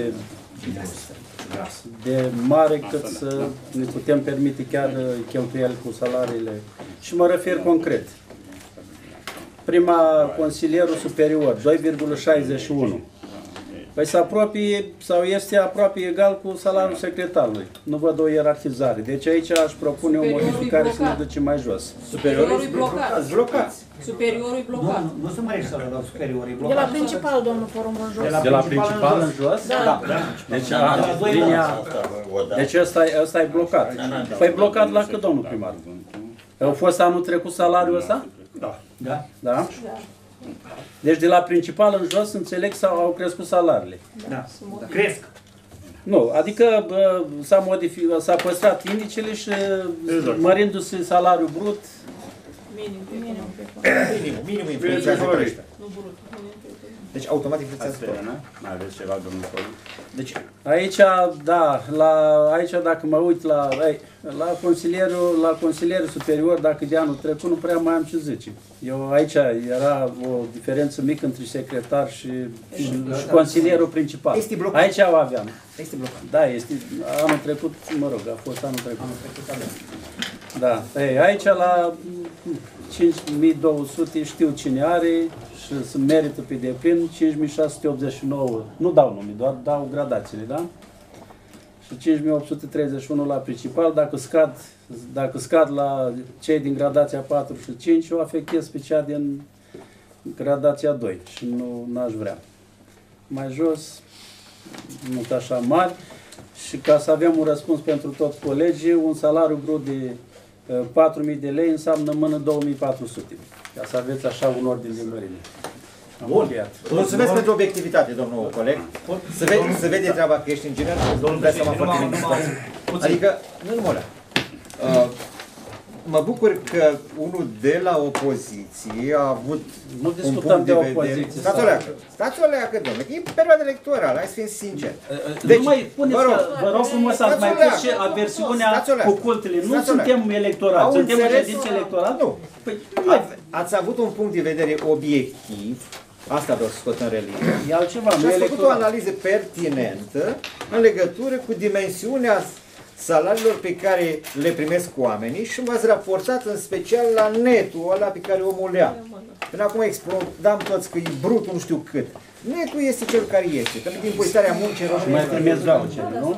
de mare cât să ne putem permite chiar uh, cheltuieli cu salariile. Și mă refer concret. Prima, consilierul superior, doi virgulă șaizeci și unu. Păi se apropie sau este aproape egal cu salariul secretarului. Nu văd o ierarhizare. Deci aici aș propune o Superiorul modificare e să ne blocat. ducem mai jos. Superiorul e blocat. Blocați. Superiorul e blocat. Nu, nu se mărește salariul superior, e De blocat. la principal, domnul Porumb, în jos. De la principal în jos? Da. Deci, a, linia, deci ăsta, e- ăsta e blocat. Păi blocat la cât, domnul primar? A fost anul trecut salariul ăsta? Da. Da? Deci de la principal în jos înțeleg că au crescut salariile. Da. Cresc. Nu, adică bă, s-a modificat, s-a păstrat indicele și mărindu-se salariul brut. Minim. Minim. Minimum, minimum influențează creșterea. Nu brut. Deci automat influențează Asta tot. era, nu? Mai aveți ceva, domnul Porumb? Deci, Aici, da, la, aici dacă mă uit la, ai, la, consilierul, la consilierul superior, dacă de anul trecut, nu prea mai am ce zice. Eu aici era o diferență mică între secretar și, și, și consilierul principal. Este blocat. Aici o aveam. este blocat. Da, este anul trecut, mă rog, a fost anul trecut. Anul trecut, da. Ei, aici la cinci mii două sute știu cine are și se merită pe deplin, cinci mii șase sute optzeci și nouă, nu dau nume, doar dau gradațiile, da? Și cinci mii opt sute treizeci și unu la principal, dacă scad, dacă scad la cei din gradația patru și cinci, o afectez pe cea din gradația doi și nu n-aș vrea. Mai jos, nu așa mari, și ca să avem un răspuns pentru toți colegii, un salariu brut de uh, patru mii de lei înseamnă în mână două mii patru sute. Ca să aveți așa un ordin de mărime. Am Bun. încheiat. Mulțumesc pentru obiectivitate, domnul coleg. Se vede, se vede treaba că ești inginer, domnul dai seama foarte bine situația. Adică, nu numai uh, mă bucur că unul de la opoziție a avut Nu un discutăm punct de de vedere. opoziție. Stați o sau- leacă, stați o leacă, domnule, că e perioada electorală, hai să fim sinceri. Deci, nu mai puneți, vă rog, că, vă rog frumos, ați stați o mai pus leacă. și aversiunea Stați o leacă. cu cultele. Nu Stați o leacă. suntem electorali, Au suntem în înțeles? ședință electorală? Nu. Păi, Ați, ați avut un punct de vedere obiectiv, asta vreau să scot în religie. e altceva, Și nu ați făcut o electoral. analiză pertinentă în legătură cu dimensiunea salariilor pe care le primesc oamenii și v-ați raportat în special la netul ăla pe care omul le ia. Până acum explodam toți că e brut, nu știu cât. Netul este cel care este, că din impozitarea muncii Mai românești. primesc vouchere, nu?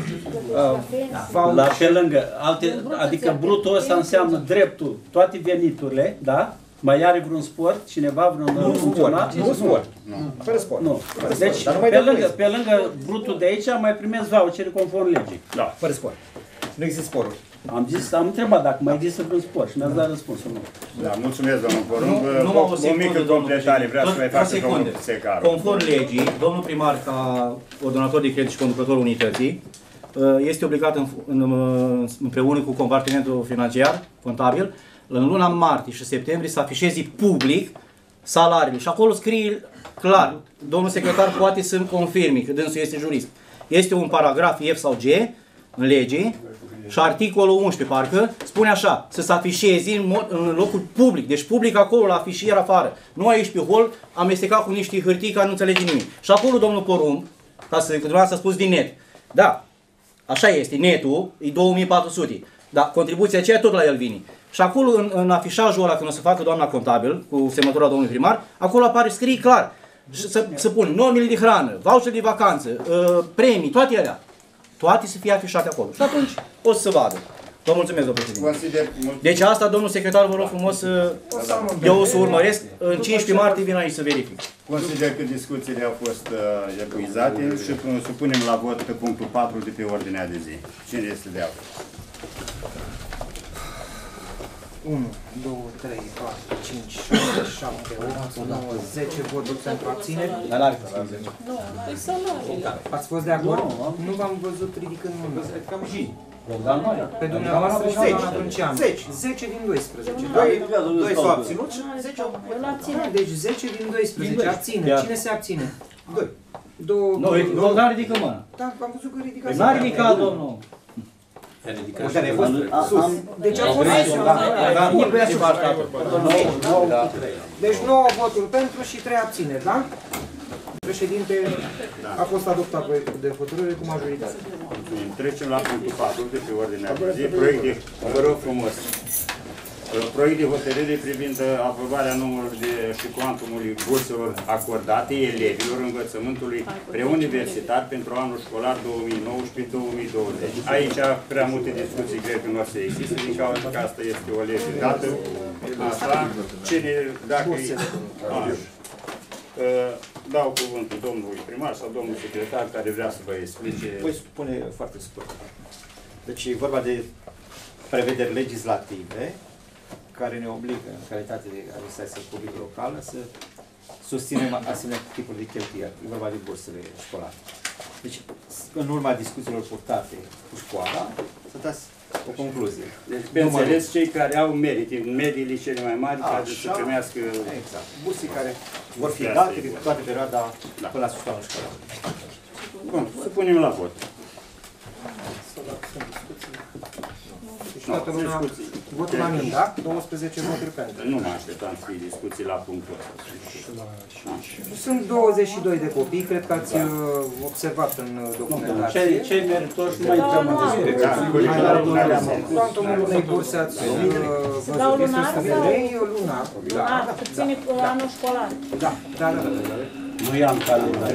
Uh, La pe lângă, alte, adică brutul ăsta înseamnă dreptul, toate veniturile, da? Mai are vreun sport, cineva, vreun Nu funcționar? sport, nu sport. Fără sport. Nu. Fără sport. Deci, Dar nu mai pe dăm lângă, preț. pe lângă brutul de aici, mai primesc vouchere conform legii. Da, fără sport. Nu există sporuri. Am zis, am întrebat dacă mai există vreun spor și mi-ați dat răspunsul. Nu. Da, mulțumesc, domnul Porumb. Nu, nu o, o mică completare, vreau să mai facă domnul Secaru. Conform legii, domnul primar, ca ordonator de credit și conducătorul unității, este obligat în, în, împreună cu compartimentul financiar, contabil, în luna martie și septembrie să afișeze public salariile. Și acolo scrie clar, domnul secretar poate să-mi confirme, că dânsul este jurist. Este un paragraf F sau G în lege și articolul unsprezece, parcă, spune așa, să se afișeze în, mod, în locul public. Deci public acolo, la afișier afară. Nu aici pe hol, amestecat cu niște hârtii care nu înțelege nimic. Și acolo, domnul Porumb, ca să, că dumneavoastră a spus din net, da, așa este, netul e două mii patru sute, dar contribuția aceea tot la el vine. Și acolo, în, în afișajul ăla, când o să facă doamna contabil, cu semnătura domnului primar, acolo apare, scrie clar, să, să pun normele de hrană, voucher de vacanță, uh, premii, toate alea. Toate să fie afișate acolo. Și atunci o să se vadă. Vă mulțumesc, domnul președinte. Deci asta, domnul secretar, vă rog frumos să... Eu o să urmăresc. În cincisprezece martie vin aici să verific. Consider că discuțiile au fost uh, epuizate și supunem la vot pe punctul patru de pe ordinea de zi. Cine este de acord? unu, doi, trei, patru, cinci, șase, șapte, opt, nouă, zece voturi pentru abțineri. Ați fost de acord? Nu v-am văzut ridicând mâna. Pe dumneavoastră și doamna Trânceanu. zece din doisprezece. doi s-au abținut și zece au abținut. Deci zece din doisprezece abține. Cine se abține? doi. Nu, Bogdan ridică mâna. Da, am văzut că ridicați. N-a ridicat, domnul. Care a fost sus. Deci a fost Deci nouă voturi pentru și trei abțineri, da? Președinte, a fost adoptat proiectul de hotărâre cu majoritate. Trecem la punctul patru de pe ordinea de zi. Proiect de, vă rog frumos, proiect de hotărâre privind aprobarea numărului de și cuantumului burselor acordate elevilor învățământului preuniversitar pentru anul școlar două mii nouăsprezece două mii douăzeci. Aici prea multe discuții cred că nu o să existe, din cauza că asta este o lege dată. Asta, cine, dacă dau cuvântul domnului primar sau domnului secretar care vrea să vă explice. Voi spune foarte scurt. Deci e vorba de prevederi legislative care ne obligă, în calitate de administrație publică locală, să susținem asemenea tipuri de cheltuieli. E vorba de bursele școlare. Deci, în urma discuțiilor purtate cu școala, să dați o concluzie. Deci, bineînțeles, cei care au merite, mediile cele mai mari, care să primească... Exact. Burse care vor fi date de toată perioada da. Până la sfârșitul școlar. Bun, să punem la vot. Toată lumea, votul la mine, da? douăsprezece voturi pentru. Nu mă așteptam să fie discuții la punctul ăsta. Sunt douăzeci și doi de copii, cred că ați observat în documentație. Cei meritoși nu mai intrăm în discuție. Cuantumul unei burse ați văzut, este o sută de lei, lunar. Da, ține anul școlar. Da, da, da. Nu i-am calendar.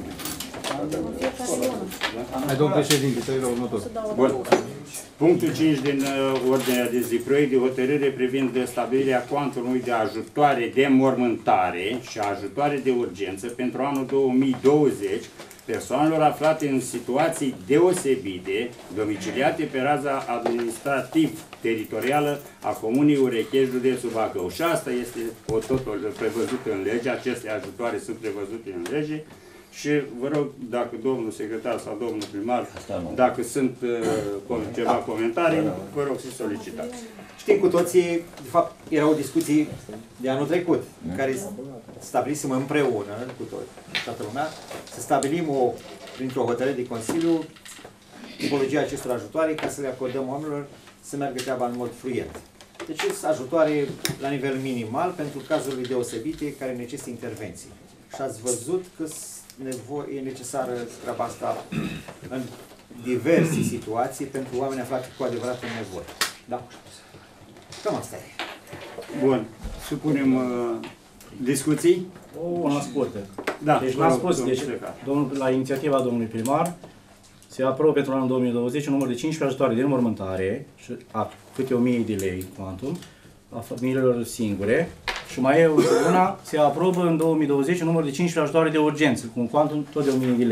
Hai, domnul președinte, să-i rog următor. Bun. Punctul cinci din uh, ordinea de zi, proiect de hotărâre privind stabilirea cuantumului de ajutoare de mormântare și ajutoare de urgență pentru anul două mii douăzeci persoanelor aflate în situații deosebite, domiciliate pe raza administrativ-teritorială a Comunei Urechești, județul Bacău. Și asta este o totul prevăzută în lege, aceste ajutoare sunt prevăzute în lege. Și vă rog, dacă domnul secretar sau domnul primar, dacă sunt uh, ceva comentarii, vă rog să solicitați. Știm cu toții, de fapt, erau discuții de anul trecut, în care stabilisem împreună cu toți, toată lumea, să stabilim o, printr-o hotărâre de Consiliu, tipologia acestor ajutoare, ca să le acordăm oamenilor să meargă treaba în mod fluent. Deci sunt ajutoare la nivel minimal pentru cazurile deosebite care necesită intervenții. Și ați văzut că e necesară treaba asta în diverse situații pentru oameni aflați cu adevărat în nevoie. Da? Cam asta e. Bun. Supunem uh, discuții? O, una scurtă. Da, deci l-am spus, deci, domnul, la inițiativa domnului primar, se aprobă pentru anul două mii douăzeci un număr de cincisprezece ajutoare de înmormântare, și a câte o mie de lei quantum, a familiilor singure. Și mai e una, se aprobă în două mii douăzeci un număr de cincisprezece ajutoare de urgență, cu un quantum tot de o mie de lei.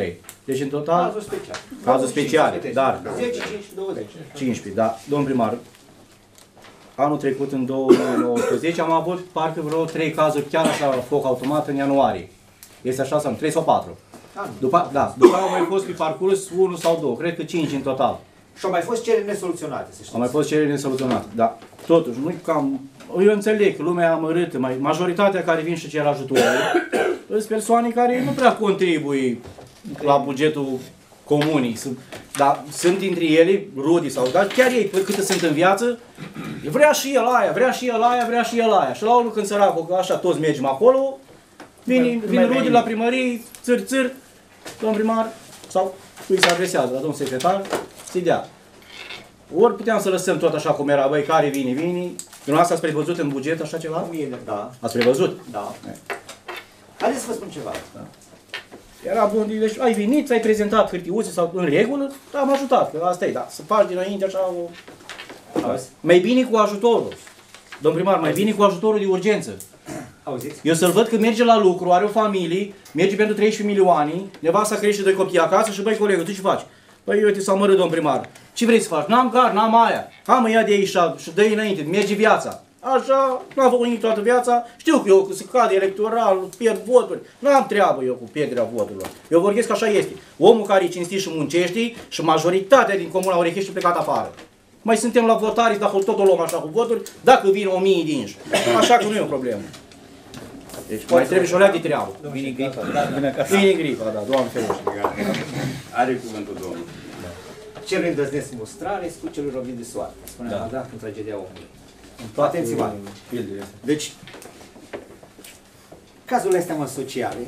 Deci în total... Cazuri speciale. Cazuri speciale, dar... zece, cincisprezece, douăzeci. cincisprezece, da. Domn primar, anul trecut, în două mii nouăsprezece, am avut parcă vreo trei cazuri chiar așa foc automat în ianuarie. Este așa sau nu? trei sau patru. După, da, după au mai fost pe parcurs unul sau două, cred că cinci în total. Și au mai fost cereri nesoluționate, să știți. Au mai fost cereri nesoluționate, da. Totuși, nu cam... Eu înțeleg că lumea amărâtă, mai, majoritatea care vin și cer ajutorul, sunt persoane care nu prea contribuie la bugetul comunii. Dar sunt dintre ele, rudii sau, dar chiar ei, câte sunt în viață, vrea și el aia, vrea și el aia, vrea și el aia. Și la urmă când săracul, că așa toți mergem acolo, vin, vin rudii la primărie, țâr, țâr, domn primar, sau îi se adresează la domn secretar, să-i dea. Ori puteam să lăsăm tot așa cum era, băi, care vine, vine. Dumneavoastră ați prevăzut în buget așa ceva? Da. Ați prevăzut? Da. Haideți să vă spun ceva. Da. Era bun, deci ai venit, ți-ai prezentat hârtiuțe sau în regulă, am ajutat, că asta e, da, să faci dinainte așa o... Auzi? Mai bine cu ajutorul. Domn primar, mai bine cu ajutorul de urgență. Auziți? Eu să-l văd că merge la lucru, are o familie, merge pentru treisprezece milioane, nevasta crește doi copii acasă și băi, colegul, tu ce faci? Păi, uite, s-a mărât, domn primar. Ce vrei să faci? N-am gar, n-am aia. Hai mă, ia de aici și dă-i înainte, merge viața. Așa, n-am făcut nimic toată viața. Știu că eu că se cade electoral, pierd voturi. N-am treabă eu cu pierderea voturilor. Eu vorbesc că așa este. Omul care e cinstit și muncește și majoritatea din Comuna Orechești plecat afară. Mai suntem la votare, dacă tot o luăm așa cu voturi, dacă vin o mie dinși. Așa că nu e o problemă. Deci mai trebuie și o leacă de treabă. Vine gripa, da, vine acasă. Vine gripa, da, Doamne ferește. Are cuvântul domnul. Cerul îndrăznesc mustrare, scucelul robit de soare. Spunea Da. Ada în tragedia omului. Toate Atenție-vă. pildele. Deci, cazurile astea mă sociale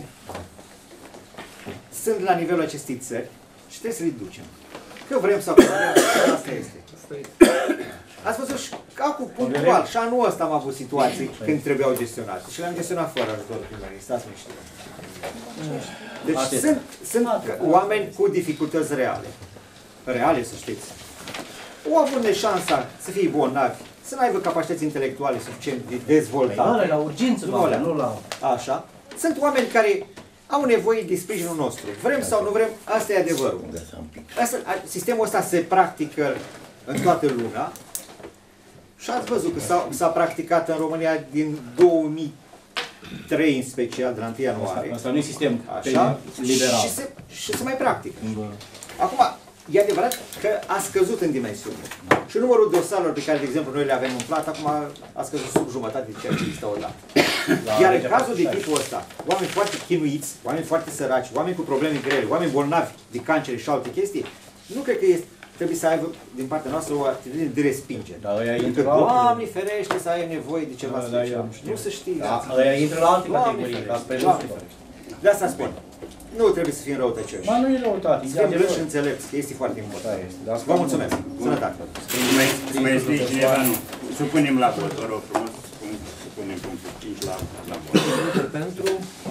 sunt la nivelul acestei țări și trebuie să le ducem. Că vrem sau că vrem, asta este. Ați văzut și acum punctual, și anul ăsta am avut situații când trebuiau gestionate și le-am gestionat fără ajutorul primării, stați liniștit. Deci Atât. sunt, sunt oameni cu dificultăți reale. Reale, să știți. Au avut de șansa să fie bolnavi, să nu aibă capacități intelectuale suficient de dezvoltate. Păi, la urgență, nu, alea. nu la... Așa. Sunt oameni care au nevoie de sprijinul nostru. Vrem sau nu vrem, asta e adevărul. Asta, sistemul ăsta se practică în toată lumea și ați văzut că s-a practicat în România din două mii trei în special, de la întâi ianuarie. Asta nu e sistem așa, liberal. Și se, și se mai practică. Acum, e adevărat că a scăzut în dimensiune. Și numărul dosarelor pe care, de exemplu, noi le avem în plată, acum a scăzut sub jumătate de ceea ce există odată. Iar în cazul de tipul ăsta, oameni foarte chinuiți, oameni foarte săraci, oameni cu probleme grele, oameni bolnavi de cancer și alte chestii, nu cred că este, trebuie să aibă din partea noastră o atitudine de respingere. Da, ăia Pentru intră că, la alte- Doamne ferește să ai nevoie de ceva Da, da, special. eu știu. Nu să știi. Da, ăia intră la alte Doamne categorii, ferește, ca spre Doamne lucru. ferește. De asta spun. Nu trebuie să fim răutăcioși. Ba, nu e răutate, Să e fim adevăr. blânzi și înțelepți, că este foarte important. Da, Vă mulțumesc. Sănătate. Să mai, să mai explic cineva, nu. Supunem la vot, vă rog frumos, supun- supunem punctul cinci la, la vot. Pentru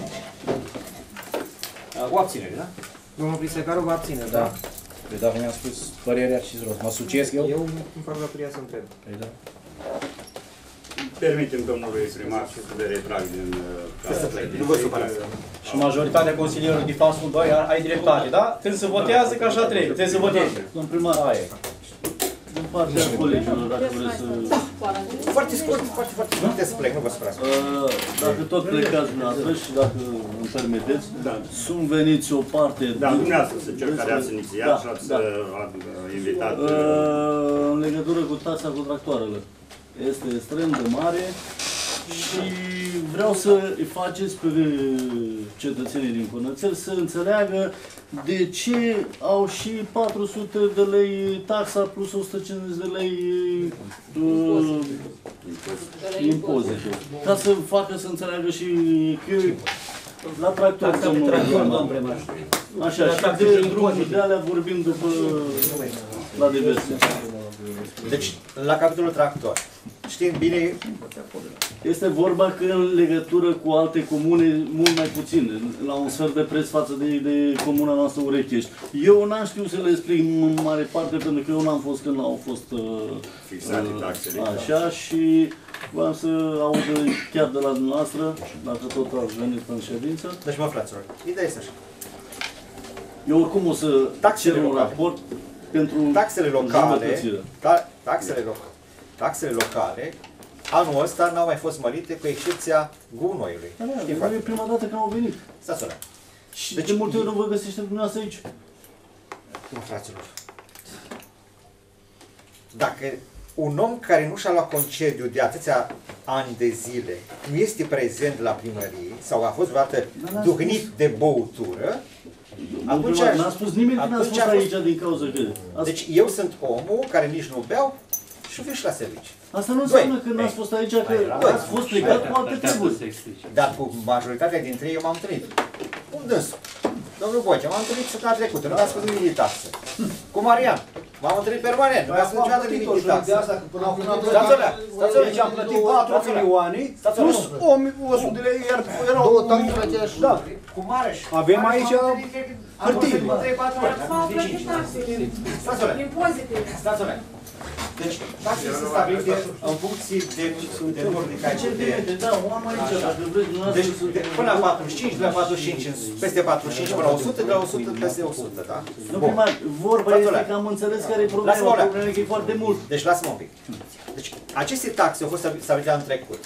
O abținere, da? domnul Prisecaru va abține, Da. da? Păi dacă mi-am spus părerea și rost, mă sucesc eu? Eu îmi fac datoria să întreb. Păi da. Permitem domnului primar să se retrag din... uh, Să plece, nu vă supărați. Și majoritatea consilierilor de fapt spun, băi, ai dreptate, da? Când se votează, că așa trebuie, trebuie să voteze. Domn primar, Aia e. din partea colegilor, dacă vreți să... Foarte scurt, foarte, foarte scurt, puteți să plec, nu vă supărați. Uh, Dacă tot plecați dumneavoastră și dacă îmi permiteți, sunt veniți o parte... Da, dumneavoastră să cel care ați inițiat și ați uh, invitat... uh, Uh, În legătură cu taxa contractualelor. Este extrem de mare și vreau să îi faceți pe cetățenii din Cunățel să înțeleagă de ce au și patru sute de lei taxa plus o sută cincizeci de lei uh, impozite. Ca să facă să înțeleagă și că la tractor, domnul primar. Așa, și de drumuri de alea vorbim după la diverse. Deci, la capitolul tractor, știm bine, Este vorba că în legătură cu alte comune, mult mai puține, la un sfert de preț față de, de comuna noastră Urechești. Eu n-am știut să le explic în mare parte, pentru că eu n-am fost când au fost uh, Fixate taxele. așa și vreau să aud chiar de la dumneavoastră, dacă tot ați venit în ședință. deci mă, fraților, ideea este așa. Eu oricum o să Taxele cer un locale. raport pentru Taxele locale, jumătățire. ta, taxele, lo, taxele locale, anul ăsta n-au mai fost mărite cu excepția gunoiului. Da, Știi da, foarte e prima dată când au venit. Stați ăla. Și deci, de multe ori nu vă găsește dumneavoastră aici. Nu, fraților. Dacă un om care nu și-a luat concediu de atâția ani de zile nu este prezent la primărie sau a fost vreodată duhnit de băutură, atunci... N-a spus nimeni că n-a spus aici din cauza că... Deci eu sunt omul care nici nu beau și fiu și la servici. Asta nu înseamnă că n-ați fost aici, că ați fost plecat cu alte treburi. Dar cu majoritatea dintre ei eu m-am întâlnit. Cum dânsul? Domnul Bocea, m-am întâlnit săptămâna trecută, nu mi-a spus nimic de taxă. Cu Marian, m-am întâlnit permanent, nu mi-a spus niciodată nimic de taxă. Stați alea, stați alea, deci am plătit patru milioane, plus o sută de lei, iar erau două taxe plătești. Da. Cu Mareș. Avem aici hârtii. S-au plătit taxele, impozitele. Stați alea. Deci, taxele sunt stabilite în funcție de, de număr de categorie. Da, o am aici, dacă vreți Deci, de, până la patruzeci și cinci, de la patruzeci și cinci, peste patruzeci și cinci până la o sută, de la o sută peste o sută, da? Nu, primar, vorba este că am înțeles care e problema, problema e că e foarte mult. Deci, lasă-mă un pic. Deci, aceste taxe au fost stabilite anul trecut.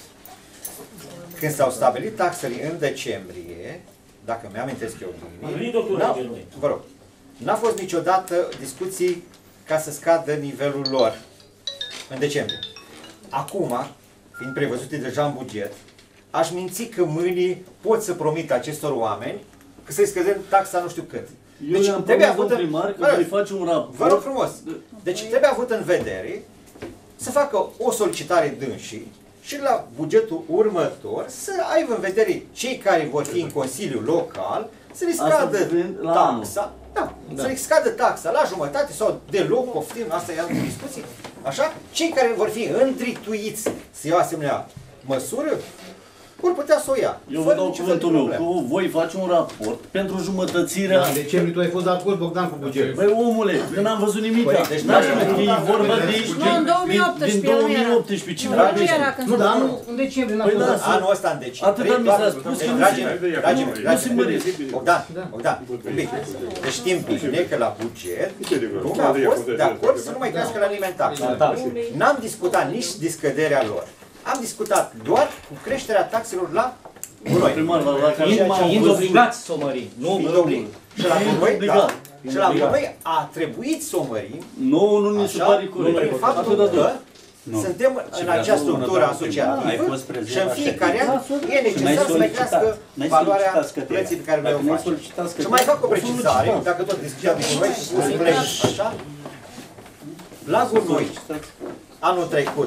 Când s-au stabilit taxele în decembrie, dacă mi-amintesc eu bine, vă rog, n-a fost niciodată discuții ca să scadă nivelul lor în decembrie. Acum, fiind prevăzute deja în buget, aș minți că mâine pot să promit acestor oameni că să-i scădem taxa nu știu cât. Eu deci, i-am promis domnul primar că voi face un raport. Vă rog frumos. Deci trebuie avut în vedere să facă o solicitare dânsii și la bugetul următor să aibă în vedere cei care vor fi în Consiliul Local să le scadă taxa. Da, da. Să le scadă taxa la jumătate sau deloc, poftim, asta e altă discuție. Așa? Cei care vor fi îndrituiți să iau asemenea măsură, vor putea să o ia. Eu vă dau cuvântul meu, că voi face un raport pentru jumătățirea... Da, în decembrie tu ai fost de acord, Bogdan, cu bugetul. Băi, omule, că n-am văzut nimic. Deci n-am știut, e vorba de... Nu, în două mii optsprezece din două mii optsprezece, ce vorbește? Nu, dar anul, în decembrie n-a fost. Anul ăsta în decembrie. Atâta mi s-a spus că nu se mărește. Bogdan, Bogdan, un pic. Deci știm bine că la buget lumea a fost de acord să nu mai crească la nimeni taxa. N-am discutat nici discăderea lor. Am discutat doar cu creșterea taxelor la gunoi. Fiind obligați să o mărim, nu obligați. Și la gunoi, da. Și la gunoi a trebuit să o mărim. Nu, nu mi se pare corect. Prin faptul că suntem în acea structură asociativă și în fiecare an e necesar să mai crească valoarea plății pe care noi o facem. Și mai fac o precizare, dacă tot discutam de gunoi, o să plec așa. La gunoi, anul trecut,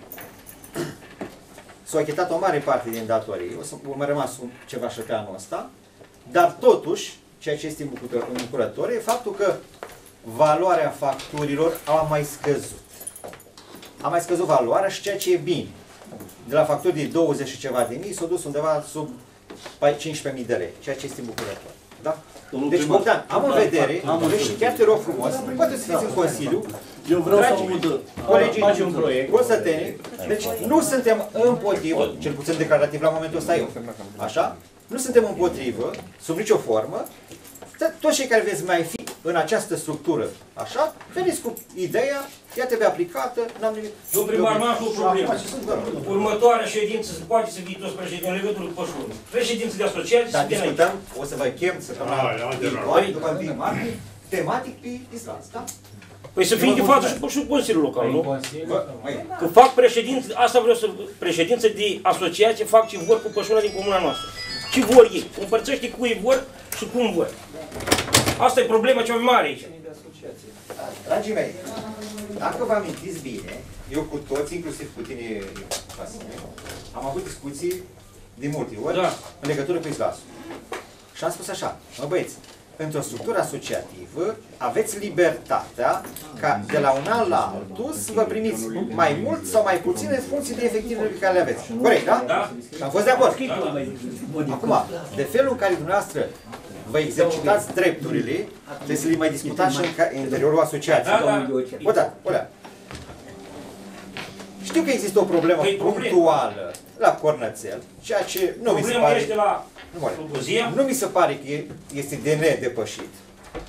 s-a achitat o mare parte din datorii, o să mă rămas ceva și pe anul ăsta, dar totuși, ceea ce este îmbucurător e faptul că valoarea facturilor a mai scăzut. A mai scăzut valoarea și ceea ce e bine. De la facturi de douăzeci și ceva de mii s-a dus undeva sub cincisprezece mii de lei, ceea ce este îmbucurător. Da? Deci, Bogdan, am în vedere, și chiar te rog frumos, poate să fiți în Consiliu, eu vreau să aud colegii consătenii, deci nu suntem împotrivă, cel puțin declarativ la momentul ăsta eu, așa? Nu suntem împotrivă, sub nicio formă, toți cei care veți mai fi în această structură, așa, veniți cu ideea, ea trebuie aplicată, n-am nimic. Domnul primar, m-am o problemă. Următoarea ședință se poate să fii toți președinți în legătură cu pășurul. Președinții de asociații să vină aici. O să vă chem săptămâna viitoare, după întâi martie, tematic pe distanță, da? Păi să fii de față și cu Consiliul Local, nu? Că fac președință, asta vreau să, președință de asociație, fac ce vor cu pășura din comuna noastră. Ce vor ei? Împărțește cui vor și cum vor. Asta e problema cea mai mare aici. Dragii mei, dacă vă amintiți bine, eu cu toți, inclusiv cu tine, Vasile, am avut discuții de multe ori da. în legătură cu Islasul. Și am spus așa, mă băieți, pentru o structură asociativă aveți libertatea ca de la un an la altul să vă primiți mai mult sau mai puțin în funcție de efectivele pe care le aveți. Corect, da? Da. Și am fost de acord. Da. Acum, de felul în care dumneavoastră vă exercitați drepturile, trebuie să le mai discutați și în interiorul asociației. Da, da. O dată, o dată. Știu că există o problemă punctuală la Cornățel, ceea ce nu mi se pare... Nu mi se pare că este de nedepășit.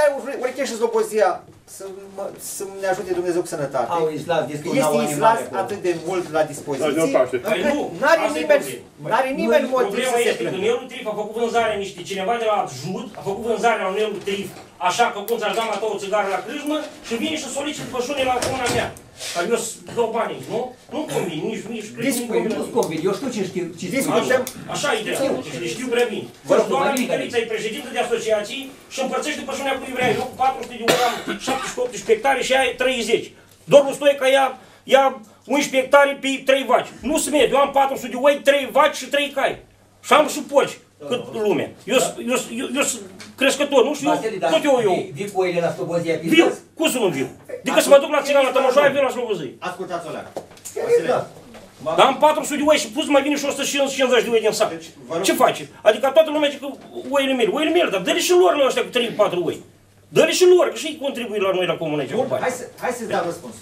care urechește și Slobozia să, mă, să ne ajute Dumnezeu cu sănătate. Au islas, discutau este animale islas acolo. atât de mult la dispoziție. Păi nu, N-are asta e nimeni, problema. n-are nimeni motiv Problema să se este că plângă. Nelu Trif a făcut vânzarea niște cineva de la Jud, a făcut vânzarea la Nelu Trif, așa că cum ți-aș da la o țigară la crâșmă și vine și solicit pășune la comuna mea. Dar eu dau banii, nu? Nu-mi convin, nici, nici cred că nu-mi Nu-ți convin, eu știu ce știu. Ce Discutăm. Așa e ideea, și le știu prea bine. Doamna Mihălița e președintă de asociații și împărțește pășunea cu vrea. Eu cu patru sute de ori am șaptesprezece optsprezece hectare și ea e treizeci. Doar nu stoi că ea ia unsprezece hectare pe trei vaci. Nu se merge, eu am patru sute de oi, trei vaci și trei cai. Și am și porci, cât lume. Eu sunt crescător, nu știu, tot eu eu. Vii cu oile la Slobozia? Viu, cum să nu viu? Adică să mă duc la țigan la Tămășoaia, vin la Slobozia. Ascultați-o la. Dar am patru sute de oi și pus mai vine și o sută cincizeci de oi din sac. Ce face? Adică toată lumea zice că oile mele, oile mele, dar dă-le și lor la ăștia cu trei patru oi. Dă-le și lor, că și-i contribuie la noi la comună aici. Bun, hai, să, hai să-ți dau răspunsul.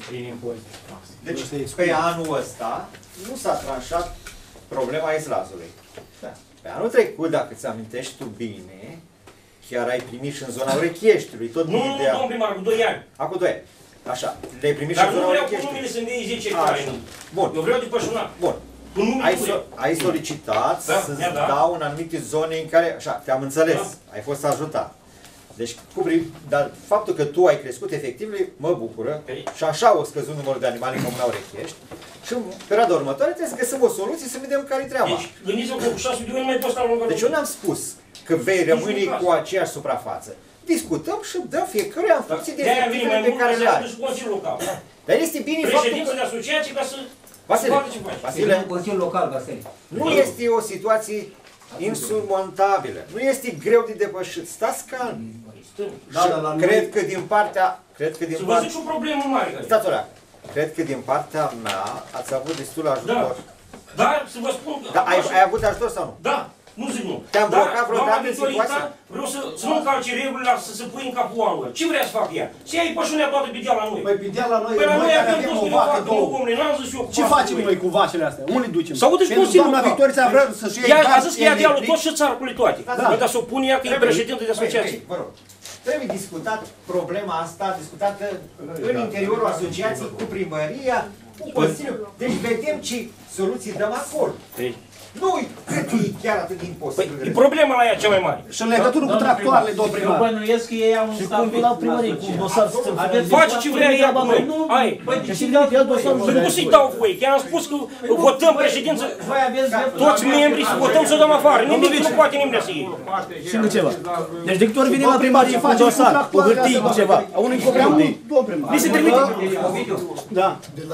Deci, pe anul ăsta nu s-a tranșat problema islasului. Da. Pe anul trecut, dacă ți amintești tu bine, chiar ai primit și în zona Urecheștiului, tot Nu, nu, domn primar, cu doi ani. Acum doi ani. Așa, le-ai primit și Dar în nu zona vreau cu Urecheștiului. numele să-mi iei zece hectare. Bun. Eu vreau de pășunat. Bun. Cu numele Ai, cu so ai solicitat Da, să-ți mi-a dat. dau în anumite zone în care, așa, te-am înțeles, Da. ai fost ajutat. Deci, cu pri- dar faptul că tu ai crescut efectiv, mă bucură și așa o scăzut numărul de animale în Comuna Urechești și în perioada următoare trebuie să găsim o soluție să vedem care-i treaba. Deci, gândiți-vă că cu șase de oi nu mai poți sta lângă. Deci eu n-am spus că vei rămâne niciun caz. cu aceeași suprafață. Discutăm și dăm fiecăruia în funcție de De-aia vine mai efectivele pe mult care ca le să are. aduci Consiliul Local. Dar este bine faptul Președință că... de asociație ca să Vasile, facă ce face. Vasile, Consiliul Local, Vasile. nu este o situație insurmontabilă. Nu este greu de depășit. Stați calmi. Da, Și da, la cred noi- că din partea... Cred că din Să vă partea... zic și o problemă mare. care- Stați o leacă. Cred că din partea mea ați avut destul ajutor. Da, dar să vă spun... Da, ai, ai avut ajutor sau nu? Da, nu zic nu. Te-am Dar, blocat vreodată doamna în Victorița, situație? vreau să, să nu încalce regulile, să se pui în capul oamenilor. Ce vrea să facă ea? Să ia pășunea toată pe deal la noi. Păi pe deal la noi, Păi la noi noi care avem avem toți o că ne vacă, fac două. două omule, n-am zis eu cu Ce patru facem oi. noi cu vacile astea? Unde ducem? Să aude și Pentru Consiliul doamna Local. Victorița vrea să-și iei Ea a gaz zis că ia dealul electric. tot și țarcului toate. Da. Dar să o pune ea că e președinte de asociație. Vă rog. Trebuie discutat problema asta, discutată în interiorul asociației cu primăria, cu Consiliul. Deci vedem ce soluții dăm acolo. Nu, cred că e chiar atât de imposibil. E problema la ea cea mai mare. Și în legătură cu tractoarele, domn Eu primar. bănuiesc că ei au un staff la primărie, cu un dosar să Face ce vrea ea cu noi. Hai. Și cine ia dosarul? Nu să-i dau voie, că am spus că votăm președință, toți membrii să votăm să dăm afară. Nimic nu poate nimeni să iei. Și încă ceva. Deci de câte ori vine la primărie cu un dosar, cu hârtii, cu ceva, a unui copii hârtii, ni se trimite. Da.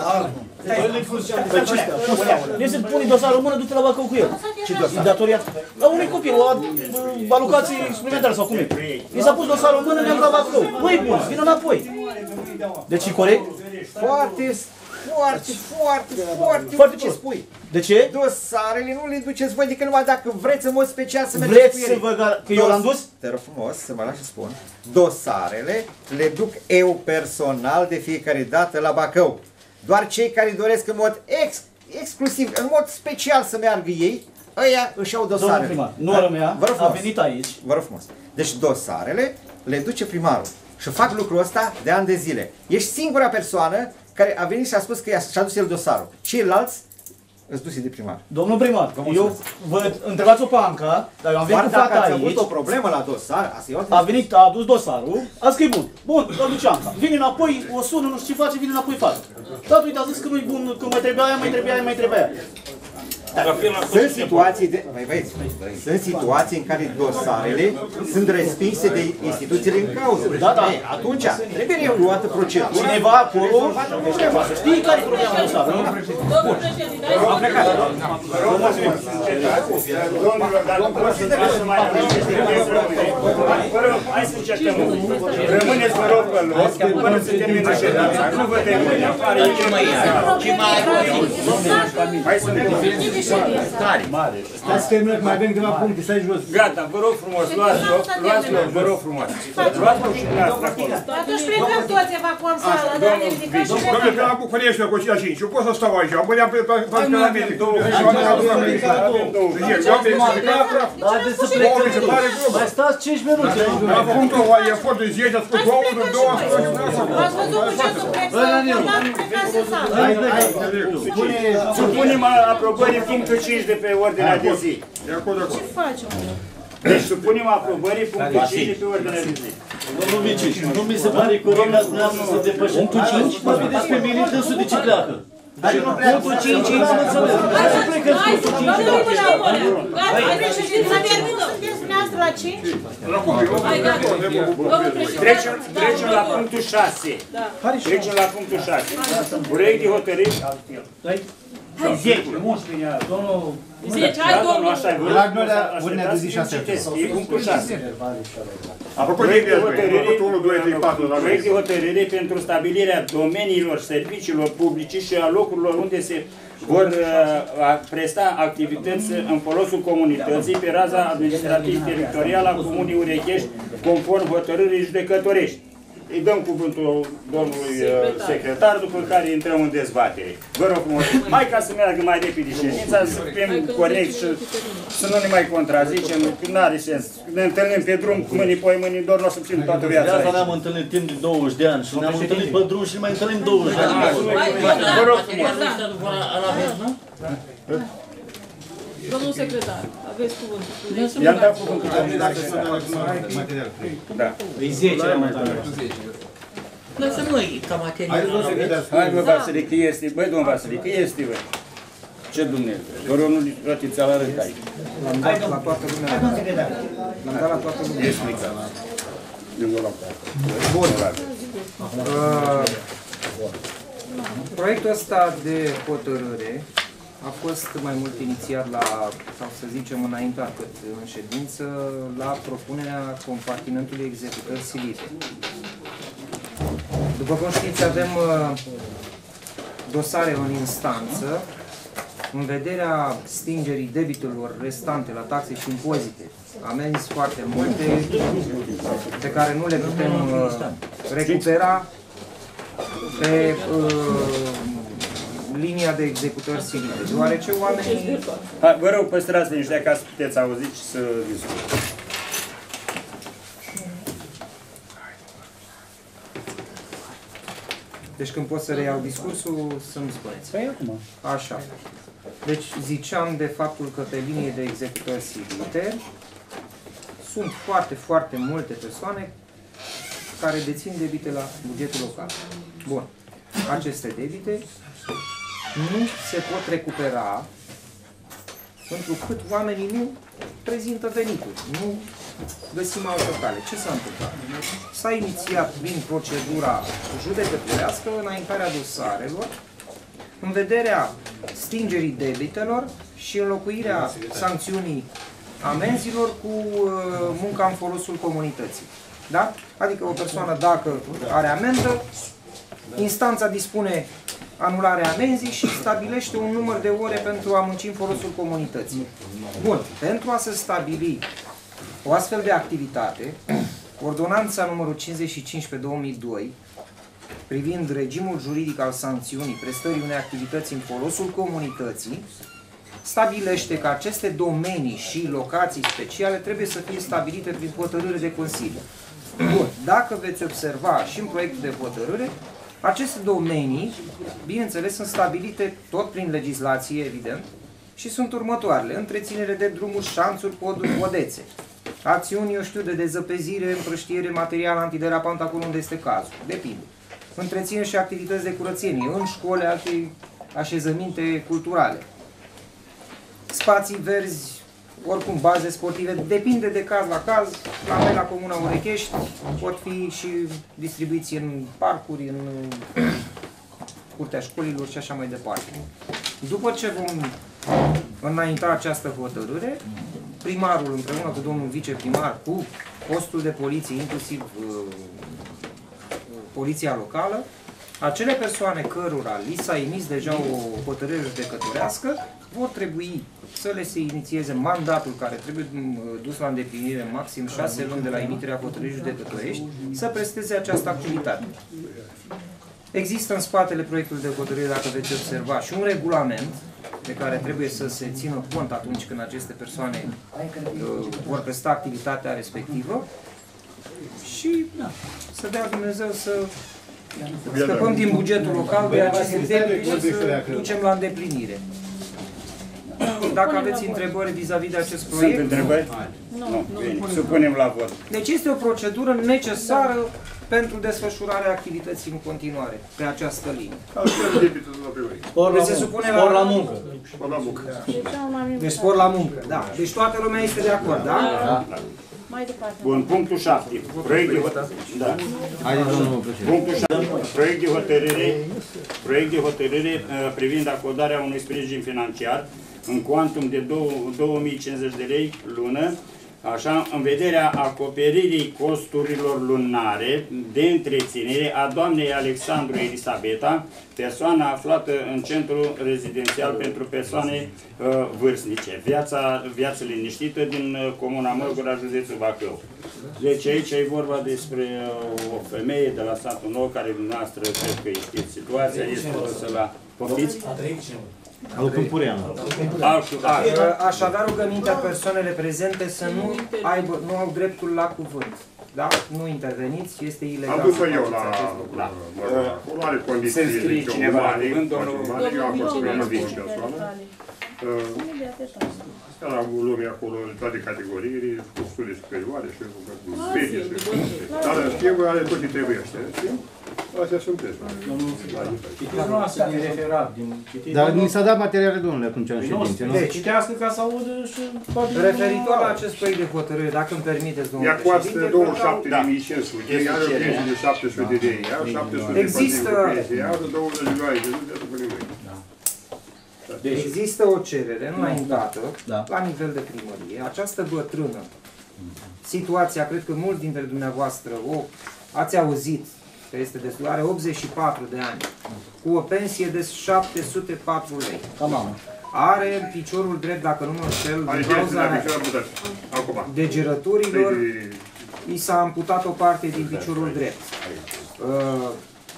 Ni se pune dosarul în mână, du-te la Bacău cu el. Ce dosar? Datoria. La unui copil, o alocație suplimentară sau cum e. Mi s-a pus dosarul în mână, ne-am la Bacău. Băi bun, vină înapoi. Deci e corect? Foarte, foarte, foarte, foarte, Foarte ce prost. spui. De ce? Dosarele nu le duceți voi decât numai dacă vreți în mod special să mergeți Vreți cu să ele. vă gar- că eu l-am dus? Te rog frumos să mă lași să spun. Dosarele le duc eu personal de fiecare dată la Bacău. Doar cei care doresc în mod ex, exclusiv, în mod special să meargă ei, ăia își iau dosarele. Domnul primar, nora mea Vă rog a frumos. venit aici. Vă rog frumos. Deci dosarele le duce primarul. Și fac lucrul ăsta de ani de zile. Ești singura persoană care a venit și a spus că i-a și-a dus el dosarul. Ceilalți îți duce de primar. Domnul primar, eu vă întrebați-o pe Anca, dar eu am venit Doar cu dacă fata ați aici. avut o problemă la dosar, asta e o altă A venit, a adus dosarul, a scris bun. Bun, îl duce Anca. Vine înapoi, o sună, nu știu ce face, vine înapoi fata. Tată, uite, a zis că nu-i bun, că mai trebuia aia, mai trebuia aia, mai trebuia aia. Sunt situații, de, băi, băieți, sunt situații în care dosarele sunt respinse de instituțiile în cauză. Da, da. Ei, atunci trebuie reluată procedura. Cineva acolo să știi care e problema dosarului. Domnul președinte, Am plecat. Domnilor, dar nu pot să trebuie să mai Vă rog, hai să încercăm. Rămâneți, vă rog, pe loc, până să termină ședința. Nu vă termină. ce mai Hai să ne Tare. Stai să terminăm, că mai avem câteva puncte, stai jos. Gata, vă rog frumos, luați-o, luați-o, vă rog frumos. Luați-o și luați acolo. Atunci plecăm toți evacuăm sala, dar ne ridicăm și Domnule, plecăm. pe la București, cu cine cinci, eu pot să stau aici, am mâneam pe la mine. Haideți să plecăm. Mai stați cinci minute. La punctul ăla e fost de zece, ați spus două, două, Ați văzut cu ce suplex să plecați în sală. Supunem aprobării punctul cinci de pe ordinea de zi. Ce facem? Deci supunem aprobării punctul cinci de pe ordinea de zi. Domnul Vici, nu mi se pare corect ca dumneavoastră să depășim. Punctul cinci? Mă vedeți pe mine dânsul de ce pleacă. Punctul cinci, n-am înțeles. Hai să plecăm cu punctul cinci. Gata, președinte, să terminăm. Sunteți dumneavoastră la cinci? Hai, gata. Domnul președinte. Trecem, trecem la punctul șase. Trecem la punctul șase. Proiect de hotărâre. zece, unsprezece, domnul... zece, hai, domnul. La noi la ordinea de zi șase. E punctul șase. Proiect de hotărâre, proiect de hotărâre pentru stabilirea domeniilor serviciilor publice și a locurilor unde se vor uh, presta activități în folosul comunității pe raza administrativ-teritorială a Comunii Urechești, conform hotărârii judecătorești. Îi dăm cuvântul domnului uh, secretar, după care intrăm în dezbatere. Vă rog frumos, mai ca să meargă mai repede ședința, să fim corecți și să nu ne mai contrazicem, că nu are sens. Ne întâlnim pe drum, mâini, poi mâini, doar nu o să fim toată viața De asta aici. ne-am întâlnit timp de douăzeci de ani și ne-am întâlnit pe drum și ne mai întâlnim douăzeci de ani. Vă rog frumos. Domnul secretar, aveți cuvântul. I-am dat cuvântul domnului secretar. Da. E zece la mai tare. Lăsăm noi ca material. Hai bă, Vasilic, este, băi domn Vasilic, este bă. Ce Dumnezeu? Vă rog, nu rotiți la rând aici. L-am dat la toată lumea. L-am dat la toată lumea. Explica. Bun. Uh, Proiectul ăsta de hotărâre a fost mai mult inițiat la, sau să zicem înainte cât în ședință, la propunerea compartimentului executări silite. După cum știți, avem uh, dosare în instanță în vederea stingerii debitelor restante la taxe și impozite, amenzi foarte multe pe care nu le putem uh, recupera pe uh, linia de executări silite, deoarece oamenii... Hai, vă rog, păstrați liniștea ca să puteți auzi și să discutați. Deci când pot să reiau discursul, să-mi spuneți. Păi acum. Așa. Deci ziceam de faptul că pe linie de executări silite sunt foarte, foarte multe persoane care dețin debite la bugetul local. Bun. Aceste debite nu se pot recupera pentru cât oamenii nu prezintă venituri. Nu găsim altă cale. Ce s-a întâmplat? S-a inițiat prin procedura judecătorească înaintarea dosarelor în vederea stingerii debitelor și înlocuirea sancțiunii amenzilor cu uh, munca în folosul comunității. Da? Adică o persoană, dacă are amendă, instanța dispune anularea amenzii și stabilește un număr de ore pentru a munci în folosul comunității. Bun. Pentru a se stabili o astfel de activitate, ordonanța numărul cincizeci și cinci pe două mii doi, privind regimul juridic al sancțiunii prestării unei activități în folosul comunității, stabilește că aceste domenii și locații speciale trebuie să fie stabilite prin hotărâre de Consiliu. Bun. Dacă veți observa și în proiectul de hotărâre, aceste domenii, bineînțeles, sunt stabilite tot prin legislație, evident, și sunt următoarele: întreținere de drumuri, șanțuri, poduri, podețe, acțiuni, eu știu, de dezăpezire, împrăștiere, material antiderapant acolo unde este cazul, depinde. Întreținere și activități de curățenie, în școli, alte așezăminte culturale, spații verzi, oricum baze sportive, depinde de caz la caz. La noi, la Comuna Urechești, pot fi și distribuiți în parcuri, în curtea școlilor și așa mai departe. După ce vom înainta această hotărâre, primarul împreună cu domnul viceprimar, cu postul de poliție, inclusiv uh, poliția locală, Acele persoane cărora li s-a emis deja o hotărâre judecătorească vor trebui să le se inițieze mandatul care trebuie dus la îndeplinire în maxim șase luni de la emiterea hotărârii judecătorești să presteze această activitate. Există în spatele proiectului de hotărâre, dacă veți observa, și un regulament de care trebuie să se țină cont atunci când aceste persoane uh, vor presta activitatea respectivă și da, să dea Dumnezeu să scăpăm din bugetul local de aceste debite și să ducem la îndeplinire. Dacă aveți întrebări vis-a-vis de acest proiect... Sunt întrebări? Nu. Bine, supunem la vot. Deci este o procedură necesară pentru desfășurarea activității în continuare pe această linie. Spor la, se supune spor la... la muncă. Spor la muncă. Deci spor la muncă, da. Deci toată lumea este de acord, da? Da. Mai departe. Bun, punctul șapte. Proiect de hotărâre. Da. Punctul șapte. Proiect de hotărâre, proiect de hotărâre privind acordarea unui sprijin financiar în cuantum de două mii cincizeci de lei lună, așa, în vederea acoperirii costurilor lunare de întreținere a doamnei Alexandru Elisabeta, persoană aflată în centru rezidențial pentru persoane uh, vârstnice, viața, viață liniștită din uh, Comuna Măgura, județul Bacău. Deci aici e vorba despre uh, o femeie de la satul nou, care dumneavoastră cred că știți situația, este să la poftiți? Al Câmpureanu. Așadar, rugămintea persoanele prezente să nu aibă, nu au dreptul la cuvânt. Da? Nu interveniți, este ilegal. Am dus-o eu la... la acolo are condiții se scrie cineva la cuvânt, domnul... Eu am fost prima persoană. Era lume acolo, toate categoriile, cu studii superioare și medii. Dar în schimb, are tot ce trebuie ăștia. Astea sunteți. Dar mi s-a dat materiale, domnule, atunci în ședințe, nu? Deci, citească ca să audă și... Referitor la acest proiect de hotărâre, dacă îmi permiteți, domnule președinte... Ea coastă douăzeci și șapte de mii cinci sute, ea are o pensie de șapte sute de lei, ea șapte sute de pensie, ea are douăzeci de milioane de lei, după nimeni. Deci există o cerere înaintată da. la nivel de primărie. Această bătrână, situația, cred că mulți dintre dumneavoastră o ați auzit, că este destul, are optzeci și patru de ani, cu o pensie de șapte sute patru lei. Are în piciorul drept, dacă nu mă înșel, din cauza degerăturilor, i s-a amputat o parte din piciorul drept. Uh,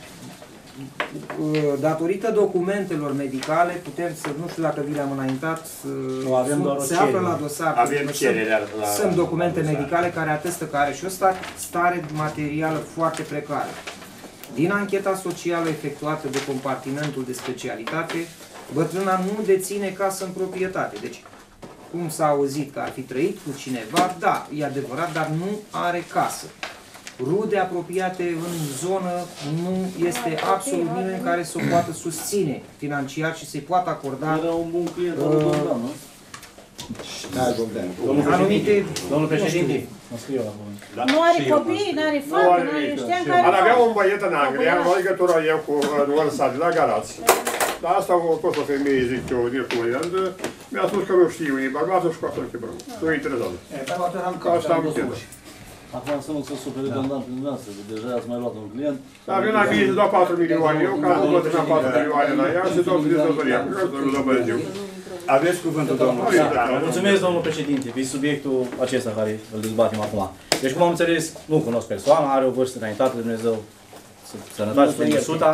datorită documentelor medicale, putem să, nu știu dacă vi le-am înaintat, nu, avem doar se află la dosar. Avem cererea la... Sunt documente medicale care atestă că are și o stare materială foarte precară. Din ancheta socială efectuată de compartimentul de specialitate, bătrâna nu deține casă în proprietate. Deci, cum s-a auzit că ar fi trăit cu cineva, da, e adevărat, dar nu are casă. Rude apropiate în zonă, nu este absolut nimeni care să o poată susține financiar și să-i poată acorda... Era un bun client, uh, Bogdan, nu? Da, Bogdan. Anumite... Domnul președinte, mă scriu la da. Nu are copii, nu are fată, nu are... Știam că are fată. Avea un băiet în Anglia, am luat legătura eu cu Nuălsat, de la Galați. Dar asta a fost o femeie, zic eu, din comunidă, mi-a spus că nu știu unii bărbați și cu asta îl chebărăm. Nu-i interesat. Asta am înțeles. Acum să nu se supere domnul prin noastră, că deja ați mai luat un client. Da, vin la mine să dau patru milioane, eu care nu plăteam patru milioane la ea și dau de dezvoltăria. Aveți cuvântul, domnul. Mulțumesc, domnul președinte, pe subiectul acesta care îl dezbatem acum. Deci, cum am înțeles, nu cunosc persoana, are o vârstă înaintată, Dumnezeu sănătate, Sfântul Suta.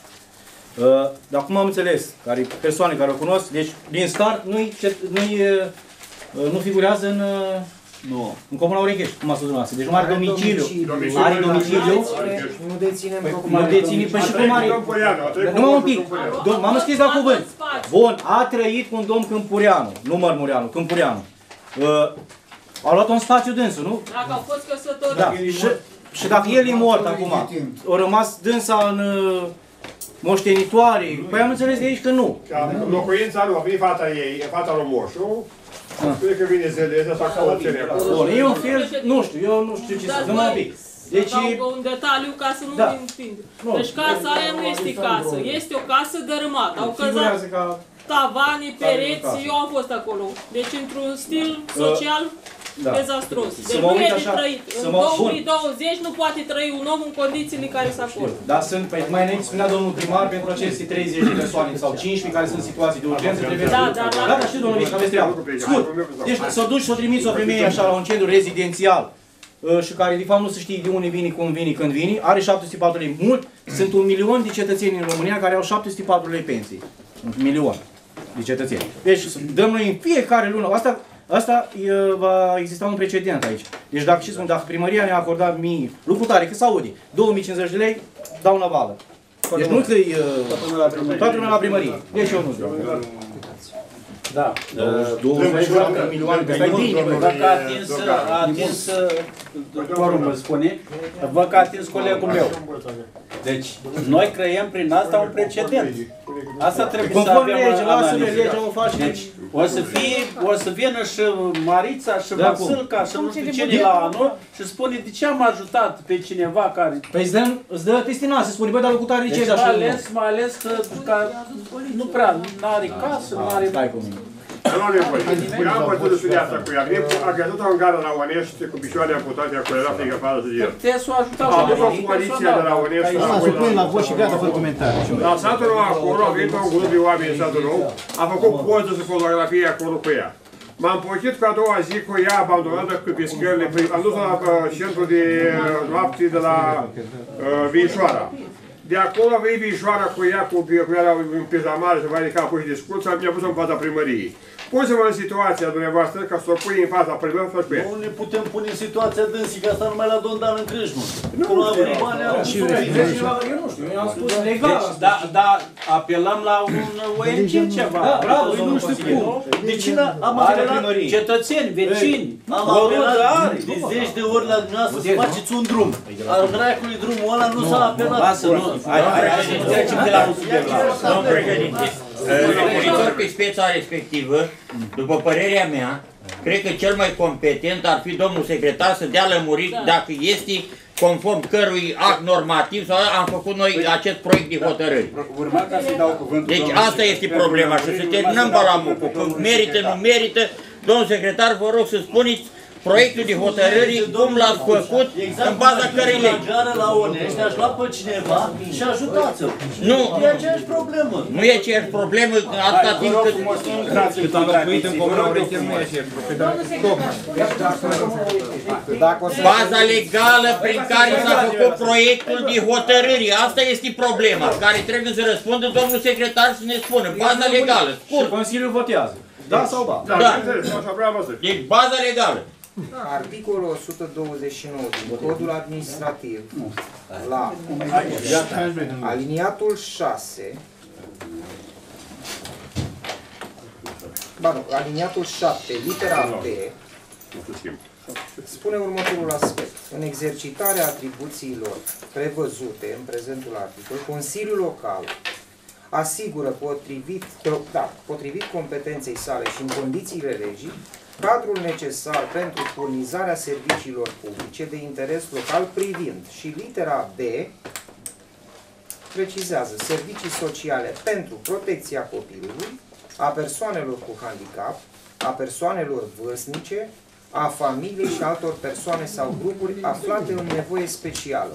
Dar cum am înțeles, care persoane care o cunosc, deci din start nu-i, nu-i, nu figurează în, nu. în Comuna Urechești, cum a spus dumneavoastră. Deci nu are domiciliu. Are domiciliu. Nu deținem Nu deține, păi și cum are? Numai un pic. M-am înscris la cuvânt. Bun, a trăit cu un domn Câmpureanu, nu Mărmureanu, Câmpureanu. A luat un spațiu dânsul, nu? Dacă au fost căsătoriți. Da. Și, și dacă el e mort acum, a rămas dânsa în moștenitoare, păi am înțeles de aici că nu. Locuința nu, a venit fata ei, fata lui Moșu. Cred că vine zilele sau călățenie acolo. Bun, e un fel, nu știu, eu nu știu ce să zic, numai un pic. Deci, dau un detaliu ca să nu da. îmi împing. Deci casa aia nu este casă, este o casă dărâmată. Au căzat tavane, pereți, eu am fost acolo. Deci într-un stil social Da. dezastros. Să Deci mă nu uit e de așa, trăit. să În mă- două mii douăzeci nu poate trăi un om în condițiile în care se acordă. Dar sunt, păi, mai înainte spunea domnul primar, pentru aceste treizeci de persoane sau cincisprezece care sunt în situații de urgență, trebuie Da, să... dar la- Da, dar știu, domnul Vici, că aveți treabă. Scurt, deci să o duci să o trimiți o femeie așa la un centru rezidențial uh, și care de fapt nu se știe de unde vine, cum vine, când vine, are șapte sute patru lei. Mult, sunt un milion de cetățeni în România care au șapte sute patru lei pensii. Un milion de cetățeni. Deci dăm noi în fiecare lună, asta, asta e, va exista un precedent aici. Deci dacă știți cum, dacă primăria ne-a acordat mie, lucru tare, că s-aude, două mii cincizeci de lei, dau una vală. Deci nu că e toată lumea la primărie. Deci eu nu zic. Da. douăzeci de milioane de bine. Vă că a atins, a atins, quorumul spune, vă că a atins colegul meu. Deci, noi creăm prin asta un precedent. Asta trebuie să Conform avem legea, lasă-le, analiză. legea o face. Deci, o să fie, o să vină și Marița și Da, Vasilca și nu știu cine la anul și spune de ce am ajutat pe cineva care... Păi îți dă, îți dă testina, se spune, băi, dar locutare de ce Deci ești mai așa? ales, mai ales că, că nu prea, n-are casă, n-are... Stai cu mine. Nu nu nevoie. Eu am văzut de studia asta cu ea. Vine a găsit o în gara la Onești cu picioare amputate, acolo era frică afară de el. Puteți să o ajutați. A dus o coaliție de la Onești. Asta se pune la vot și gata, fără comentarii. La satul nou acolo, a venit un grup de oameni în satul nou, a făcut poză și fotografie acolo cu ea. M-am pochit cu a doua zi cu ea abandonată cu pescările. Am dus la uh, centru de uh, noapte de la uh, Vișoara. De acolo a venit Vișoara cu ea, cu, cu ea în pijamare și vai de capul și de sculță, mi-a pus în fața primăriei. Pune-vă în situația dumneavoastră ca să o pui în fața primării să pe. Nu ne putem pune în situația dânsii, că asta numai la Don Dan în Crâșmă. Nu, nu avem bani, am Și eu nu știu, eu am spus legal. Deci, da, da, apelăm la un O N G ceva. Da, bravo, eu nu știu cum. De cine am apelat? Cetățeni, vecini, Am apelat de zeci de ori la dumneavoastră să faceți un drum. Al dracului drumul ăla nu s-a apelat. Lasă, nu. Hai, hai, hai, să trecem de la un subiect la altul. Domnul președinte, referitor pe speța respectivă, după părerea mea, cred că cel mai competent ar fi domnul secretar să dea lămuriri dacă este conform cărui act normativ sau am făcut noi acest proiect de hotărâri. Urma ca să dau cuvântul. Deci asta este problema și să terminăm balamucul, că merită, nu merită. Domnul secretar, vă rog să spuneți proiectul de hotărâri, cum l-ați făcut, în baza cărei legi. La Onești, aș lua pe cineva și ajutați-l. Nu. E aceeași problemă. Nu e aceeași problemă atâta timp cât... Cât am locuit în Comuna Ureche, nu e aceeași Baza legală prin care s-a făcut proiectul de hotărâri, asta este problema, care trebuie să răspundă domnul secretar să ne spună. Baza legală, scurt. Și Consiliul votează. Da sau ba? Da. Deci baza legală. Articolul o sută douăzeci și nouă din Codul Administrativ, la aliniatul șase, ba nu, aliniatul șapte, litera B, spune următorul aspect. În exercitarea atribuțiilor prevăzute în prezentul articol, Consiliul Local asigură potrivit, da, potrivit competenței sale și în condițiile legii cadrul necesar pentru furnizarea serviciilor publice de interes local privind și litera B precizează servicii sociale pentru protecția copilului, a persoanelor cu handicap, a persoanelor vârstnice, a familiei și altor persoane sau grupuri aflate în nevoie specială.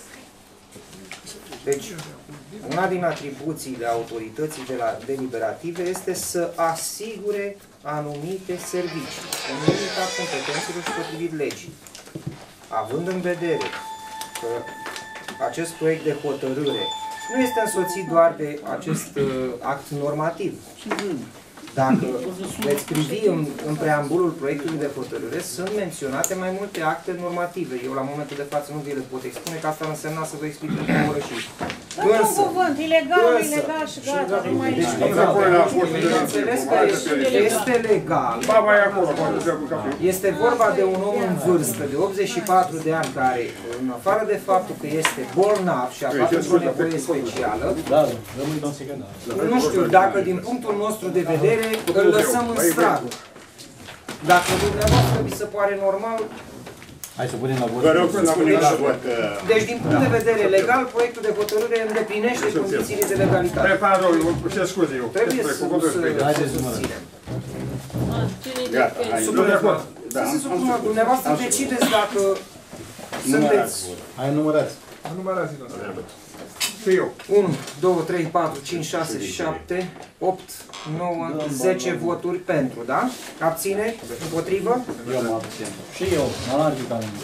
Deci, una din atribuțiile autorității de la deliberative este să asigure anumite servicii, în limita competențelor și potrivit legii. Având în vedere că acest proiect de hotărâre nu este însoțit doar de acest uh, act normativ. Dacă veți privi în, în preambulul proiectului de hotărâre, sunt menționate mai multe acte normative. Eu la momentul de față nu vi le pot expune, că asta ar însemna să vă explic în o oră și... Dați un cuvânt, ilegal, ilegal și gata, nu mai deci, bineînțeles că este legal. Este vorba de un om în vârstă de optzeci și patru de ani care, în afară de faptul că este bolnav și aflat într-o nevoie specială, nu știu, dacă din punctul nostru de vedere îl lăsăm în stradă. Dacă dumneavoastră vi se pare normal, hai să punem la vot. Vă rog să spuneți la vot. Deci, din punct de vedere legal, proiectul de hotărâre îndeplinește condițiile de legalitate. Pardon, ce scuze eu. Trebuie să susținem. Gata, hai. Da, Să se am- supună, am dumneavoastră spus. decideți dacă Numărați sunteți... votul. Hai, numărați. Numărați, și eu. unu, doi, trei, patru, cinci, șase, șapte, opt, nouă, zece voturi pentru, da? Abține? Împotrivă? Eu mă abțin. Și eu, mă larg ca mine.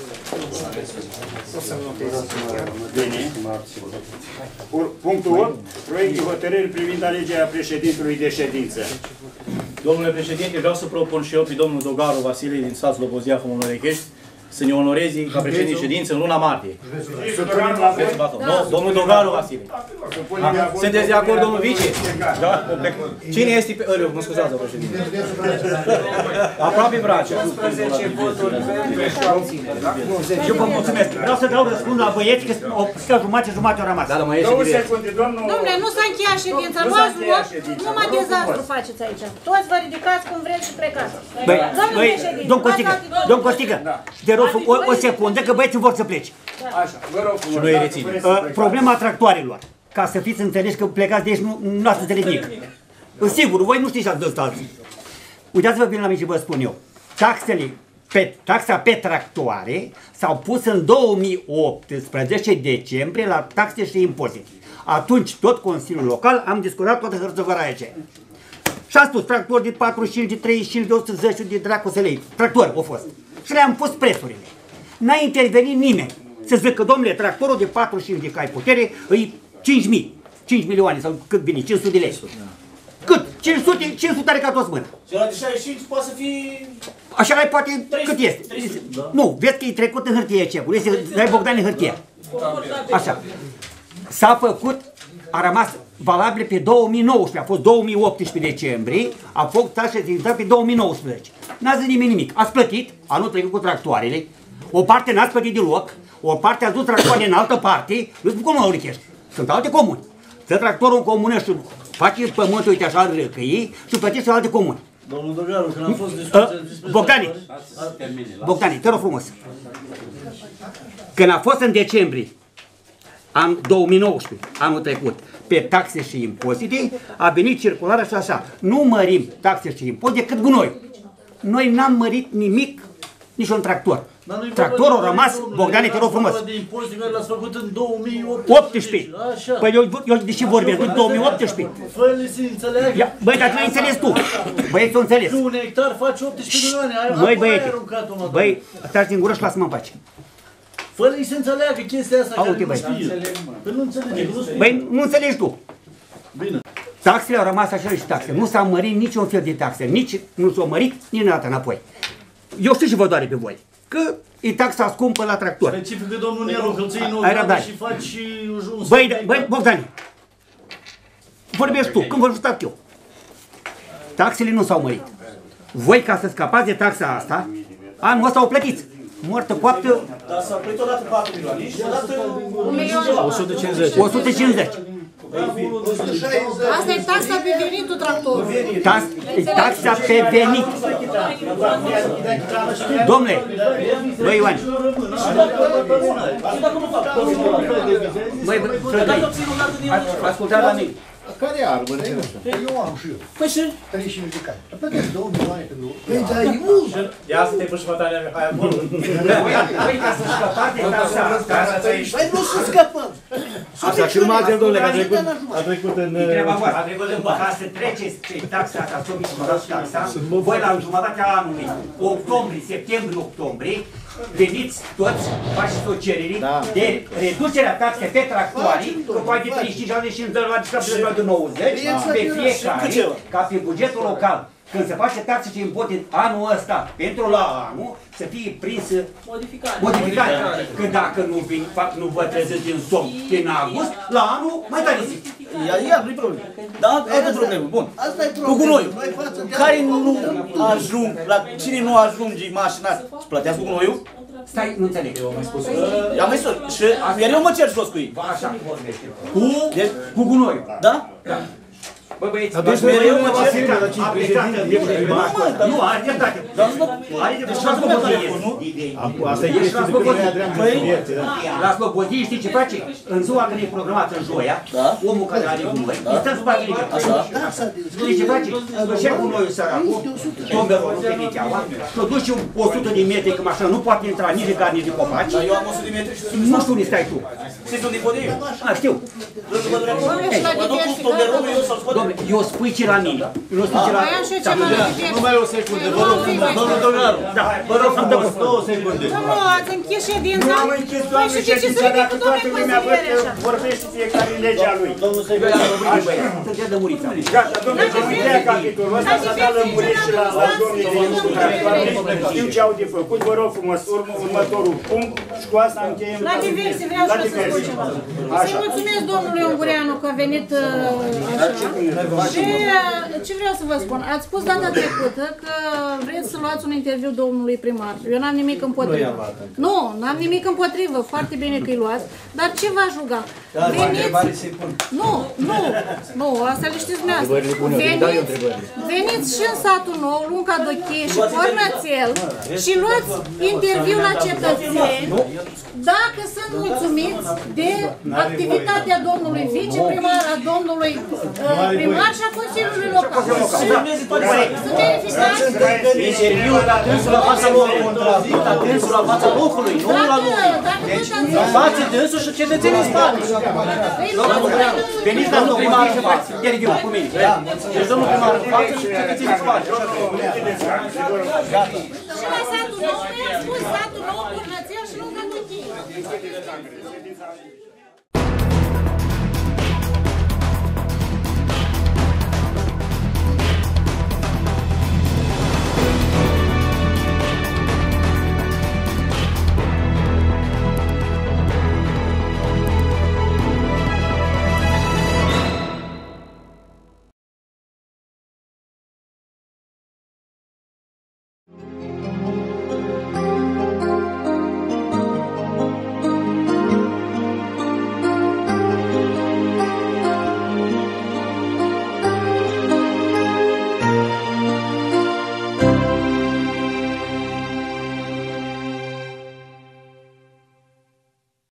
O să notez. Bine. Ur- Punctul opt. Proiect de hotărâri privind alegerea președintelui de ședință. Domnule președinte, vreau să propun și eu pe domnul Dogaru Vasile din satul Slobozia, Comuna Orechești, să ne onoreze ca președinte de ședință în luna martie. Supunem la vot. Nu, domnul Dogaru Vasile. Supunem la vot. Sunteți de acord, domnul vice? Da? Cine este pe... Ăleu, mă scuzați, domnul președinte. Aproape Bracea. unsprezece voturi pentru și abține, da? Nu, zece. Eu vă mulțumesc. Vreau să dau răspuns la băieți că o că jumătate jumătate au rămas. Da, dar mai ieși Două direct. secunde, domnul... Domnule, nu s-a încheiat ședința, Nu s-a luați încheiat loc, ședința. numai Vă rog dezastru frumos. faceți aici. Toți vă ridicați cum vreți și plecați. Băi, Domnul băi, președinte, domn luați Costică, atitudine. domn Costică, te rog o, o secundă că băieții vor să plece. Așa, vă rog frumos. Și noi dacă reținem. vreți să Uh, plecați. problema tractoarelor, ca să fiți înțeleși că plecați de aici, nu, nu ați înțeles nimic. Sigur, voi nu știți ce ați dăstat alții. Uitați-vă bine la mine ce vă spun eu. Taxele, pe, taxa pe tractoare s-au pus în două mii optsprezece decembrie la taxe și impozite. Atunci tot Consiliul Local am discutat toată hârțăvăra aici. Și a spus tractor de patruzeci și cinci, de treizeci și cinci, de o sută zece, de dracu să lei. Tractor au fost. Și le-am pus prețurile. N-a intervenit nimeni. Să zic că, domnule, tractorul de patruzeci și cinci de cai putere îi cinci mii. cinci milioane sau cât vine, cinci sute de lei. Cât? cinci sute, cinci sute are ca toți mână. Și ăla de șaizeci și cinci poate să fie... Așa mai poate cât este. Nu, vezi că e trecut în hârtie cecul. Este, dai Bogdan în hârtie. Așa. S-a făcut, a rămas valabil pe două mii nouăsprezece, a fost două mii optsprezece decembrie, a fost taxa de pe două mii nouăsprezece. N-a zis nimeni nimic. Ați plătit, anul trecut cu tractoarele, o parte n-ați plătit deloc, o parte ați dus tractoarele în altă parte, nu sunt cum mă Orichești, sunt alte comuni. Să tractorul în comună și face pământul, uite așa, râcăii și plătiți în alte comuni. Domnul Dogaru, când am fost discuția despre... Bogdani, Bogdani, te rog frumos. Când a fost în decembrie, an două mii nouăsprezece, anul trecut, pe taxe și impozite, a venit circulară și așa, nu mărim taxe și impozite decât gunoi. Noi n-am mărit nimic, nici un tractor. Tractorul a rămas, Bogdane, te rog frumos. De impozite care l-ați făcut în două mii optsprezece. Așa. Păi eu, eu de ce vorbesc? În două mii optsprezece. Fă-le să înțeleagă. Ia, băi, dar tu ai înțeles tu. Băi, tu înțeles. Că un hectar face optsprezece milioane. Ai, Băi, ai băiete, aruncat-o, mă, băi, stai din gură și lasă-mă în pace. Fă-le să înțeleagă chestia asta Auzi, care nu băi. știe. Păi nu înțelege, nu știe. Băi, nu înțelegi tu. Bine. Taxele au rămas așa și taxe. Nu s-a mărit niciun fel de taxe. Nici nu s-au mărit, nici dată înapoi. Eu știu și vă doare pe voi. Că e taxa scumpă la tractor. Specifică domnul Nelu, că îl ții nouă Ai grade răbdare. și faci și un Băi, da- băi, Bogdan, vorbești tu, când vă stat eu. Taxele nu s-au mărit. Voi, ca să scapați de taxa asta, anul ăsta o plătiți. Moartă, coaptă, Dar s-a plătit odată patru milioane și odată... Un milion. o sută cincizeci. o sută cincizeci. Asta e taxa pe venitul tractorului. Tax, e taxa pe venit. Domnule, băi Ioan, băi, băi, frăgăi, ascultați la mine. Care e arbă? Eu am și eu. Păi și? treizeci și cinci de cai. Plătesc două milioane pentru... Păi, dar e mult! Ia să te pui și bătalia mea, hai acolo. Băi, ca să scăpați de taxa asta, Păi nu să scăpăm! Așa, și urmă azi, domnule, că a trecut, a trecut în... Treaba voastră, a trecut în ca să treceți pe taxa asta, să obiți taxa, voi la jumătatea anului, octombrie, septembrie, octombrie, veniți toți, faceți o cerere de reducerea taxei pe tractoare, că poate fi treizeci și cinci, șaizeci și cinci, la șaptezeci, de nouăzeci, pe fiecare, ca pe bugetul local. Când se face taxe și impozit anul ăsta, pentru la anul, să fie prinsă Modificare. modificare. Că dacă nu, vin, fac, nu vă treziți din somn din august, la anul mai tare zi. Iar, iar, nu-i problemă. Da, altă problemă, bun. Asta e Cu problema. gunoiul. Care nu ajung, la cine nu ajunge mașina, să plătească cu gunoiul? Stai, nu înțeleg. Eu am mai spus. I-am mai spus. Și iar eu mă cer jos cu ei. Așa vorbește. Cu? Cu gunoiul. Da? Da. Bă, băieți, Dar deci mereu mă Vasile, dar ce președinte? nu, are dreptate. Are dreptate. Asta e chestia de care ne-a dream de subiecte, da? La Slobodie, știi ce face? În ziua când e programată în joia, omul care are cu noi, îi stă sub agrică. Știi ce face? Își cu noi săracul, tomberul pe Niteaua, și-o duce o sută de metri, că mașina nu poate intra nici de gard, nici de copaci. Dar eu am o sută de metri și nu știu unde stai tu. Știți unde-i podeiul? A, știu. Dom'le, eu spui ce la mine. Eu spui ce la mine. Numai o secundă, vă rog, domnul Dogaru. Da, vă rog frumos, două secunde. Nu, ați închis ședința. Nu am închis, doamne ședința, dacă toată lumea văd că vorbește fiecare legea lui. Domnul secundar, sunteți lămuriți. Gata, domnule, ce încheia capitolul ăsta, s-a dat lămuriri și la domnii de lucru. Știu ce au de făcut, vă rog frumos, următorul punct și cu asta încheiem. La diverse, vreau și să spun ceva. Să-i mulțumesc domnului Ungureanu că a venit așa. Și ce vreau să vă spun, ați spus data trecută că vreți să luați un interviu domnului primar. Eu n-am nimic împotrivă. Nu, n-am nimic împotrivă, foarte bine că îi luați, dar ce v-aș ruga? Veniți, nu, nu, nu, asta le știți dumneavoastră. Veniți, veniți și în satul nou, Lunca Dochie și Cornățel și luați interviu la cetățeni dacă sunt mulțumiți de activitatea domnului viceprimar, a domnului uh, primar și a Consiliului Local. Sunt verificați? Interviul la dânsul la fața locului, la dânsul la fața locului, nu la locului. Față dânsul și cetățenii în spate. Veniți la domnul primar și faci interviu cu mine. Deci domnul primar în față și cetățenii în spate. Și la satul nou, mi-am spus satul